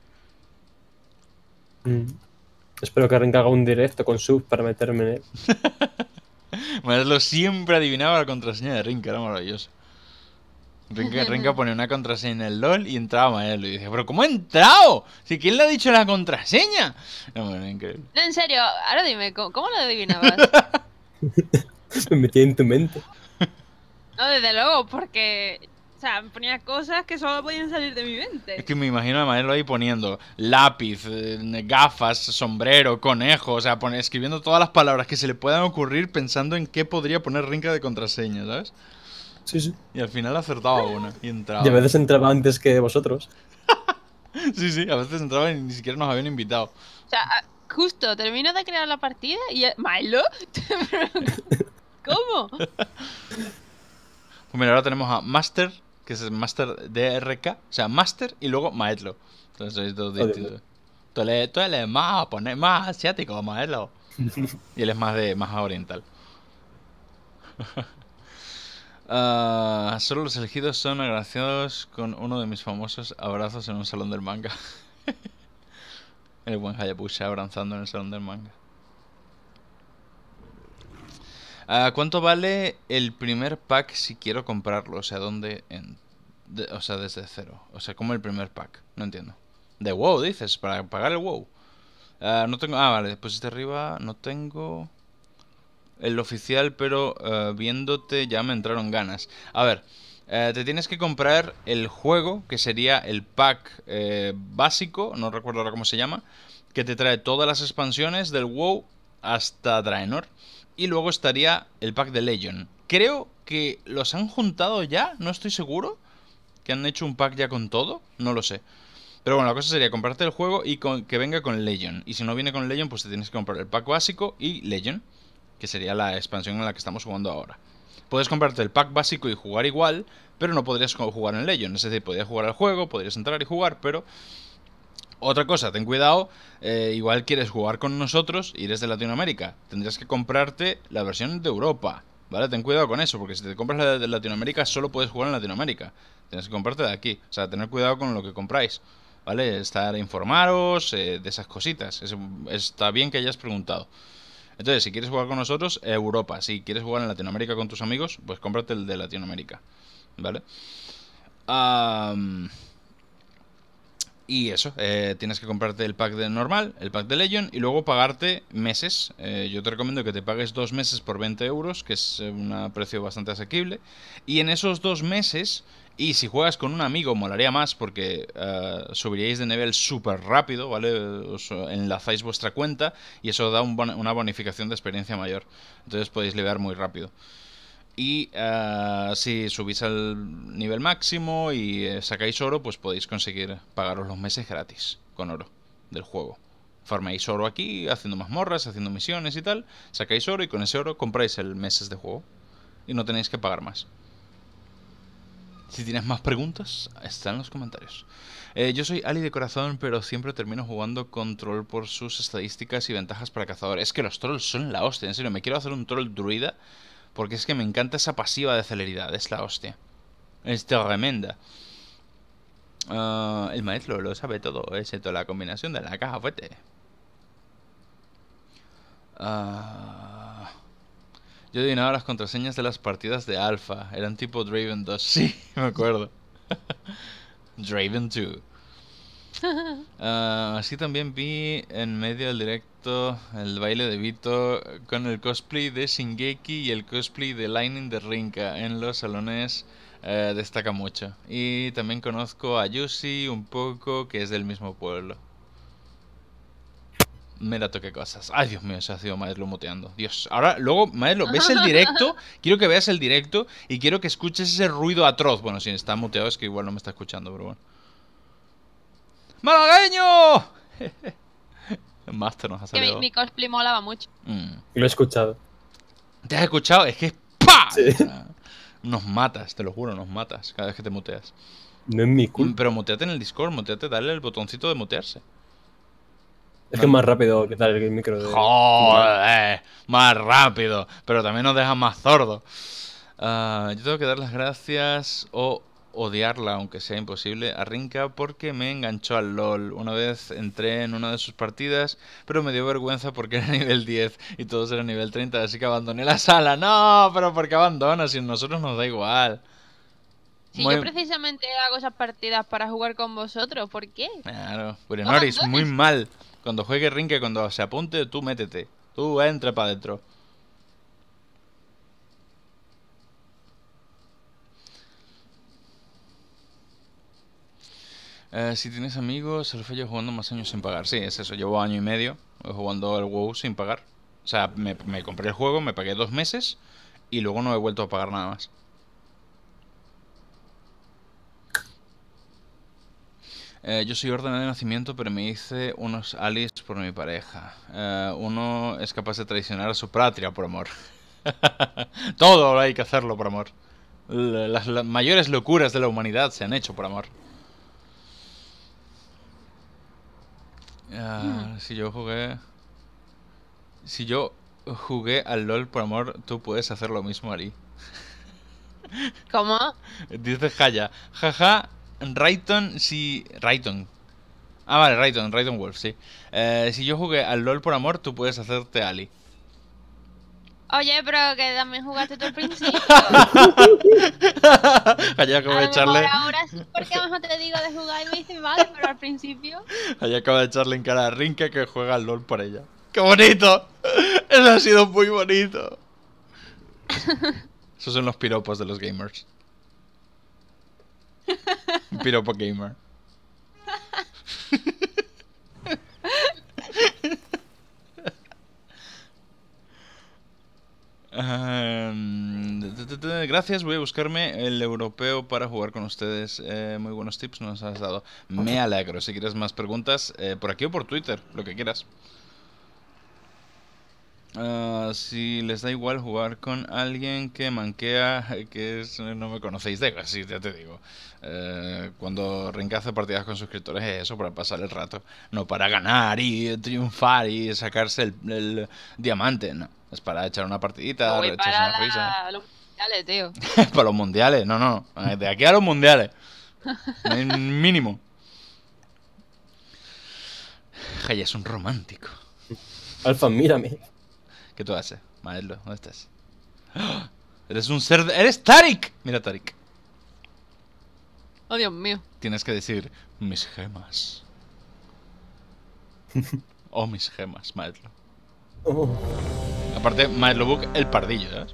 Mm. Espero que Renk haga un directo con sub para meterme en él. Maedlo siempre adivinaba la contraseña de Rinka, era maravilloso. Rinka, Rinka pone una contraseña en el LOL y entraba Maedlo y dice, ¿pero cómo ha entrado? Si quién le ha dicho la contraseña. No, bueno, increíble. No, en serio, ahora dime, ¿cómo, cómo lo adivinabas? Me metí en tu mente. No, desde luego, porque... O sea, me ponía cosas que solo podían salir de mi Es mente. que me imagino a Maedlo ahí poniendo lápiz, eh, gafas, sombrero, conejo, o sea, pone, escribiendo todas las palabras que se le puedan ocurrir pensando en qué podría poner Rinka de contraseña, ¿sabes? Sí, sí. Y al final acertaba una y entraba. Y a veces entraba antes que vosotros. Sí, sí, a veces entraba y ni siquiera nos habían invitado. O sea, a- justo termino de crear la partida y... ya- ¿Milo? ¿Cómo? Pues mira, ahora tenemos a Master, que es el Master D R K, o sea, Master y luego Maedlo. Entonces sois dos Joder. distintos. Tú él, tú él es más, japonés, más asiático, Maedlo. Y él es más de más oriental. Ah, solo los elegidos son agraciados con uno de mis famosos abrazos en un salón del manga. El buen Hayabusa abrazando en el salón del manga. Ah, ¿cuánto vale el primer pack si quiero comprarlo? O sea, ¿dónde? En, de- o sea, desde cero. O sea, ¿cómo el primer pack? No entiendo. De WoW, dices, para pagar el WoW. Ah, no tengo... Ah, vale, después de arriba no tengo... El oficial, pero eh, viéndote ya me entraron ganas. A ver, eh, te tienes que comprar el juego, que sería el pack eh, básico, no recuerdo ahora cómo se llama, que te trae todas las expansiones del WoW hasta Draenor. Y luego estaría el pack de Legion. Creo que los han juntado ya, no estoy seguro. Que han hecho un pack ya con todo, no lo sé. Pero bueno, la cosa sería comprarte el juego y con, que venga con Legion. Y si no viene con Legion, pues te tienes que comprar el pack básico y Legion, que sería la expansión en la que estamos jugando ahora. Puedes comprarte el pack básico y jugar igual, pero no podrías jugar en Legion. Es decir, podrías jugar al juego, podrías entrar y jugar, pero... Otra cosa, ten cuidado, eh, igual quieres jugar con nosotros y eres de Latinoamérica. Tendrías que comprarte la versión de Europa, ¿vale? Ten cuidado con eso, porque si te compras la de Latinoamérica solo puedes jugar en Latinoamérica. Tienes que comprarte de aquí, o sea, tener cuidado con lo que compráis, ¿vale? Estar informaros eh, de esas cositas. Es- está bien que hayas preguntado. Entonces, si quieres jugar con nosotros, Europa. Si quieres jugar en Latinoamérica con tus amigos, pues cómprate el de Latinoamérica, ¿vale? Am, y eso, eh, tienes que comprarte el pack de normal, el pack de Legion, y luego pagarte meses. Eh, yo te recomiendo que te pagues dos meses por veinte euros, que es eh, un precio bastante asequible. Y en esos dos meses, y si juegas con un amigo, molaría más porque eh, subiríais de nivel súper rápido, ¿vale? Os enlazáis vuestra cuenta y eso da un bon- una bonificación de experiencia mayor. Entonces podéis levear muy rápido. Y eh, si subís al nivel máximo y eh, sacáis oro, pues podéis conseguir pagaros los meses gratis con oro del juego. Farmáis oro aquí, haciendo mazmorras, haciendo misiones y tal. Sacáis oro y con ese oro compráis el meses de juego. Y no tenéis que pagar más. Si tienes más preguntas, está en los comentarios. Eh, yo soy Ali de corazón, pero siempre termino jugando con troll por sus estadísticas y ventajas para cazador. Es que los trolls son la hostia, en serio. Me quiero hacer un troll druida porque es que me encanta esa pasiva de celeridad. Es la hostia. Es tremenda. Ah, el maestro lo sabe todo, excepto la combinación de la caja fuerte. Ah... Yo adivinaba las contraseñas de las partidas de Alpha. Eran tipo Draven dos. Sí, me acuerdo. Draven dos. Ah, así también vi en medio del directo el baile de Vito con el cosplay de Shingeki y el cosplay de Lightning de Rinka en los salones. Eh, destaca mucho. Y también conozco a Yushi un poco, que es del mismo pueblo. Mira tú qué cosas. Ay, Dios mío, se ha sido Maedlo muteando. Dios. Ahora, luego, Maedlo, ¿ves el directo? Quiero que veas el directo y quiero que escuches ese ruido atroz. Bueno, si está muteado es que igual no me está escuchando, pero bueno. ¡Malagueño! Master nos ha Que mi, salido. mi cosplay molaba mucho. Mm. Lo he escuchado. ¿Te has escuchado? Es que es ¡pa! Sí. O sea, nos matas, te lo juro, nos matas cada vez que te muteas. No es mi Mm, culpa. Pero muteate en el Discord, muteate, dale el botoncito de mutearse. Es que es más rápido que tal el micro de. Joder, más rápido, pero también nos deja más sordos. Ah, yo tengo que dar las gracias o odiarla, aunque sea imposible, a Rinka porque me enganchó al LOL. Una vez entré en una de sus partidas, pero me dio vergüenza porque era nivel diez y todos eran nivel treinta, así que abandoné la sala. No, pero ¿por qué abandonas? Si a nosotros nos da igual. Si Muy- yo precisamente hago esas partidas para jugar con vosotros, ¿por qué? Claro, pero Noris, muy mal. Cuando juegue Rinka, cuando se apunte, tú métete. Tú entra para adentro. Eh, si tienes amigos, el fallo jugando más años sin pagar. Sí, es eso. Llevo año y medio jugando el WoW sin pagar. O sea, me, me compré el juego, me pagué dos meses y luego no he vuelto a pagar nada más. Eh, yo soy orden de nacimiento, pero me hice unos alis por mi pareja. Eh, uno es capaz de traicionar a su patria por amor. Todo hay que hacerlo por amor. L- Las, las mayores locuras de la humanidad se han hecho por amor. Ah, si yo jugué... Si yo jugué al LOL por amor, tú puedes hacer lo mismo, Ali. ¿Cómo? Dice Haya. Jaja, Rayton si... Rayton. Ah, vale, Rayton, Rayton Wolf, sí. Eh, si yo jugué al LOL por amor, tú puedes hacerte Ali. Oye, pero que también jugaste tú al principio. Haya acaba A de lo echarle... mejor ahora sí, porque mejor te digo de jugar y me dices, vale, pero al principio... Haya acaba de echarle en cara a Rinka que juega al LOL por ella. ¡Qué bonito! Eso ha sido muy bonito. Esos son los piropos de los gamers. Un piropo gamer. Ehm, t- t- t- Gracias, voy a buscarme el europeo para jugar con ustedes. Eh, muy buenos tips nos has dado. Me alegro. Si quieres más preguntas, eh, por aquí o por Twitter, lo que quieras. Ah, si les da igual jugar con alguien que manquea, que es, no me conocéis de así, ya te digo. Eh, cuando Rinka hace partidas con suscriptores es eso, para pasar el rato. No para ganar y triunfar y sacarse el, el diamante, no. Es para echar una partidita, Voy echarse para una risa. la... los mundiales, tío. Para los mundiales, no, no. De aquí a los mundiales. No hay mínimo. Jaya es un romántico. Alfa, mírame. ¿Qué tú haces? Maedlo, ¿dónde estás? ¡Ah! Eres un ser... de- ¡Eres Tarik! Mira, Tarik. Oh, Dios mío. Tienes que decir mis gemas. Oh, mis gemas, Maedlo. Oh. Aparte, Maedlo Book, el pardillo, ¿sabes?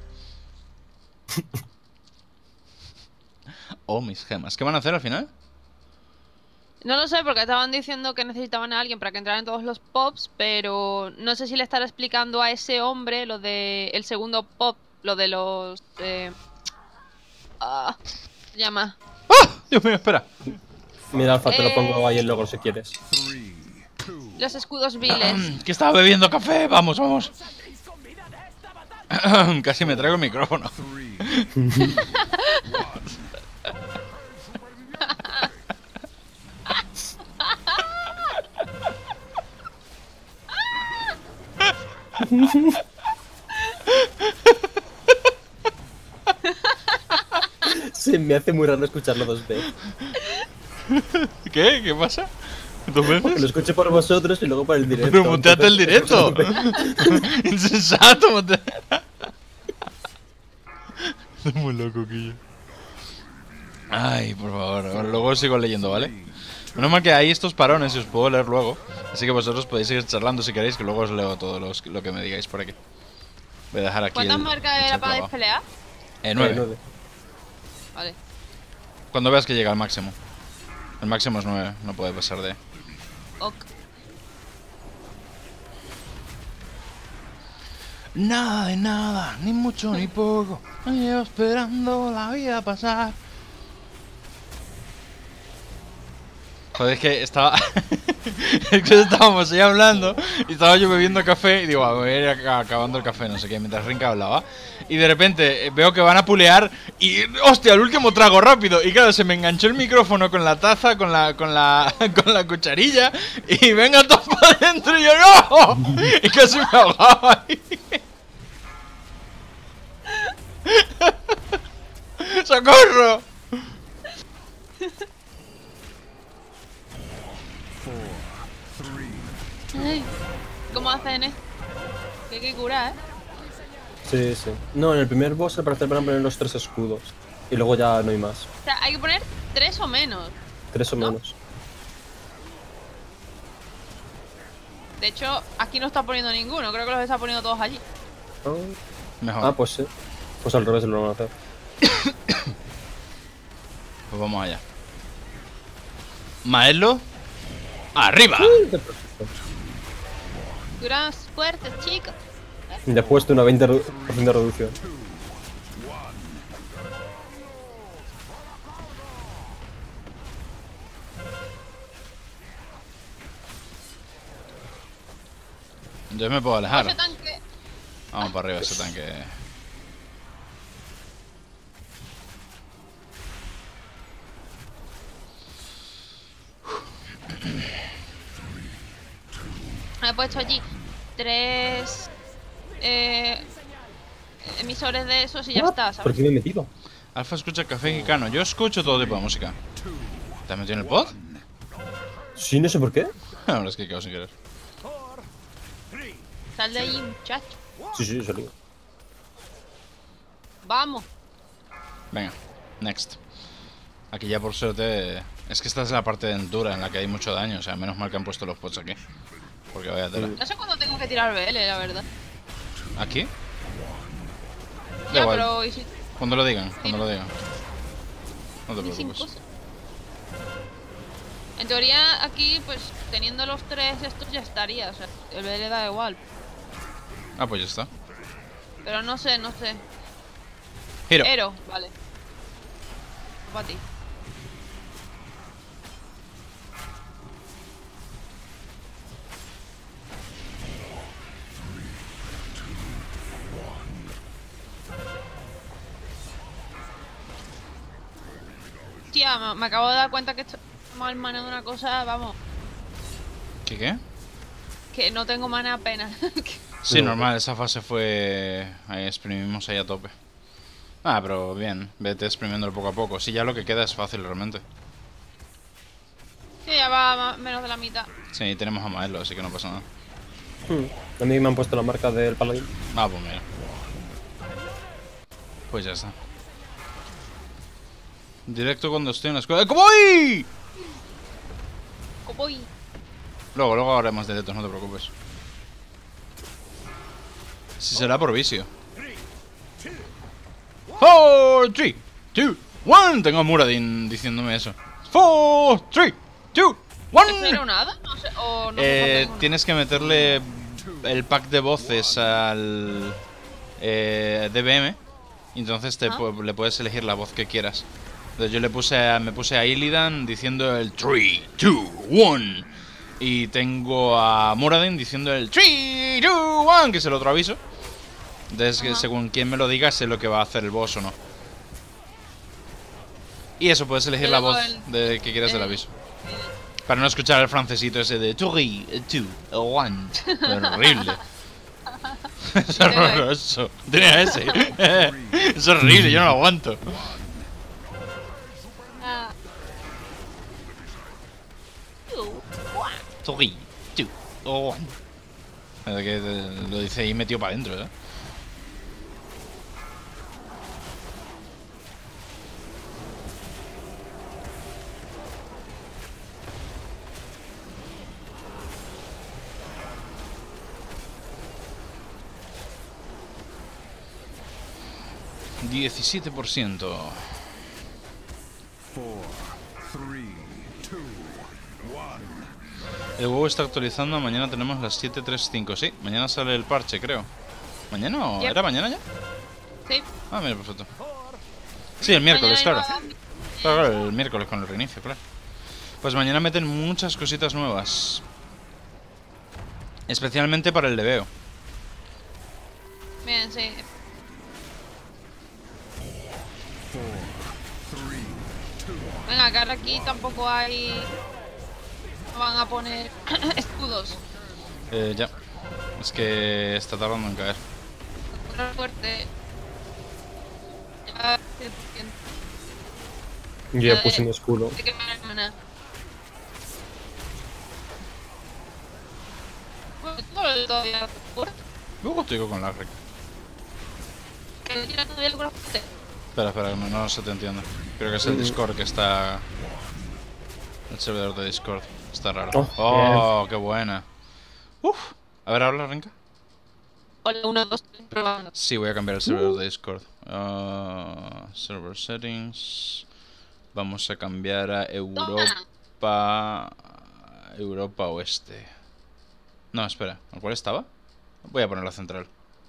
Oh, mis gemas. ¿Qué van a hacer al final? No lo sé, porque estaban diciendo que necesitaban a alguien para que entrara en todos los pops, pero no sé si le estará explicando a ese hombre lo de el segundo pop, lo de los... Eh... Ah, se llama... ¡Ah! Dios mío, espera. Mira, Alfa, te lo Eh. pongo ahí el logo si quieres. Three, two, Los escudos viles. Que estaba bebiendo café. Vamos, vamos. Casi me traigo el micrófono. three, Se me hace muy raro escucharlo dos veces. ¿Qué? ¿Qué pasa? ¿Dos Lo veces? escucho por vosotros y luego por el directo. Pero muteate el Entonces- directo. Insensato, monte. Es muy loco, Quillo. Ay, por favor. Ahora luego sigo leyendo, ¿vale? Menos mal que hay estos parones y os puedo leer luego. Así que vosotros podéis seguir charlando si queréis, que luego os leo todo los- lo que me digáis por aquí. Voy a dejar aquí. ¿Cuántas el- marcas el era chat para grabado. despelear? Eh, Eh, nueve. nueve. Vale. Cuando veas que llega al máximo. El máximo es nueve, no puede pasar de. Ok. Nada de nada, ni mucho ni poco. Me llevo esperando la vida pasar. Joder, es que estaba. Es que estábamos ahí hablando y estaba yo bebiendo café y digo, "Ah, voy a ir ac- acabando el café, no sé qué", mientras Rinka hablaba. Y de repente eh, veo que van a pulear y. ¡Hostia! El último trago rápido. Y claro, se me enganchó el micrófono con la taza, con la. con la. con la cucharilla. Y venga todo para adentro y yo ¡no! Y casi me ahogaba ahí. ¡Socorro! Ay, ¿cómo hacen, eh? Que hay que curar, eh. Sí, sí. No, en el primer boss al parecer van a poner los tres escudos. Y luego ya no hay más. O sea, hay que poner tres o menos. Tres o ¿No? menos. De hecho, aquí no está poniendo ninguno. Creo que los está poniendo todos allí. Ah, Mejor. Ah, pues sí. Pues al revés lo van a hacer. Pues vamos allá. Maelo. ¡Arriba! Curas fuertes, chicos. Después de una veinte por ciento de reducción. Entonces me puedo alejar. Ese tanque. Vamos para arriba ese tanque. He puesto allí tres eh, emisores de esos y ya está, ¿Por ¿sabes? qué me he metido? Alfa escucha café gicano. Yo escucho todo tipo de música. ¿Te has metido en el pod? Sí, no sé por qué. Ahora es que quedo sin querer. Sal de ahí, muchacho. Sí, sí, salí. Vamos. Venga, next. Aquí ya por suerte. Es que esta es la parte de Endura en la que hay mucho daño. O sea, menos mal que han puesto los pods aquí. Porque vaya tela. No sé cuándo tengo que tirar B L, la verdad. ¿Aquí? Da Ya, igual. pero... ¿y si- Cuando lo digan, cuando lo digan. No te y sin preocupes. cosas? En teoría, aquí, pues, teniendo los tres estos ya estaría. O sea, el B L da igual. Ah, pues ya está. Pero no sé, no sé. Giro. Ero, vale. Para ti. Tía, me, me acabo de dar cuenta que estoy mal manejando una cosa, vamos, ¿Qué qué? que no tengo mana apenas. Sí, No. normal, esa fase fue. Ahí exprimimos ahí a tope. Ah, pero bien, vete exprimiéndolo poco a poco. Sí, ya lo que queda es fácil realmente. Sí, ya va ma- menos de la mitad. Sí, tenemos a Maelo, así que no pasa nada. Hmm. A mí me han puesto la marca del paladín. Ah, pues mira. Pues ya está. Directo cuando estoy en la escuela. ¡Cómo voy! Cowboy. Luego, luego haremos directos, no te preocupes. Si será por vicio. four, three, two, one. Tengo a Muradin diciéndome eso. four, three, two, ¿Eso era one. un hada? No sé, o no sé Eh, por qué. tienes que meterle el pack de voces al eh, D B M. Y entonces te Ah. pu- le puedes elegir la voz que quieras. Entonces yo le puse a, me puse a Illidan diciendo el three, two, one. Y tengo a Muradin diciendo el three, two, one, que es el otro aviso. Entonces, que Ajá. según quien me lo diga, sé lo que va a hacer el boss o no. Y eso, puedes elegir Yo la tengo voz el- de que quieras del el- aviso. Para no escuchar el francesito ese de three, two, one. Horrible. Es tengo el- horroroso. Tenía ese. Es horrible, yo no lo aguanto. Ah. three, two, one. Es que eh, lo dice ahí metido para adentro, ¿eh? diecisiete por ciento. Four, three, two, one. El huevo está actualizando. Mañana tenemos las siete treinta y cinco. Sí, mañana sale el parche, creo. ¿Mañana o Yep. era mañana ya? Sí. Ah, mira, perfecto. Sí, el miércoles, claro. Mañana Claro, claro, el miércoles con el reinicio, claro. Pues mañana meten muchas cositas nuevas. Especialmente para el leveo. Bien, sí. Venga, que ahora aquí tampoco hay... No van a poner escudos. Eh, ya. Es que está tardando en caer. Contra fuerte. Ya... cien por ciento. Yo ya puse mi escudo. Hay que poner mana. Bueno, todo todavía fuerte. Luego estoy con la rec. Que no tira todavía el corazón. Espera, espera, no, no se te entiende. Creo que es el Mm. Discord que está... El servidor de Discord. Está raro. Oh, Oh, qué buena. Uf. A ver, habla, Renka. Hola, uno, dos, tres, probando. Sí, voy a cambiar el servidor de Discord. Ah, server settings. Vamos a cambiar a Europa... Europa Oeste. No, espera. ¿En cuál estaba? Voy a poner la central.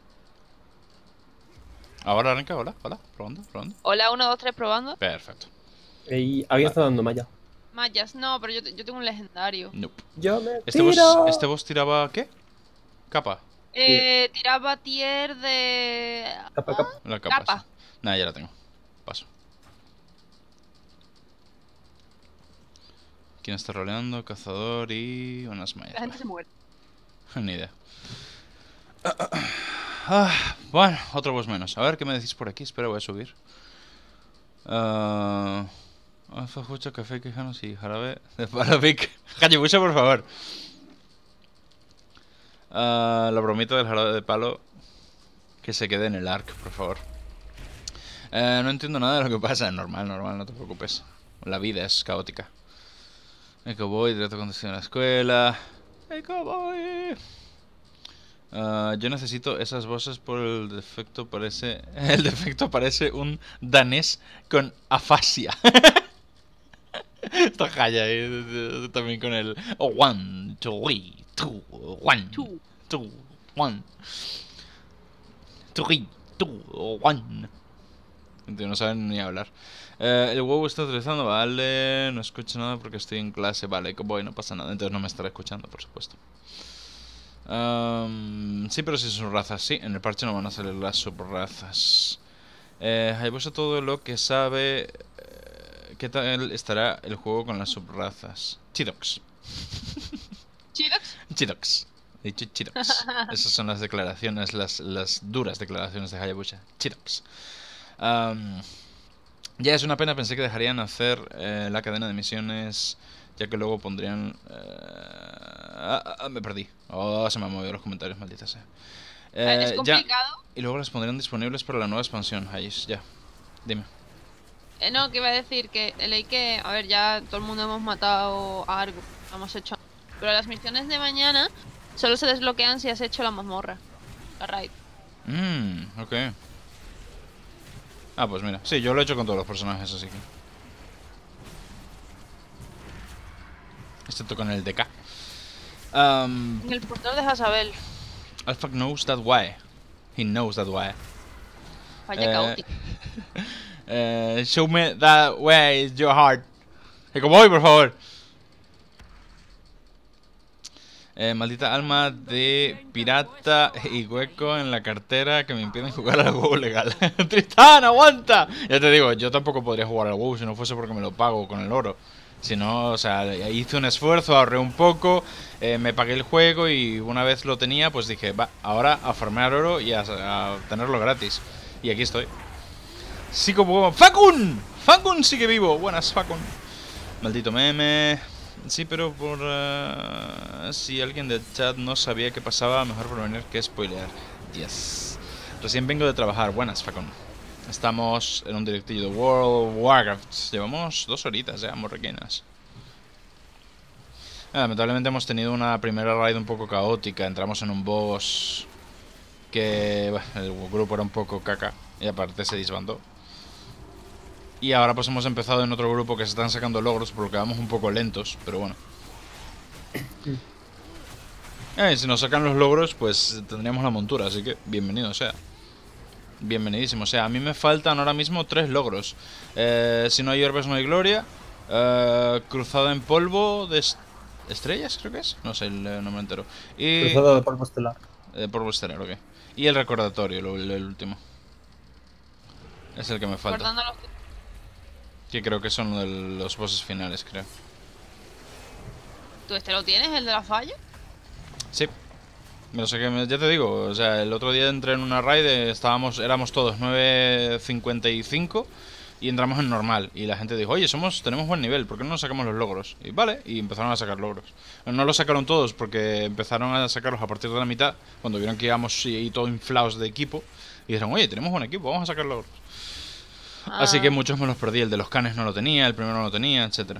Ahora, Renka, hola, hola. Probando, probando. Hola, uno, dos, tres, probando. Perfecto. Ey, alguien está dando malla. Mayas, no, pero yo, yo tengo un legendario. Nope. Yo me ¿Este boss, tiro. ¿Este boss tiraba qué? Capa. Eh, tiraba tier de... Capa, capa. La capa. Capa. Sí. Nah, ya la tengo. Paso. ¿Quién está roleando? Cazador y unas mallas. La gente se muere. Ni idea. Ah, bueno, otro boss menos. A ver qué me decís por aquí. Espera, voy a subir. Uh, Alfa, Jucha, café, quejanos y jarabe de Parabic. Hayabusa, por favor. Uh, la bromita del jarabe de palo. Que se quede en el arc, por favor. Uh, no entiendo nada de lo que pasa. Normal, normal, no te preocupes. La vida es caótica. Eco Boy, directo conducción a la escuela. Eco Boy. Uh, yo necesito esas voces por el defecto parece... El defecto parece un danés con afasia. Está Jaya ahí también con el... Oh, one, two, three, two, one, Two. two, one. Three, two, one. No saben ni hablar. Eh, el huevo está utilizando, vale. No escucho nada porque estoy en clase. Vale, Eco Boy, no pasa nada. Entonces no me estará escuchando, por supuesto. Um, sí, pero si son razas, sí. En el parche no van a salir las subrazas. Eh, Hayabusa todo lo que sabe. Eh, ¿Qué tal estará el juego con las subrazas? Chidox. ¿Chidox? Chidox. He dicho Chidox. Esas son las declaraciones, las, las duras declaraciones de Hayabusa. Chidox. Um, ya es una pena, pensé que dejarían hacer eh, la cadena de misiones. Ya que luego pondrían... Eh... Ah, ah, me perdí. Oh, se me han movido los comentarios, maldita sea. Eh, es complicado. Ya. Y luego las pondrían disponibles para la nueva expansión, Hayes. Ya. Dime. Eh, no, que iba a decir que leí que, a ver, ya todo el mundo hemos matado a algo, lo hemos hecho. Pero las misiones de mañana solo se desbloquean si has hecho la mazmorra, la raid. Mmm, ok. Ah, pues mira. Sí, yo lo he hecho con todos los personajes, así que... Excepto con el D K. Um, En el portal de Jezabel, Alpha knows that why. He knows that why. falla Eh, caótica. Eh, show me that way is your heart. Eco Boy, por favor. Eh, maldita alma de pirata y hueco en la cartera que me impiden jugar al WoW legal. Tristán, aguanta. Ya te digo, yo tampoco podría jugar al WoW si no fuese porque me lo pago con el oro. Si no, o sea, hice un esfuerzo, ahorré un poco, eh, me pagué el juego y una vez lo tenía, pues dije, va, ahora a farmear oro y a, a tenerlo gratis. Y aquí estoy. Sí, como... ¡Fakun! ¡Fakun sigue vivo! Buenas, Fakun. Maldito meme. Sí, pero por... Uh, si alguien del chat no sabía qué pasaba, mejor prevenir que spoilear. Yes. Recién vengo de trabajar. Buenas, Fakun. Estamos en un directillo de World of Warcraft. Llevamos dos horitas ya, morrequinas. Ah, lamentablemente hemos tenido una primera raid un poco caótica. Entramos en un boss que... Bueno, el grupo era un poco caca. Y aparte se disbandó. Y ahora pues hemos empezado en otro grupo que se están sacando logros, por lo que vamos un poco lentos, pero bueno. Eh, si nos sacan los logros, pues tendríamos la montura, así que bienvenido sea. Bienvenidísimo. O sea, a mí me faltan ahora mismo tres logros. Eh, si no hay herbes, no hay gloria. Eh, cruzada en polvo de est estrellas, creo que es. No sé el eh, nombre entero. Y... Cruzado de polvo estelar. Eh, polvo estelar, ok. Y el recordatorio, lo- el, el último. Es el que me falta. Guardando los... Que creo que son de los bosses finales, creo. ¿Tú este lo tienes, el de la falla? Sí. No sé qué, ya te digo, o sea, el otro día entré en una raid, eh, estábamos, éramos todos nueve cincuenta y cinco y entramos en normal. Y la gente dijo, oye, somos, tenemos buen nivel, ¿por qué no nos sacamos los logros? Y vale, y empezaron a sacar logros. No los sacaron todos porque empezaron a sacarlos a partir de la mitad, cuando vieron que íbamos ahí todo inflados de equipo. Y dijeron, oye, tenemos buen equipo, vamos a sacar logros. Ah. Así que muchos me los perdí, el de los canes no lo tenía, el primero no lo tenía, etcétera.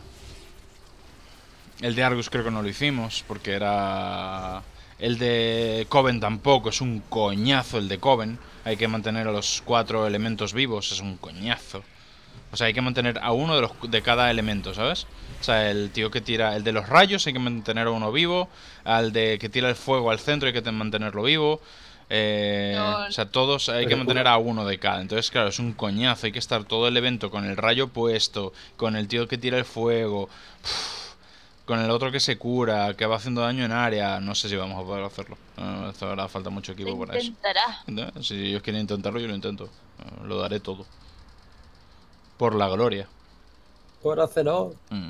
El de Argus creo que no lo hicimos, porque era... El de Coven tampoco, es un coñazo el de Coven. Hay que mantener a los cuatro elementos vivos, es un coñazo. O sea, hay que mantener a uno de, los, de cada elemento, ¿sabes? O sea, el tío que tira... El de los rayos hay que mantener a uno vivo. Al de que tira el fuego al centro hay que mantenerlo vivo. Eh, No. o sea, todos hay que mantener a uno de cada. Entonces, claro, es un coñazo. Hay que estar todo el evento con el rayo puesto, con el tío que tira el fuego, uf, con el otro que se cura, que va haciendo daño en área. No sé si vamos a poder hacerlo. No, esto ahora falta mucho equipo para eso. Intentará. No, si ellos quieren intentarlo, yo lo intento. Eh, Lo daré todo. Por la gloria. Por hacerlo. Mm.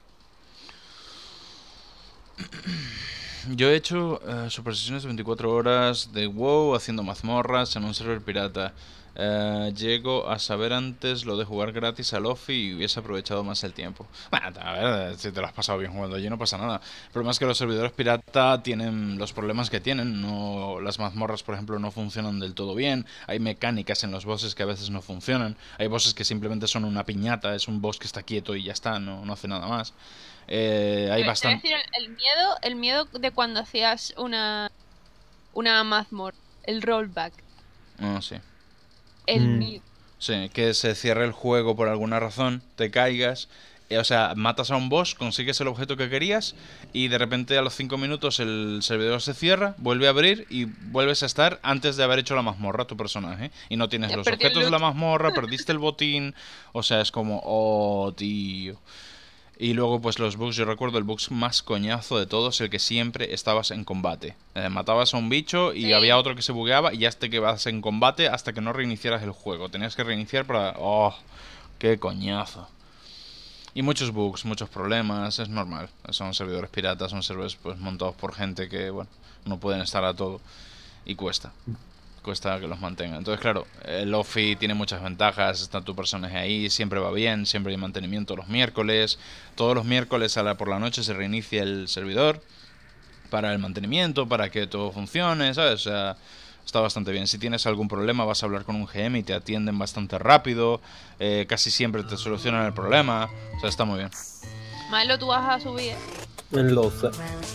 Yo he hecho eh, super sesiones de veinticuatro horas de WoW haciendo mazmorras en un server pirata. Eh, llego a saber antes lo de jugar gratis a Lofi y hubiese aprovechado más el tiempo. Bueno, a ver, si te lo has pasado bien jugando allí no pasa nada. El problema es que los servidores pirata tienen los problemas que tienen. No, las mazmorras, por ejemplo, no funcionan del todo bien. Hay mecánicas en los bosses que a veces no funcionan. Hay bosses que simplemente son una piñata. Es un boss que está quieto y ya está, no, no hace nada más. Eh, hay Te- te voy a bastante... decir, el, el miedo, el miedo de cuando hacías una una mazmorra, el rollback, No sé. el Mm. miedo. Sí, que se cierre el juego por alguna razón, te caigas, eh, o sea, matas a un boss, consigues el objeto que querías y de repente a los cinco minutos el servidor se cierra, vuelve a abrir y vuelves a estar antes de haber hecho la mazmorra tu personaje. Y no tienes Ya los perdí el objetos de la loot. mazmorra, perdiste el botín, o sea, es como, oh, tío. Y luego, pues los bugs, yo recuerdo el bug más coñazo de todos, el que siempre estabas en combate. Eh, matabas a un bicho y Sí. había otro que se bugueaba y ya te quedabas en combate hasta que no reiniciaras el juego. Tenías que reiniciar para... ¡Oh! ¡Qué coñazo! Y muchos bugs, muchos problemas, es normal. Son servidores piratas, son servidores pues montados por gente que, bueno, no pueden estar a todo. Y cuesta. Cuesta que los mantengan. Entonces, claro, el Lofi tiene muchas ventajas. Está tu personaje ahí, siempre va bien, siempre hay mantenimiento los miércoles. Todos los miércoles a la, por la noche se reinicia el servidor para el mantenimiento, para que todo funcione, ¿sabes? O sea, está bastante bien. Si tienes algún problema, vas a hablar con un G M y te atienden bastante rápido. Eh, casi siempre te solucionan el problema. O sea, está muy bien. Milo, tú vas a subir, ¿eh? En doce.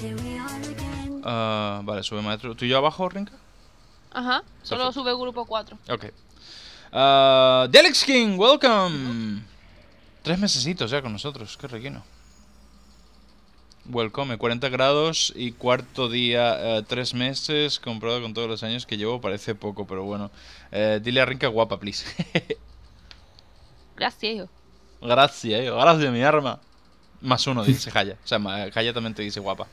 Ah, vale, sube maestro. ¿Tú y yo abajo, Rinka? Ajá, solo Perfecto. sube grupo cuatro. Ok. Uh, Delix King, welcome. Tres mesecitos ya con nosotros, qué requino. Welcome, cuarenta grados y cuarto día, eh, tres meses, comprado con todos los años que llevo, parece poco, pero bueno. Eh, dile a Rinka guapa, please. Gracias, hijo. Gracias, eh, gracias, mi arma. Más uno, dice Haya. O sea, ma- Haya también te dice guapa.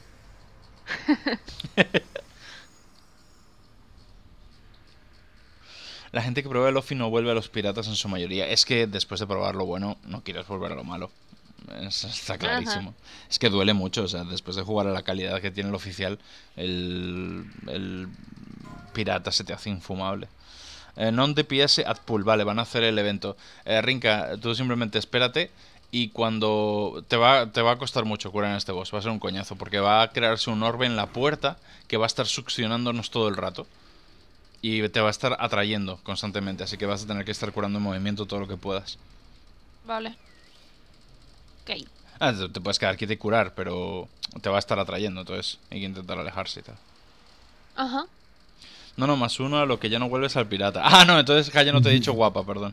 La gente que prueba el Lofi no vuelve a los piratas en su mayoría. Es que después de probar lo bueno, no quieres volver a lo malo. Eso está clarísimo. Es que duele mucho, o sea, después de jugar a la calidad que tiene el oficial, el, el pirata se te hace infumable. Eh, non D P S at pool, vale, van a hacer el evento. Eh, Rinka, tú simplemente espérate y cuando te va, te va a costar mucho curar en este boss, va a ser un coñazo, porque va a crearse un orbe en la puerta que va a estar succionándonos todo el rato. Y te va a estar atrayendo constantemente, así que vas a tener que estar curando en movimiento todo lo que puedas. Vale. Ok. Ah, te te puedes quedar quieto y curar, pero te va a estar atrayendo, entonces hay que intentar alejarse y tal. Ajá. No, no, más uno a lo que ya no vuelves al pirata. Ah, no, entonces ya no te he dicho guapa, perdón.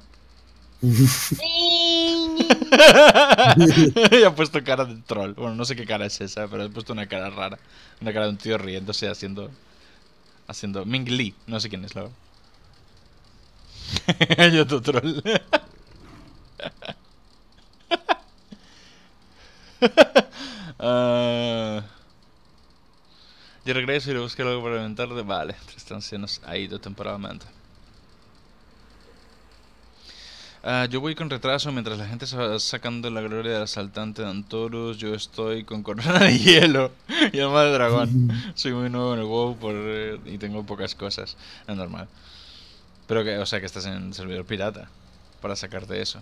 Y ha puesto cara de troll. Bueno, no sé qué cara es esa, pero he puesto una cara rara. Una cara de un tío riéndose haciendo... Haciendo... Ming Lee. No sé quién es, la verdad. Yo tu troll. uh... Yo regreso y le busco algo para inventar de... Vale, tres transiciones ha ido temporalmente. Uh, yo voy con retraso mientras la gente se va sacando la gloria del asaltante de Antorus. Yo estoy con corona de hielo y alma de dragón. Soy muy nuevo en el WoW por, eh, y tengo pocas cosas. Es normal. Pero que, o sea, que estás en servidor pirata para sacarte eso.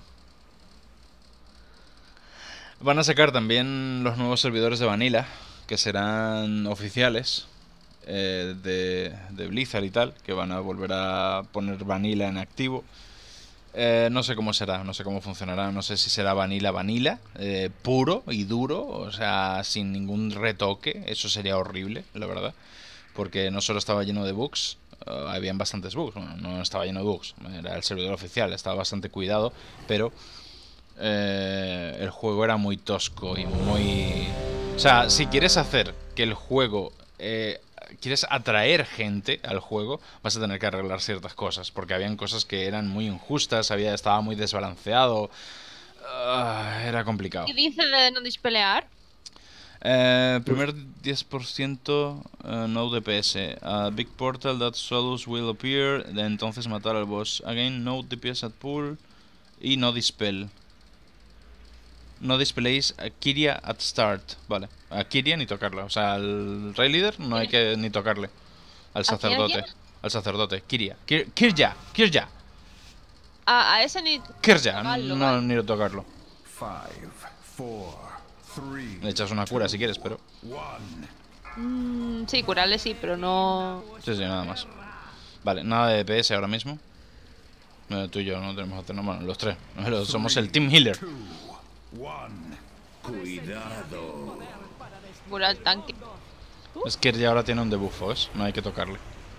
Van a sacar también los nuevos servidores de Vanilla, que serán oficiales eh, de, de Blizzard y tal, que van a volver a poner Vanilla en activo. Eh, no sé cómo será, no sé cómo funcionará, no sé si será Vanilla Vanilla, eh, puro y duro, o sea, sin ningún retoque. Eso sería horrible, la verdad, porque no solo estaba lleno de bugs, uh, habían bastantes bugs, bueno, no estaba lleno de bugs, era el servidor oficial, estaba bastante cuidado, pero eh, el juego era muy tosco y muy... O sea, si quieres hacer que el juego... Eh, quieres atraer gente al juego, vas a tener que arreglar ciertas cosas, porque habían cosas que eran muy injustas, había, estaba muy desbalanceado, uh, era complicado. ¿Qué dice de no dispelear? Eh, primer diez por ciento uh, no D P S. A big portal that swallows will appear. De entonces matar al boss. Again, no D P S at pool. Y no dispel. No displays a Kyria at start. Vale. A Kyria ni tocarla. O sea, al Rey Líder no hay que ni tocarle. Al sacerdote. Al sacerdote. Kyria. Kir Kirja. Kirja. A, a ese ni... Kirja. Tocarlo, No, vale. ni tocarlo. Five, four, three, Le echas una cura si quieres, pero... one. Mm, sí, curarle sí, pero no... Sí, sí, nada más. Vale, nada de D P S ahora mismo. Eh, tú y yo no tenemos que hacer... Bueno, los tres. Los- Somos el Team Healer. Two, one. Cuidado. Curar el tanque. Es que ya ahora tiene un debuffo, ¿ves? No hay que tocarle.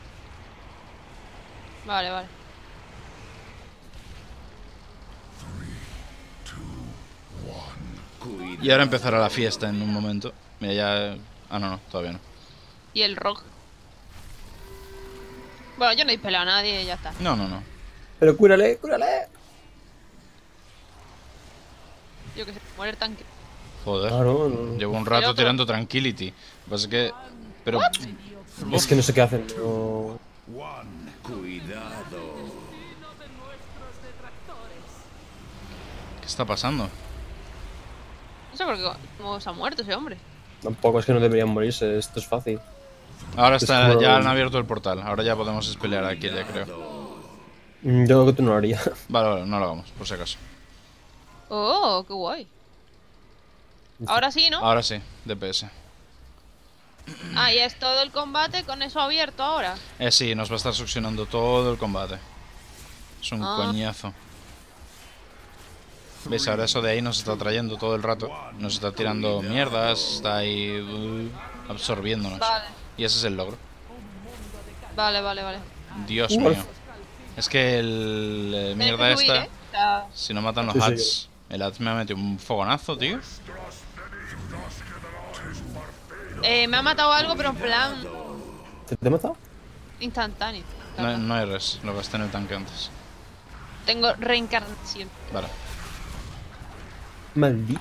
Vale, vale. Y ahora empezará la fiesta en un momento. Mira, ya... Ah, no, no, todavía no. Y el rock. Bueno, yo no he dispelado a nadie y ya está. No, no, no. Pero cúrale, cúrale. Yo que sé, muere el tanque. Joder. Claro, no. Llevo un El rato otro. tirando Tranquility. Lo que pasa es que... Pero... Es que no sé qué hacen. No... One. Cuidado. ¿Qué está pasando? No sé por qué cómo se ha muerto ese hombre. Tampoco es que no deberían morirse, esto es fácil. Ahora Es está, como- ya han abierto el portal. Ahora ya podemos pelear aquí, ya creo. Mm, Yo creo que tú no lo harías. Vale, vale, no lo hagamos, por si acaso. Oh, qué guay. Ahora sí, ¿no? Ahora sí, D P S. Ah, y es todo el combate con eso abierto ahora. Eh, sí, nos va a estar succionando todo el combate. Es un Ah. coñazo. ¿Ves? Ahora eso de ahí nos está trayendo todo el rato. Nos está tirando mierdas, está ahí uh, absorbiéndonos. Vale, Y ese es el logro. vale, vale, vale. Dios Uf. mío. Es que el eh, Tenéis mierda que subir, esta, ¿eh? O sea, si no matan los Sí, sí. hats, el hats me ha metido un fogonazo, tío. eh, me ha matado algo, pero en plan ¿Te, te he matado? instantáneo. No, no hay res, lo gasté en el tanque antes. Tengo reencarnación. Vale. Maldito.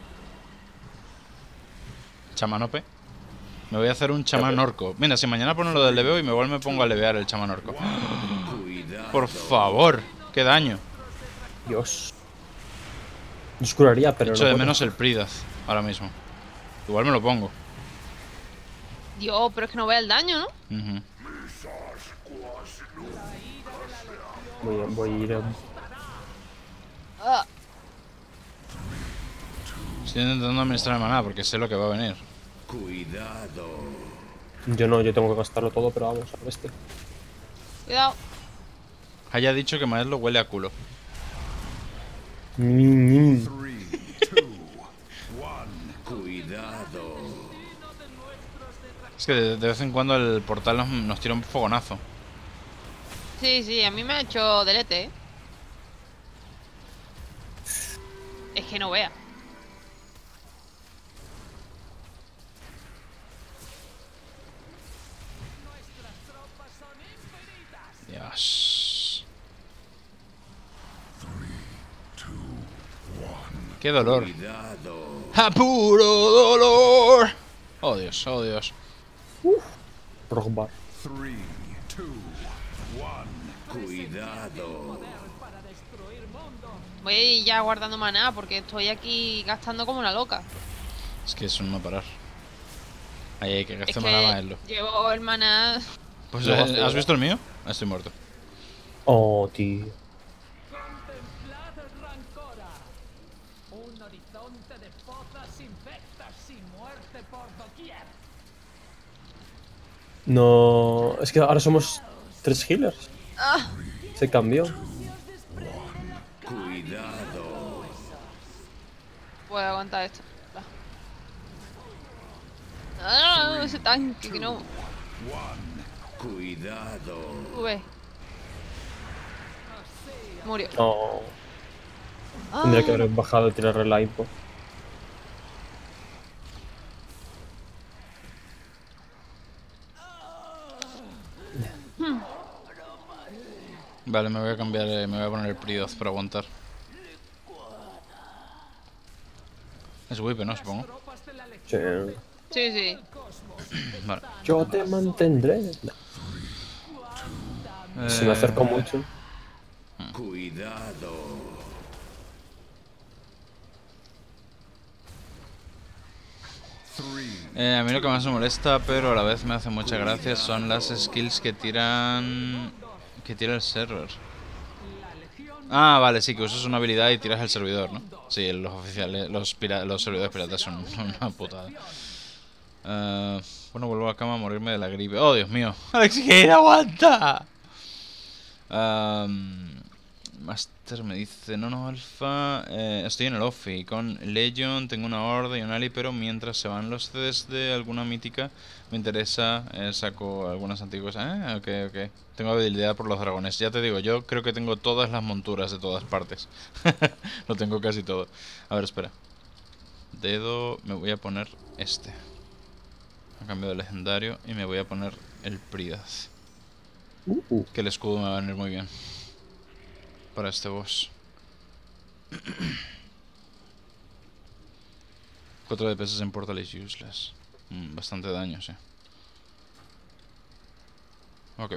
Chamán O P. Me voy a hacer un chamán orco. Mira, si mañana ponen lo del leveo y me igual me pongo a levear el chamán orco. Por favor, qué daño. Dios. Yo os curaría, pero Echo no de puedo. menos el Pridath ahora mismo. Igual me lo pongo. Dios, pero es que no vea el daño, ¿no? Ujú. Voy a, voy a ir a... Ah, Estoy intentando administrar el maná porque sé lo que va a venir. Cuidado. Yo no, yo tengo que gastarlo todo, pero vamos, a la bestia. cuidado. Haya dicho que Maedlo huele a culo. Mm, mm. Three, two, one. Cuidado. Es que de, de vez en cuando el portal nos, nos tira un fogonazo. Sí, sí, a mí me ha hecho delete, ¿eh? Es que no vea. Dios. ¡Qué dolor! Cuidado. ¡A puro dolor! Oh Dios, oh Dios. Rock bar. Three, two, one. Cuidado. Voy a ir ya guardando maná porque estoy aquí gastando como una loca. Es que es un no parar. Ahí hay que Es gastar maná para que verlo. llevo el maná. Pues, Lo eh, gasto, ¿has ¿no? visto el mío? Ah, estoy muerto. Oh, tío. Contemplad Rancora, un horizonte de fozas infectas y muerte por doquier. No. Es que ahora somos tres healers. Ah, Se cambió. Cuidado. puedo aguantar esto. Ah, ese tanque que no. Cuidado. Sube. Murió. No. Ah, Tendría que haber bajado y tirarle la info. Vale, me voy a cambiar, eh, me voy a poner el Pridoth para aguantar. Es whip, ¿no? Supongo. Sí. sí, sí. Vale. Yo te mantendré. No. Se me acercó mucho. Cuidado. Eh, a mí lo que más me molesta, pero a la vez me hace mucha gracia, son las skills que tiran... que tira el server. Ah, vale, sí, que usas una habilidad y tiras el servidor, ¿no? Sí, los oficiales, los, pira los servidores piratas son una putada. Uh, bueno, vuelvo a la cama a morirme de la gripe. ¡Oh, Dios mío! ¡Alex Gale, aguanta! Um, Master me dice, no, no, alfa. Eh, estoy en el offi con Legion, tengo una horda y un ali, pero mientras se van los C Ds de alguna mítica, me interesa, eh, saco algunas antiguas. Ah, ok, ok. Tengo habilidad por los dragones. Ya te digo, yo creo que tengo todas las monturas de todas partes. Lo tengo casi todo. A ver, espera. Dedo, me voy a poner este. A cambio de legendario, y me voy a poner el Pridath. Uh, uh. Que el escudo me va a venir muy bien para este boss. cuatro D P S en Portal is useless. Mm, bastante daño, sí. Ok.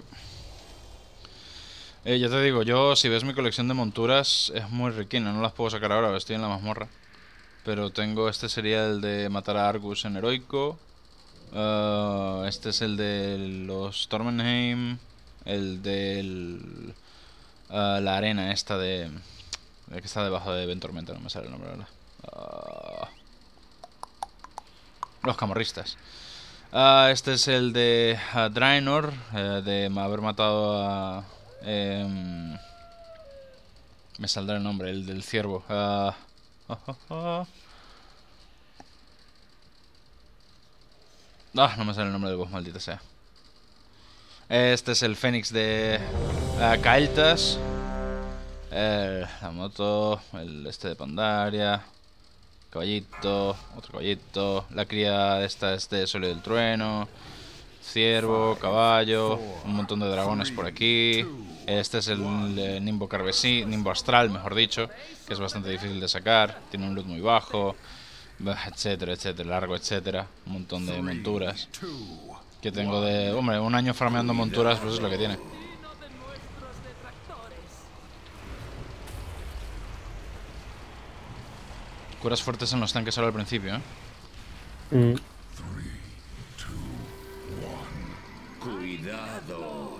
Eh, ya te digo, yo si ves mi colección de monturas es muy riquina. No las puedo sacar ahora, estoy en la mazmorra. Pero tengo, este sería el de matar a Argus en heroico. Uh, este es el de los Tormenheim. El del... Uh, la arena esta de... de que está debajo de Ventormenta, no me sale el nombre ahora. Uh, los camorristas. Uh, este es el de uh, Draenor, uh, de haber matado a... Um, me saldrá el nombre, el del ciervo. Uh, uh, uh, uh. Ah, no me sale el nombre del boss, maldita sea. Este es el Fénix de uh, Kael'thas. Eh, la moto, el este de Pandaria. Caballito, otro caballito. La cría esta es de Solio del Trueno. Ciervo, caballo. Un montón de dragones por aquí. Este es el, el Nimbo Carvesí, Nimbo Astral, mejor dicho. Que es bastante difícil de sacar. Tiene un loot muy bajo. Etcétera, etcétera, largo, etcétera. Un montón de monturas. Que tengo de... Hombre, un año farmeando monturas, pues es lo que tiene. Curas fuertes en los tanques ahora al principio, ¿eh? Mm. Cuidado.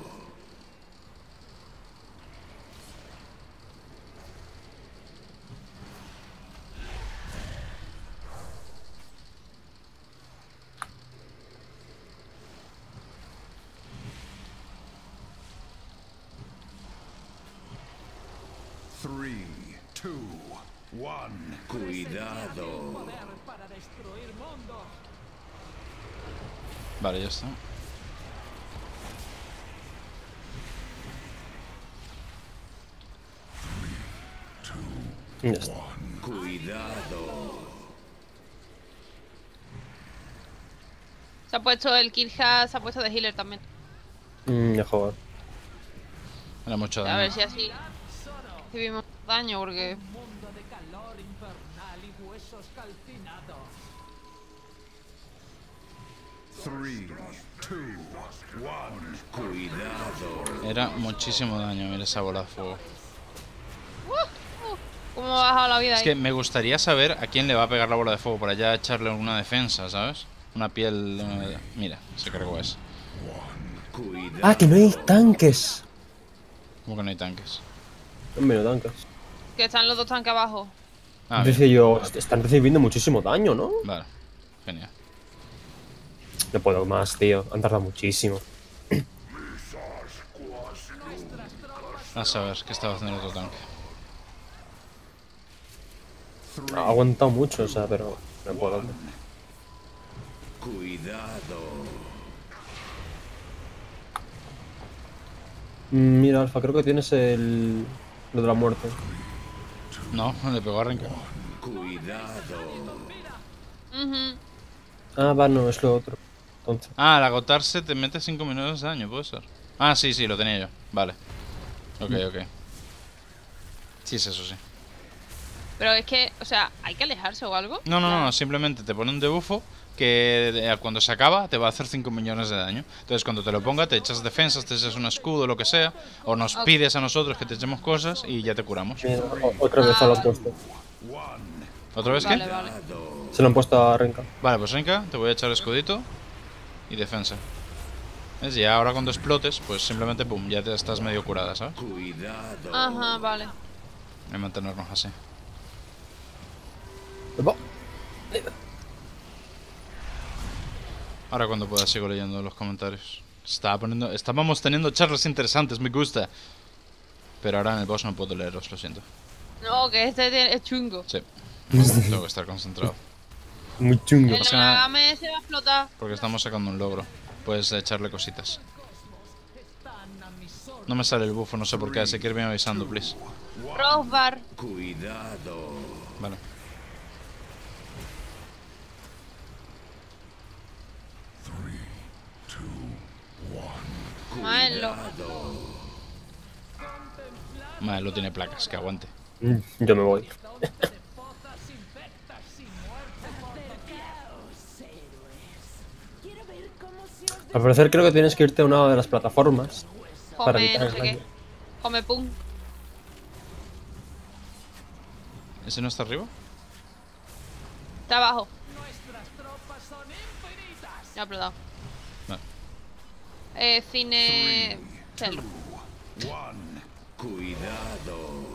Three, two, one. Cuidado. Para destruir mundos. Vale, ya está. Ya está. Cuidado. Se ha puesto el Kirja, se ha puesto de healer también. Mm, mejor. Era mucho A daño. ver si así recibimos daño, porque Mundo de calor infernal y huesos calcinados. Three, two, one. Cuidado. Era muchísimo daño, mira esa bola de fuego. ¿cómo me ha bajado la vida Es ahí? que me gustaría saber a quién le va a pegar la bola de fuego para ya echarle alguna defensa, ¿sabes? Una piel... eh, Mira, se cargó ese. Cuidado. Ah, que no hay tanques. Como que no hay tanques. Hombre, no tanques. Que están los dos tanques abajo. Ah, bien. Decía yo, est- están recibiendo muchísimo daño, ¿no? Vale. Genial. No puedo más, tío. Han tardado muchísimo. A saber qué estaba haciendo el otro tanque. Ha aguantado mucho, o sea, pero no puedo. Cuidado. Mm, Mira, Alfa, creo que tienes el... lo de la muerte. No, le pegó a Renka. Cuidado. Ujú. Ah, va, no, es lo otro. Entonces. Ah, al agotarse te mete cinco minutos de daño, puede ser. Ah, sí, sí, lo tenía yo. Vale. Ok, ok. Sí, es eso, sí. Pero es que, o sea, ¿hay que alejarse o algo? No, no, no, simplemente te pone un debuffo que eh, cuando se acaba te va a hacer cinco millones de daño. Entonces cuando te lo ponga te echas defensas, te echas un escudo, lo que sea, o nos Ok. pides a nosotros que te echemos cosas y ya te curamos. Mira, o- otra vez se lo han puesto. ¿Otra vez Vale, qué? vale. Se lo han puesto a Renka. Vale, pues Renka, te voy a echar escudito y defensa. ¿Ves? Y ahora cuando explotes, pues simplemente pum, ya te estás medio curada, ¿sabes? Cuidado. Ajá, vale. Hay que mantenernos así. Va. Ahora cuando pueda sigo leyendo los comentarios. Estaba poniendo, estábamos teniendo charlas interesantes, me gusta. Pero ahora en el boss no puedo leeros, lo siento. No, que este tiene- es chungo. Sí. Tengo que estar concentrado. Muy chungo. El Más que nada- Nagame se va a explotar. Porque estamos sacando un logro. Puedes echarle cositas. No me sale el bufo, no sé por qué, así que irme avisando, please. Rosbar. Cuidado. Vale. Maelo. Vale, lo tiene placas, que aguante. Mm, Yo me voy. Al parecer creo que tienes que irte a una de las plataformas para Come, evitar no el sé qué. daño. Come pum. ¿Ese no está arriba? Está abajo. Nuestras tropas son infinitas. Ya ha explotado. Vale. Eh, cine. Cel. One. Cuidado.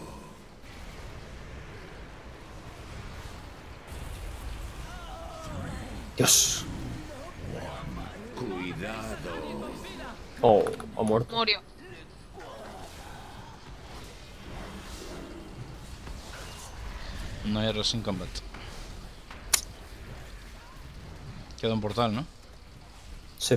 Dios. Cuidado. Oh, ha muerto. Murió. No hay Resin Combat. Queda un portal, ¿no? Sí.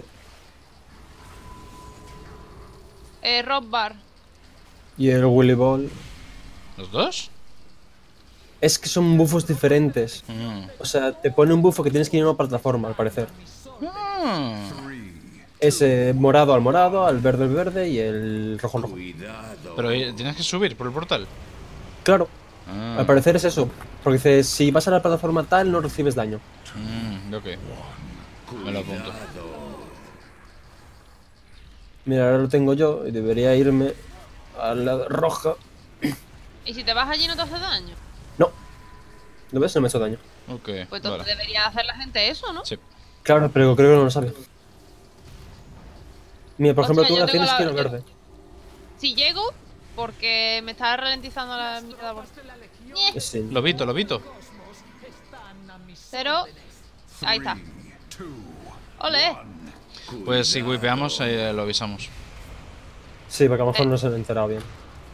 Eh, Rosbar. Y el Willy Ball. ¿Los dos? Es que son buffos diferentes. Mm. O sea, te pone un bufo que tienes que ir a una plataforma, al parecer. Ah. Es eh, morado al morado, al verde al verde y el rojo al rojo. Cuidado. Pero eh, tienes que subir por el portal. Claro, Ah. al parecer es eso. Porque dice, si vas a la plataforma tal, no recibes daño. Mm, ok. Me lo apunto. Mira, ahora lo tengo yo y debería irme a la roja. ¿Y si te vas allí no te hace daño? No. ¿Lo ves? No me ha hecho daño. Ok, Pues entonces vale. debería hacer la gente eso, ¿no? Sí. Claro, pero creo que no lo sabe. Mira, por ejemplo, Hostia, tú yo ahora tengo tienes que ir al la- verde. Si llego, porque me está ralentizando la mierda por... Ñe. Sí. Lobito, lobito. Pero... Ahí está. ¡Ole! Pues si wipeamos, eh, lo avisamos. Sí, porque a lo mejor Eh. no se han enterado bien.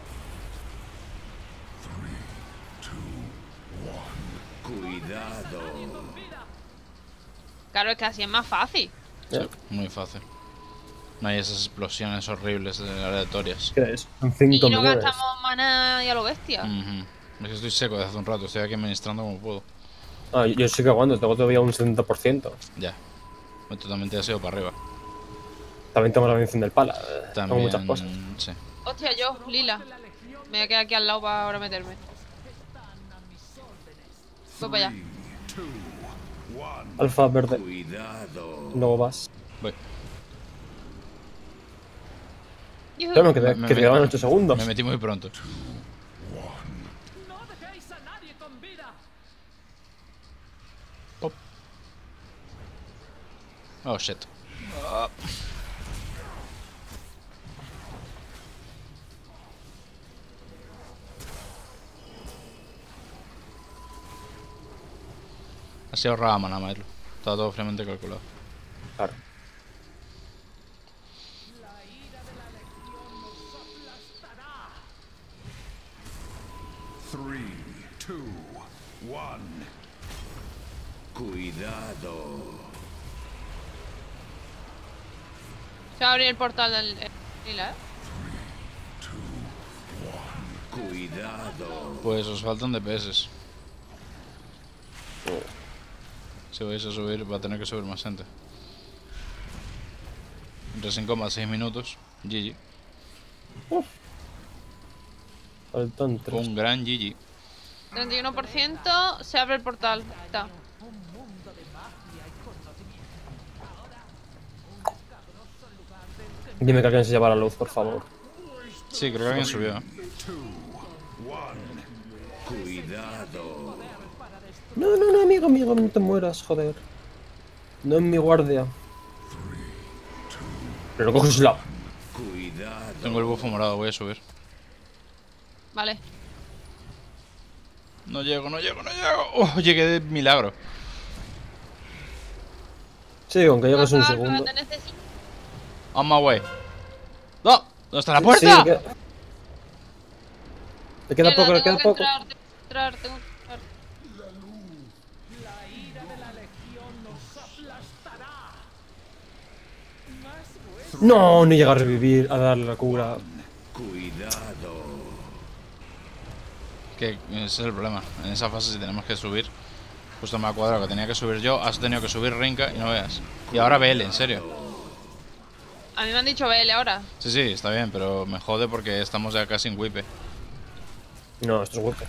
Cuidado. Claro, es que así es más fácil. Sí, muy fácil. No hay esas explosiones horribles eh, aleatorias. ¿Qué es? Son Y cinco no millones. gastamos mana y a lo bestia. Ujú. Es que estoy seco desde hace un rato, estoy aquí administrando como puedo. Ah, yo sigo aguando, tengo todavía un setenta por ciento. Ya. Bueno, totalmente deseo para arriba. También tengo la bendición del pala. eh, Tengo También. muchas cosas. Sí. Hostia, yo, Lila. Me voy a quedar aquí al lado para ahora meterme. Voy para allá. Alfa verde, Cuidado. luego vas. Voy. Yujú. Claro, que te, Me- que te me- quedaban ocho segundos. Me metí muy pronto. ¡No dejéis a nadie con vida! Pop. Oh shit. Ah. Así ahorraba mana, maestro. Estaba todo fríamente calculado. Claro. Three, two, one. Cuidado. Se va a abrir el portal del el Lila, ¿eh? Cuidado. Pues os faltan D P S. Si vais a subir, va a tener que subir más gente. Entre cinco más seis minutos. G G. Faltan tres. Un gran G G. treinta y uno por ciento se abre el portal. Está. Dime que alguien se lleva la luz, por favor. Sí, creo que alguien subió. Cuidado. No, no, no, amigo, amigo, no te mueras, joder. No es mi guardia. Pero coges la. Cuidado. Tengo el bufo morado, voy a subir. Vale. No llego, no llego, no llego. Oh, llegué de milagro. Sí, aunque llegues un Alfa, segundo. te necesito. On my way. ¡No! ¿Dónde está la Sí, puerta? que- Te queda Mierda, poco, te tengo queda que poco. entrar, tengo que entrar, tengo que entrar. La ira de la legión nos aplastará. Más No, no llega a revivir, a darle la cura. Cuidado. Que ese es el problema. En esa fase si tenemos que subir. Justo me ha cuadrado que tenía que subir yo. Has tenido que subir Rinka y no veas. Y ahora B L, en serio. A mí me han dicho B L ahora. Sí, sí, está bien, pero me jode porque estamos ya casi en wipe. No, esto es hueco.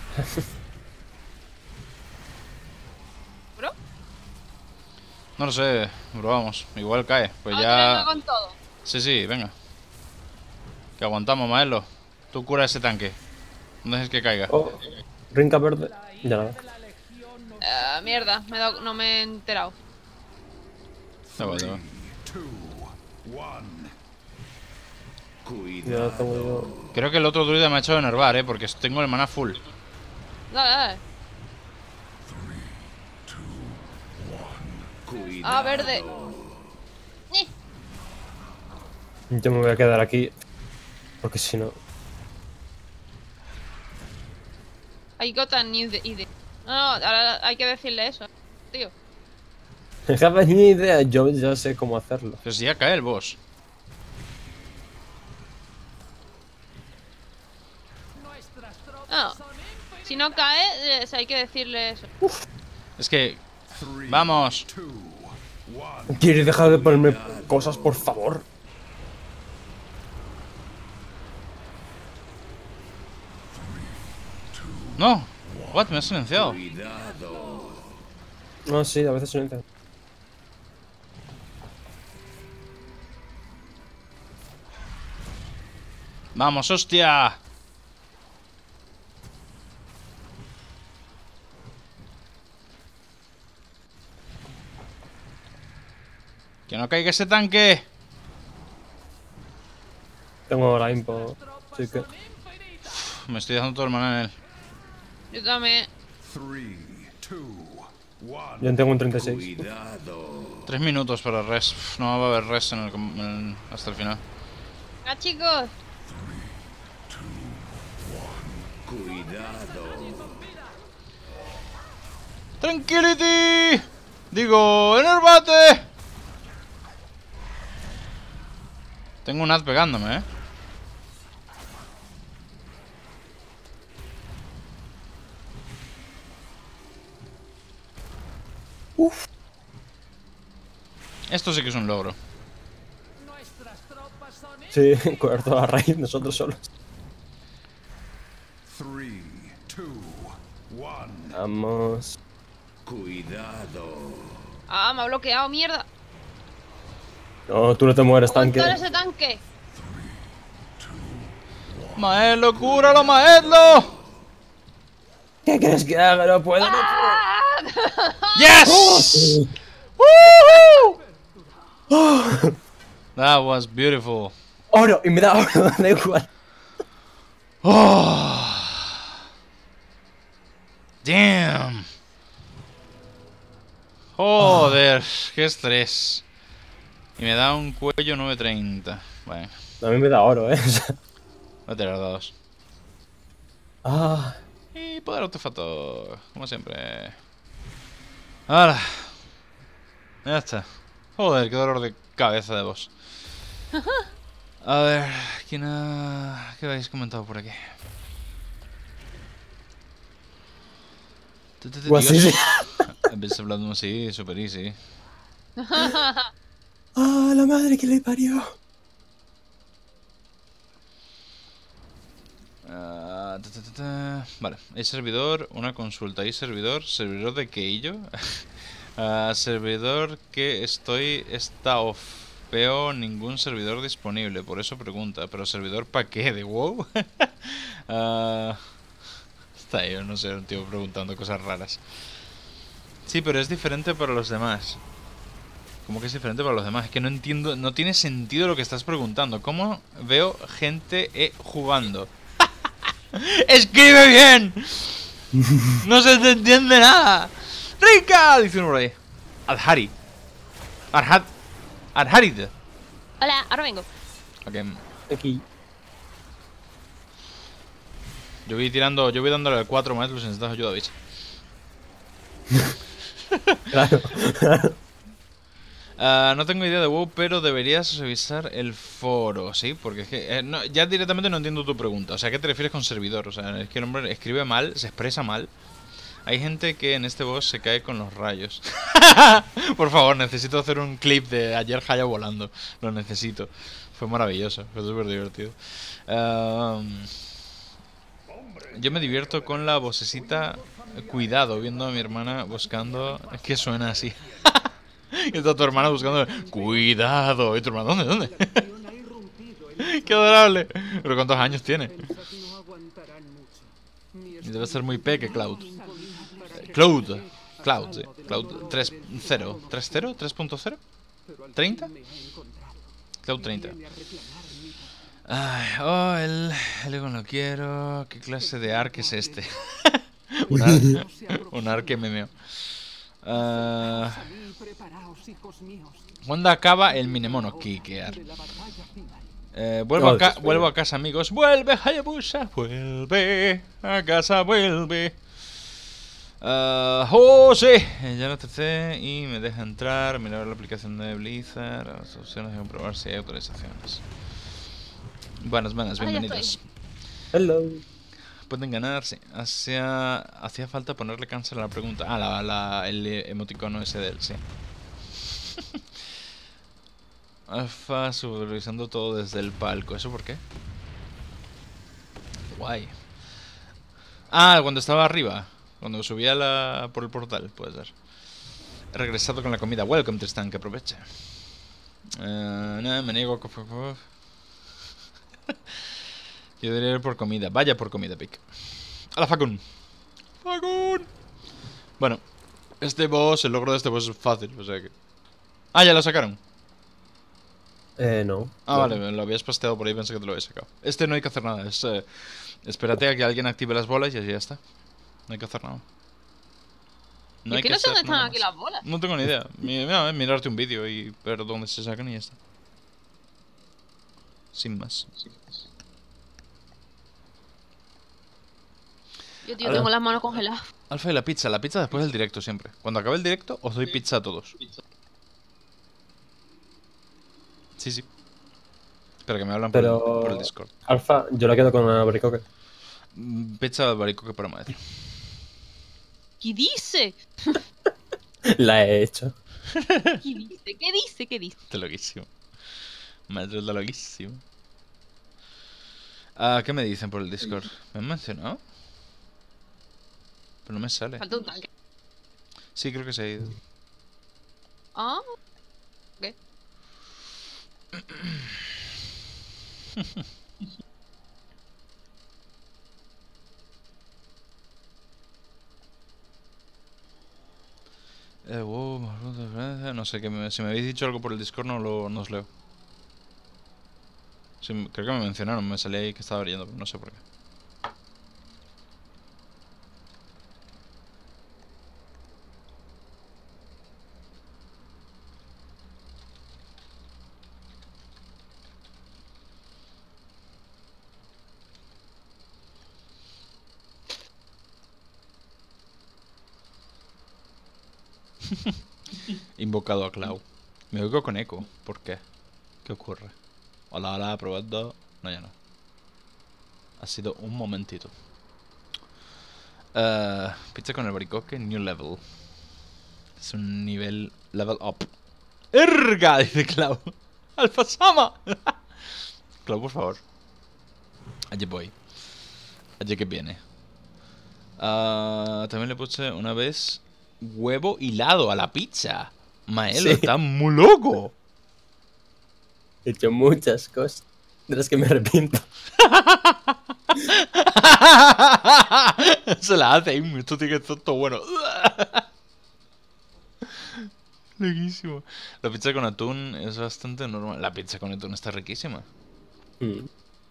¿Bro? No lo sé, probamos. Igual cae. Pues Vamos a ya. tirarlo con todo. Sí, sí, venga. Que aguantamos, Maelo. Tú cura ese tanque. No dejes que caiga. Oh, rinca verde. Ya nada. Eh, mierda, me he dado- no me he enterado. Da igual, da igual. Ya tengo yo. Creo que el otro druida me ha echado de enervar, eh, porque tengo el mana full. Dale, dale. Ah, verde. Ni. Yo me voy a quedar aquí. Porque si no. I got a new idea. No, no, ahora hay que decirle eso, tío. No have ni idea, yo ya sé cómo hacerlo. Pero si ya cae el boss. No, si no cae, eh, hay que decirle eso. Es que. ¡Vamos! ¿Quieres dejar de ponerme cosas, por favor? ¡No! ¿What? Me has silenciado. No, sí, a veces silencian. ¡Vamos, hostia! ¡Que no caiga ese tanque! Tengo la impo. Así que. Uf, me estoy dejando todo el mana en él. Yo también. Yo tengo un treinta y seis. Cuidado. Tres minutos para res. Uf, no va a haber res en el, com- en el- hasta el final. Ah, chicos. Cuidado. ¡Tranquility! Digo, ¡enervate! Tengo un ad pegándome, eh. Uf. Esto sí que es un logro. Nuestras tropas son Sí, coger toda la raíz nosotros solos. Three, two, one. Vamos. Cuidado. Ah, me ha bloqueado, mierda. No, tú no te mueres, tanque. ¡Aguantar ese tanque! ¡Maedlo, cúralo, Maedlo! ¿Qué crees que haga? No puedo, no puedo. ¡Ah! ¡Yes! Woo! That was beautiful. Oro, y me da oro, da igual. Oh. Damn. Joder, qué estrés. Y me da un cuello nueve treinta. Bueno, A mí me da oro, eh. voy a tirar dados. Ah, Y poder artefacto, como siempre. Ahora. Ya está. Joder, qué dolor de cabeza de vos. A ver, ¿quién ha... ¿qué habéis comentado por aquí? Tu, tu, tu, pues sí, Dios. sí. Habéis hablado así, super easy. Ah, la madre que le parió. Ah, ta, ta, ta, ta. Vale, hay servidor, una consulta. ¿Hay servidor? ¿Servidor de qué y yo? Ah, servidor que estoy está off. Veo ningún servidor disponible, por eso pregunta. ¿Pero servidor para qué? ¿De WoW? Ah, está ahí, no sé, un tío preguntando cosas raras. Sí, pero es diferente para los demás. ¿Cómo que es diferente para los demás? Es que no entiendo, no tiene sentido lo que estás preguntando. ¿Cómo veo gente eh, jugando? ¡Escribe bien! ¡No se te entiende nada! ¡Rica! Dice uno por ahí. Adhari. Arhat. Adharid. Hola, ahora vengo. Ok. Aquí. Yo voy tirando, yo voy dándole al cuatro más, los necesitas ayuda, bicho. Claro. Uh, no tengo idea de WoW, pero deberías revisar el foro, ¿sí? Porque es que eh, no, ya directamente no entiendo tu pregunta. O sea, ¿a qué te refieres con servidor? O sea, es que el hombre escribe mal, se expresa mal. Hay gente que en este boss se cae con los rayos. Por favor, necesito hacer un clip de ayer Haya volando. Lo necesito. Fue maravilloso, fue súper divertido. Um, yo me divierto con la vocecita cuidado, viendo a mi hermana buscando... Es que suena así. Y está tu hermana buscando cuidado. Y tu hermana, ¿dónde? ¿Dónde? Qué adorable. Pero ¿cuántos años tiene? Y debe ser muy peque, Cloud. Cloud. Cloud, sí. Cloud tres punto cero. ¿tres punto cero? ¿tres punto cero? ¿treinta? Cloud treinta. Ay, oh, el... el ego no quiero. ¿Qué clase de arc es este? Un arc, un arc M M O. Uh, ¿Cuándo acaba el Minemono Kikear? Eh, vuelvo, a ca vuelvo a casa, amigos. Vuelve, Hayabusa. Vuelve a casa, vuelve. Uh, oh, sí. Ya lo testé y me deja entrar. Mirar la aplicación de Blizzard. Las opciones de comprobar si hay autorizaciones. Buenas, buenas, bienvenidos. Hello. Pueden ganar, sí. Hacía, hacía falta ponerle cáncer a la pregunta. Ah, la, la, el emoticono ese del, sí. Alfa supervisando todo desde el palco. ¿Eso por qué? Guay. Ah, cuando estaba arriba. Cuando subía la, por el portal, puede ser. He regresado con la comida. Welcome, Tristan, que aproveche. Uh, no, me niego. Yo debería ir por comida. Vaya por comida, Pic. ¡A la Facun! ¡Facun! Bueno, este boss, el logro de este boss es fácil, o sea que... Ah, ¿ya lo sacaron? Eh, no. Ah, no. vale, lo habías posteado por ahí, pensé que te lo habías sacado. Este no hay que hacer nada, es... Eh, espérate a que alguien active las bolas y así ya está. No hay que hacer nada. No ¿Y que no sé dónde están aquí más. las bolas? No tengo ni idea. Mira, mirarte un vídeo y ver dónde se sacan y ya está. Sin más. Sin más. Yo, tío, tengo las manos congeladas. Alfa y la pizza. La pizza después del directo siempre. Cuando acabe el directo, os doy pizza a todos. Sí, sí. Espera, que me hablan Pero... por, el, por el Discord. Alfa, yo la quedo con una albaricoque. Pizza de albaricoque para madre. ¿Qué dice? La he hecho. ¿Qué dice? ¿Qué dice? ¿Qué dice? Está loquísimo. Maestro está loquísimo. Ah, ¿qué me dicen por el Discord? ¿Me han mencionado? Pero no me sale. Falta un tanque. Sí, creo que se ha ido. Ah, ok. Eh, wow, no sé, que me- si me habéis dicho algo por el Discord no, lo, no os leo. Sí, creo que me mencionaron, me salía ahí que estaba leyendo, pero no sé por qué. Invocado a Clau. Me oigo con eco. ¿Por qué? ¿Qué ocurre? Hola, hola, probando. No, ya no. Ha sido un momentito. Eh, pizza con el baricoque, new level. Es un nivel level up. ¡Erga! Dice Clau. ¡Alfa Sama! Clau, por favor. Allí voy. Allí que viene. Ah, también le puse una vez huevo hilado a la pizza. Maelo, Sí. está muy loco. He hecho muchas cosas de las que me arrepiento. Se la hace ahí, esto tiene que estar todo bueno. Loquísimo. La pizza con atún es bastante normal. La pizza con atún está riquísima. Mm.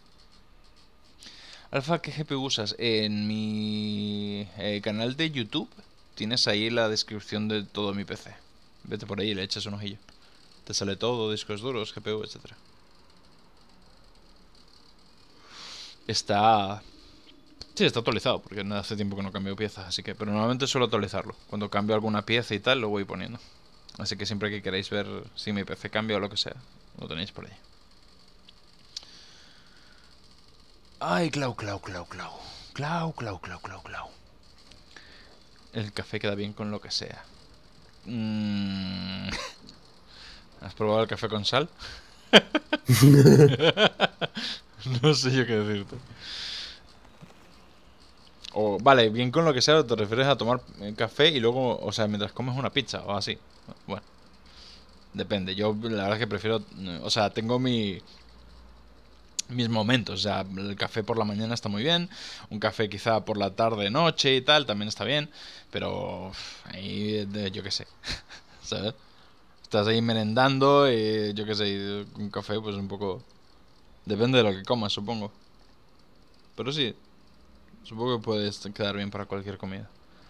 Alfa, ¿qué G P U usas? En mi eh, canal de YouTube tienes ahí la descripción de todo mi P C. Vete por ahí y le echas un ojillo. Te sale todo, discos duros, G P U, etcétera. Está... Sí, está actualizado, porque hace tiempo que no cambio piezas, así que... Pero normalmente suelo actualizarlo. Cuando cambio alguna pieza y tal, lo voy poniendo. Así que siempre que queráis ver si mi P C cambia o lo que sea, lo tenéis por ahí. Ay, Clau, Clau, Clau, Clau. Clau, Clau, Clau, Clau, Clau. El café queda bien con lo que sea. Mm. ¿Has probado el café con sal? No sé yo qué decirte. O, vale, bien con lo que sea, te refieres a tomar eh, café y luego, o sea, mientras comes una pizza o así. Bueno, depende. Yo la verdad es que prefiero, eh, o sea, tengo mi mis momentos. O sea, el café por la mañana está muy bien, un café quizá por la tarde, noche y tal, también está bien, pero uf, ahí, de- yo qué sé, ¿sabes? Estás ahí merendando y yo qué sé, y un café pues un poco... Depende de lo que comas, supongo. Pero sí, supongo que puedes quedar bien para cualquier comida.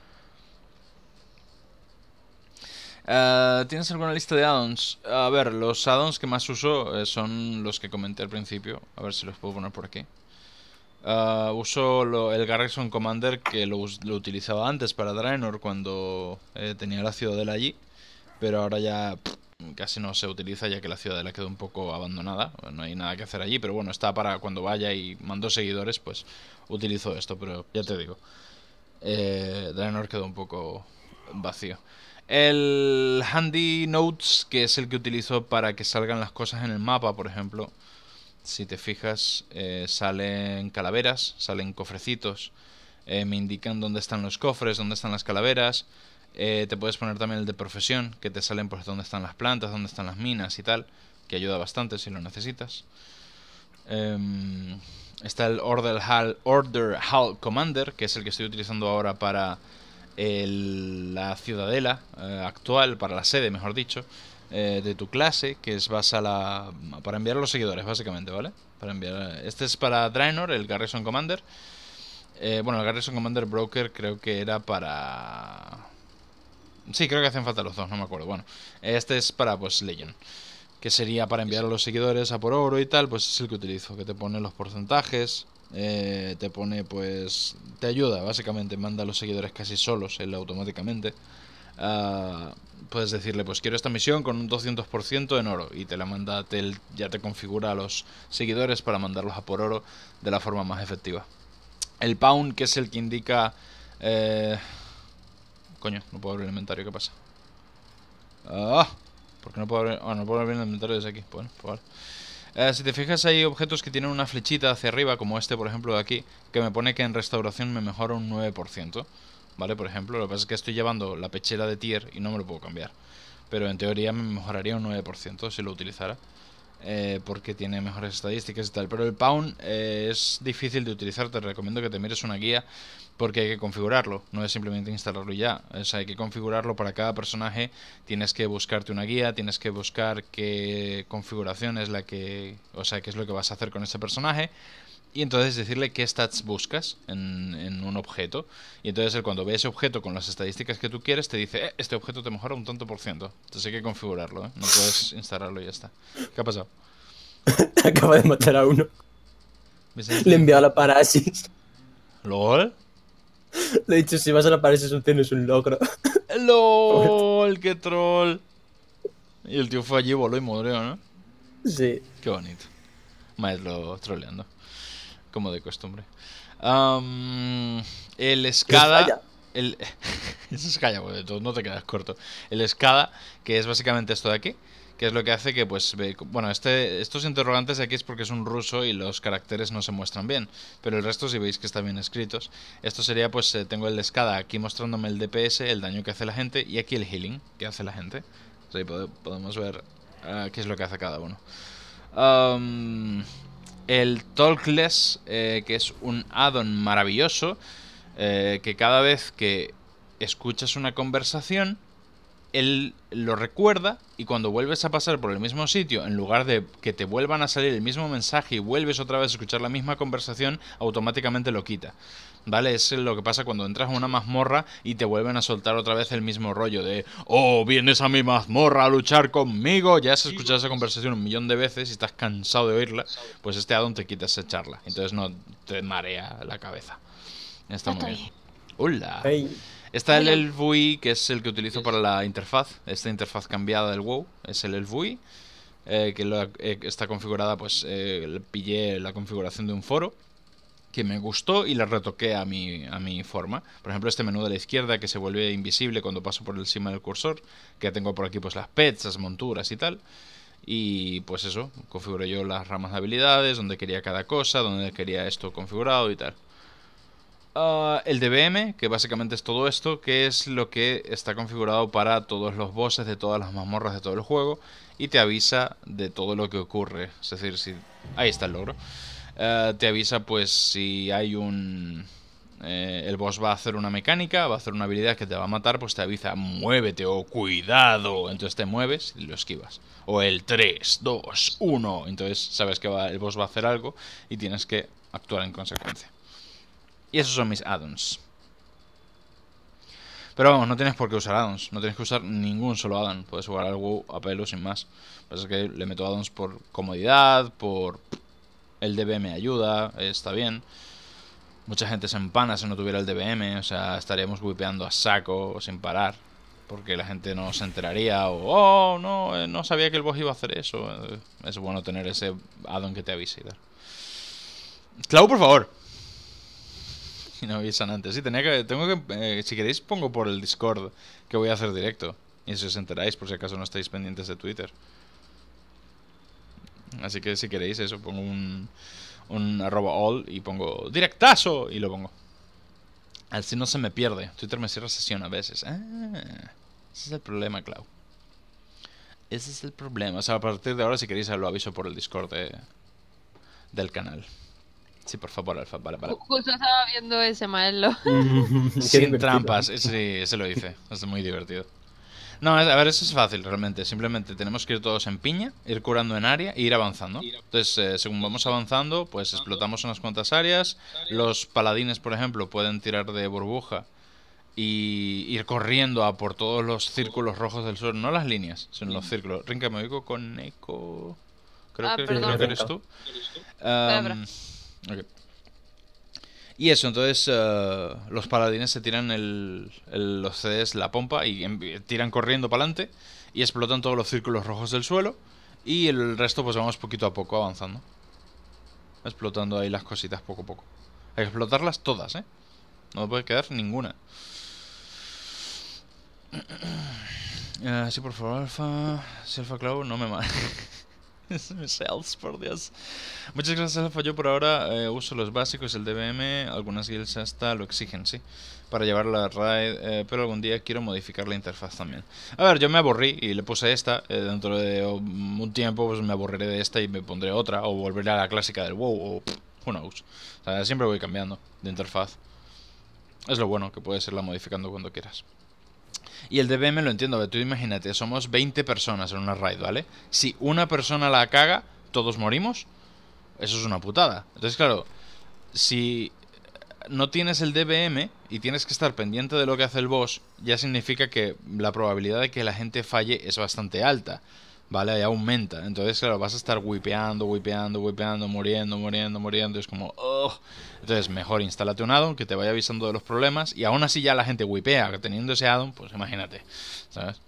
Eh, ¿Tienes alguna lista de addons? A ver, los addons que más uso eh, son los que comenté al principio. A ver si los puedo poner por aquí. Uh, uso lo- el Garrison Commander que lo, us- lo utilizaba antes para Draenor cuando eh, tenía la ciudadela allí. Pero ahora ya pff, casi no se utiliza ya que la ciudadela quedó un poco abandonada. No hay nada que hacer allí, pero bueno, está para cuando vaya y mando seguidores, pues utilizo esto. Pero ya te digo, eh, Draenor quedó un poco vacío. El Handy Notes, que es el que utilizo para que salgan las cosas en el mapa, por ejemplo. Si te fijas, eh, salen calaveras, salen cofrecitos, eh, me indican dónde están los cofres, dónde están las calaveras. Eh, te puedes poner también el de profesión, que te salen pues dónde están las plantas, dónde están las minas y tal, que ayuda bastante si lo necesitas. Eh, está el Order Hall, Order Hall Commander, que es el que estoy utilizando ahora para el- la ciudadela eh, actual, para la sede, mejor dicho. Eh, de tu clase, que es vas a la para enviar a los seguidores, básicamente, ¿vale? Para enviar. Este es para Draenor, el Garrison Commander. Eh, bueno, el Garrison Commander Broker creo que era para. Sí, creo que hacen falta los dos, no me acuerdo. Bueno, este es para pues Legion, que sería para enviar a los seguidores a por oro y tal, pues es el que utilizo, que te pone los porcentajes, eh, te pone pues te ayuda básicamente, manda a los seguidores casi solos él automáticamente. Uh, puedes decirle pues quiero esta misión con un doscientos por ciento en oro y te la manda, te, ya te configura a los seguidores para mandarlos a por oro de la forma más efectiva. El pound, que es el que indica eh... coño, no puedo abrir el inventario, ¿qué pasa? Ah, ¿por qué no puedo abrir? Ah, no puedo abrir el inventario desde aquí. Bueno, pues vale. Eh, si te fijas, hay objetos que tienen una flechita hacia arriba, como este, por ejemplo, de aquí, que me pone que en restauración me mejora un nueve por ciento. ¿Vale? Por ejemplo, lo que pasa es que estoy llevando la pechera de tier y no me lo puedo cambiar. Pero en teoría me mejoraría un nueve por ciento si lo utilizara. Eh, porque tiene mejores estadísticas y tal. Pero el Pawn eh, es difícil de utilizar. Te recomiendo que te mires una guía, porque hay que configurarlo. No es simplemente instalarlo y ya. O sea, hay que configurarlo para cada personaje. Tienes que buscarte una guía. Tienes que buscar qué configuración es la que... O sea, qué es lo que vas a hacer con ese personaje. Y entonces decirle qué stats buscas en, en un objeto. Y entonces él, cuando ve ese objeto con las estadísticas que tú quieres, te dice, eh, este objeto te mejora un tanto por ciento. Entonces hay que configurarlo, ¿eh? No puedes instalarlo y ya está. ¿Qué ha pasado? Acaba de matar a uno. ¿Ves Le he este? enviado la parálisis. ¿LOL? Le he dicho, si vas a la parálisis no tienes un logro. ¡LOL! ¡Qué troll! Y el tío fue allí, voló y murió, ¿no? Sí. Qué bonito. Maestro troleando. Como de costumbre. Um, el escada. Falla. El, eso es calla, pues, no te quedas corto. El escada, que es básicamente esto de aquí, que es lo que hace que, pues, ve, bueno, este, estos interrogantes de aquí es porque es un ruso y los caracteres no se muestran bien, pero el resto, si veis que están bien escritos, esto sería, pues, eh, tengo el escada aquí mostrándome el D P S, el daño que hace la gente, y aquí el healing que hace la gente. O sea, ahí pode, podemos ver uh, qué es lo que hace cada uno. Um, el Talkless, eh, que es un add-on maravilloso, eh, que cada vez que escuchas una conversación, él lo recuerda, y cuando vuelves a pasar por el mismo sitio, en lugar de que te vuelvan a salir el mismo mensaje y vuelves otra vez a escuchar la misma conversación, automáticamente lo quita. ¿Vale? Es lo que pasa cuando entras a una mazmorra y te vuelven a soltar otra vez el mismo rollo de oh, vienes a mi mazmorra a luchar conmigo. Ya has escuchado esa conversación un millón de veces y estás cansado de oírla, pues este addon te quita esa charla. Entonces no te marea la cabeza. Está muy bien. ¡Hola! Hey. Está el Elfui, que es el que utilizo para la interfaz. Esta interfaz cambiada del WoW es el Elfui, eh, que lo, eh, está configurada, pues eh, pillé la configuración de un foro que me gustó y la retoqué a mi, a mi forma. Por ejemplo, este menú de la izquierda que se vuelve invisible cuando paso por encima del cursor, que tengo por aquí pues las pets, las monturas y tal. Y pues eso, configuré yo las ramas de habilidades, donde quería cada cosa, donde quería esto configurado y tal. Uh, el D B M, que básicamente es todo esto, que es lo que está configurado para todos los bosses de todas las mazmorras de todo el juego, y te avisa de todo lo que ocurre. Es decir, si... ahí está el logro. Uh, te avisa pues si hay un... Eh, el boss va a hacer una mecánica, va a hacer una habilidad que te va a matar, pues te avisa muévete o cuidado. Entonces te mueves y lo esquivas. O el tres, dos, uno. Entonces sabes que va, el boss va a hacer algo y tienes que actuar en consecuencia. Y esos son mis addons. Pero vamos, no tienes por qué usar addons. No tienes que usar ningún solo addon. Puedes jugar al WoW a pelo sin más. Lo que pasa es que le meto addons por comodidad, por... el D B M ayuda, está bien. Mucha gente se empana si no tuviera el D B M. O sea, estaríamos wipeando a saco sin parar, porque la gente no se enteraría. O, oh, no, no sabía que el boss iba a hacer eso. Es bueno tener ese addon que te avise y tal. Clau, por favor. Y no avisan antes. Sí, tenía que... Tengo que... Eh, si queréis pongo por el Discord que voy a hacer directo. Y si os enteráis, por si acaso no estáis pendientes de Twitter. Así que si queréis eso, pongo un... Un arroba all y pongo directazo y lo pongo. Así no se me pierde. Twitter me cierra sesión a veces. Ah, ese es el problema, Clau. Ese es el problema. O sea, a partir de ahora si queréis lo aviso por el Discord de, del canal. Sí, por favor, Alfa, vale, vale. Justo estaba viendo ese maelo. Qué Sin divertido. trampas, sí, ese lo hice. Es muy divertido. No, a ver, eso es fácil realmente. Simplemente tenemos que ir todos en piña, ir curando en área e ir avanzando. Entonces, eh, según vamos avanzando, pues explotamos unas cuantas áreas. Los paladines, por ejemplo, pueden tirar de burbuja y ir corriendo a por todos los círculos rojos del suelo. No las líneas, sino los círculos. Rinca, me oigo con eco. Creo Ah, que, perdón. creo que eres tú. Espera, espera. Um, ok. Y eso, entonces uh, los paladines se tiran el, el, los C Ds, la pompa, y en, tiran corriendo para adelante y explotan todos los círculos rojos del suelo. Y el resto pues vamos poquito a poco avanzando, explotando ahí las cositas poco a poco. Hay que explotarlas todas, ¿eh? No me puede quedar ninguna. Eh, sí, por favor, Alfa. Si Alfa Cloud, no me mal. Sales, por Dios. Muchas gracias, Alfa. Yo por ahora eh, uso los básicos, el D B M. Algunas guilds hasta lo exigen, sí. Para llevar la raid. Eh, pero algún día quiero modificar la interfaz también. A ver, yo me aburrí y le puse esta. Eh, dentro de un tiempo, pues me aburriré de esta y me pondré otra. O volveré a la clásica del WoW. O who knows. O sea, siempre voy cambiando de interfaz. Es lo bueno, que puedes irla modificando cuando quieras. Y el D B M lo entiendo, tú imagínate, somos veinte personas en una raid, ¿vale? Si una persona la caga, todos morimos. Eso es una putada. Entonces, claro, si no tienes el D B M y tienes que estar pendiente de lo que hace el boss, ya significa que la probabilidad de que la gente falle es bastante alta, ¿vale? Ahí aumenta. Entonces, claro, vas a estar wipeando, wipeando, wipeando, muriendo, muriendo, muriendo. Es como, ugh. Entonces, mejor instálate un addon que te vaya avisando de los problemas. Y aún así ya la gente wipea. Teniendo ese addon, pues imagínate, ¿sabes?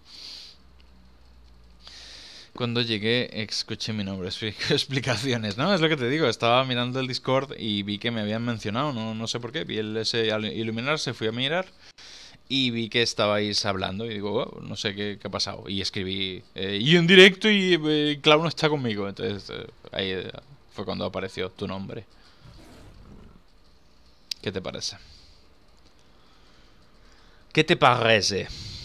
Cuando llegué, escuché mi nombre, explicaciones, ¿no? Es lo que te digo, estaba mirando el Discord y vi que me habían mencionado, no, no sé por qué. Vi el ese al iluminarse, fui a mirar y vi que estabais hablando y digo, oh, no sé qué, qué ha pasado. Y escribí, eh, y en directo y eh, Cloud no está conmigo. Entonces eh, ahí eh, fue cuando apareció tu nombre. ¿Qué te parece? ¿Qué te parece?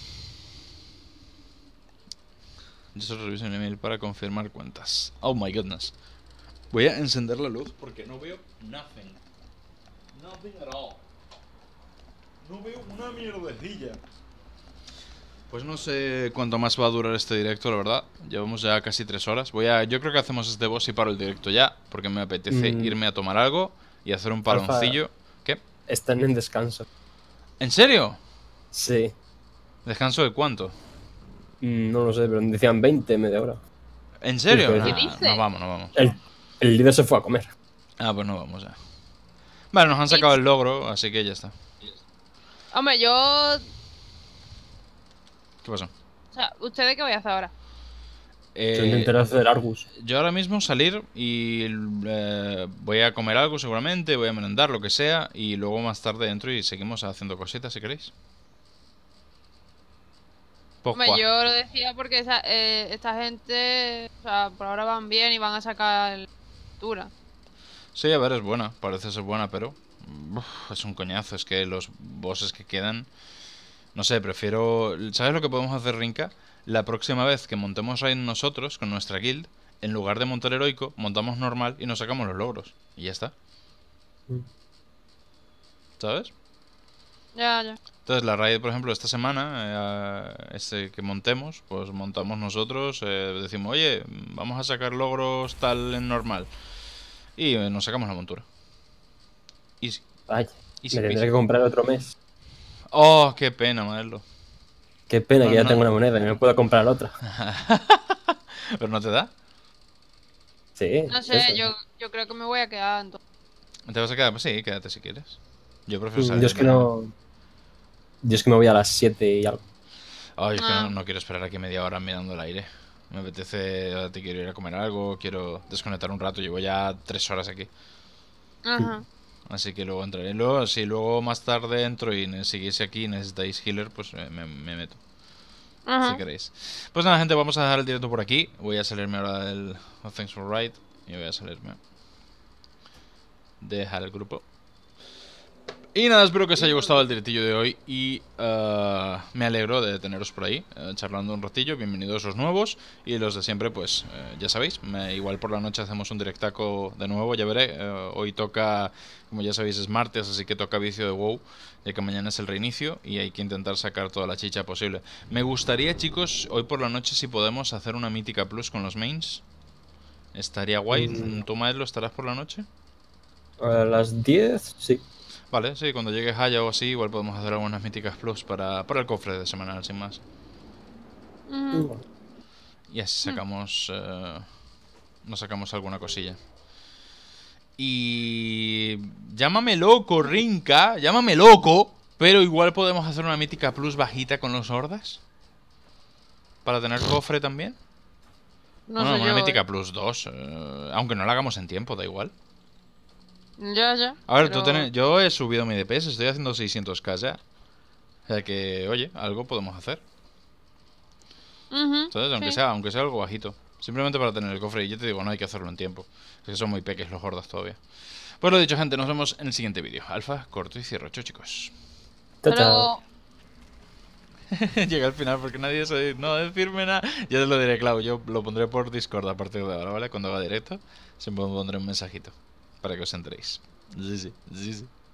Yo solo reviso mi email para confirmar cuentas. Oh my goodness. Voy a encender la luz porque no veo nothing. Nothing at all. No veo una mierdecilla. Pues no sé cuánto más va a durar este directo, la verdad. Llevamos ya casi tres horas. Voy a, yo creo que hacemos este boss y paro el directo ya, porque me apetece mm. irme a tomar algo y hacer un paroncillo. Alfa, ¿qué? Están en descanso. ¿En serio? Sí. ¿Descanso de cuánto? Mm, no lo sé, pero decían veinte, media hora. ¿En serio? ¿Qué Nah, dice? no vamos, no vamos. El, el líder se fue a comer. Ah, pues no vamos ya. Vale, nos han sacado el logro, así que ya está. Hombre, yo... ¿Qué pasó? O sea, ¿ustedes qué voy a hacer ahora? Eh, yo intentaré hacer Argus. Yo ahora mismo salir y eh, voy a comer algo seguramente, voy a merendar, lo que sea, y luego más tarde entro y seguimos haciendo cositas si queréis. Hombre, yo lo decía porque esa, eh, esta gente, o sea, por ahora van bien y van a sacar altura. Sí, a ver, es buena, parece ser buena, pero uf, es un coñazo, es que los bosses que quedan, no sé, prefiero... ¿Sabes lo que podemos hacer, Rinka? La próxima vez que montemos raid nosotros con nuestra guild, en lugar de montar heroico, montamos normal y nos sacamos los logros. Y ya está. ¿Sabes? Ya, ya. Entonces la raid, por ejemplo, esta semana, eh, este que montemos, pues montamos nosotros, eh, decimos, oye, vamos a sacar logros tal en normal. Y eh, nos sacamos la montura. Easy. Ay, Easy, me tendré easy. que comprar otro mes. Oh, qué pena, Maelo. Qué pena no, que ya no. tengo una moneda y no puedo comprar otra. ¿Pero no te da? Sí. No sé, eso. yo, yo creo que me voy a quedar entonces. ¿Te vas a quedar? Pues sí, quédate si quieres. Yo prefiero salir. Yo es que no... Yo es que me voy a las siete y algo. Ay, es que Ah. no, no quiero esperar aquí media hora mirando el aire. Me apetece, te quiero ir a comer algo, quiero desconectar un rato, llevo ya tres horas aquí. Ajá. Así que luego entraré. Luego, si luego más tarde entro y ne- seguís aquí y necesitáis healer, pues me, me- me meto. Ajá. Si queréis. Pues nada, gente, vamos a dejar el directo por aquí. Voy a salirme ahora del oh, Thanks for Ride. Y voy a salirme. Dejar el grupo. Y nada, espero que os haya gustado el directillo de hoy. Y uh, me alegro de teneros por ahí, uh, charlando un ratillo. Bienvenidos los nuevos. Y los de siempre, pues uh, ya sabéis. Me, igual por la noche hacemos un directaco de nuevo, ya veré. Uh, hoy toca, como ya sabéis, es martes, así que toca vicio de WoW. Ya que mañana es el reinicio y hay que intentar sacar toda la chicha posible. Me gustaría, chicos, hoy por la noche, si podemos, hacer una mítica plus con los mains. Estaría guay. Mm. ¿Tú, Maelo, estarás por la noche? A las diez, sí. Vale, sí, cuando llegue Haya o así, igual podemos hacer algunas míticas plus para, para el cofre de semanal, sin más. Ujú. Y así sacamos... Eh, nos sacamos alguna cosilla. Y... Llámame loco, Rinka, llámame loco, pero igual podemos hacer una mítica plus bajita con los hordas. Para tener cofre también. No bueno, sé una yo. mítica eh. plus dos, eh, aunque no la hagamos en tiempo, da igual. Ya, ya. A ver, pero- tú tenés, yo he subido mi D P S, estoy haciendo seiscientos k ya. O sea que, oye, algo podemos hacer. Ujú, ¿Sabes? Aunque, sí. sea, aunque sea algo bajito. Simplemente para tener el cofre. Y yo te digo, no hay que hacerlo en tiempo. Es que son muy peques los gordos todavía. Pues lo dicho, gente, nos vemos en el siguiente vídeo. Alfa, corto y cierro. Chao, chicos. Chao, Hasta chao. luego. Llega al final porque nadie sabe no decirme nada. Ya te lo diré, Clau. Yo lo pondré por Discord a partir de ahora, ¿vale? Cuando haga directo, siempre pondré un mensajito para que os enteréis. Sí, sí, sí, sí.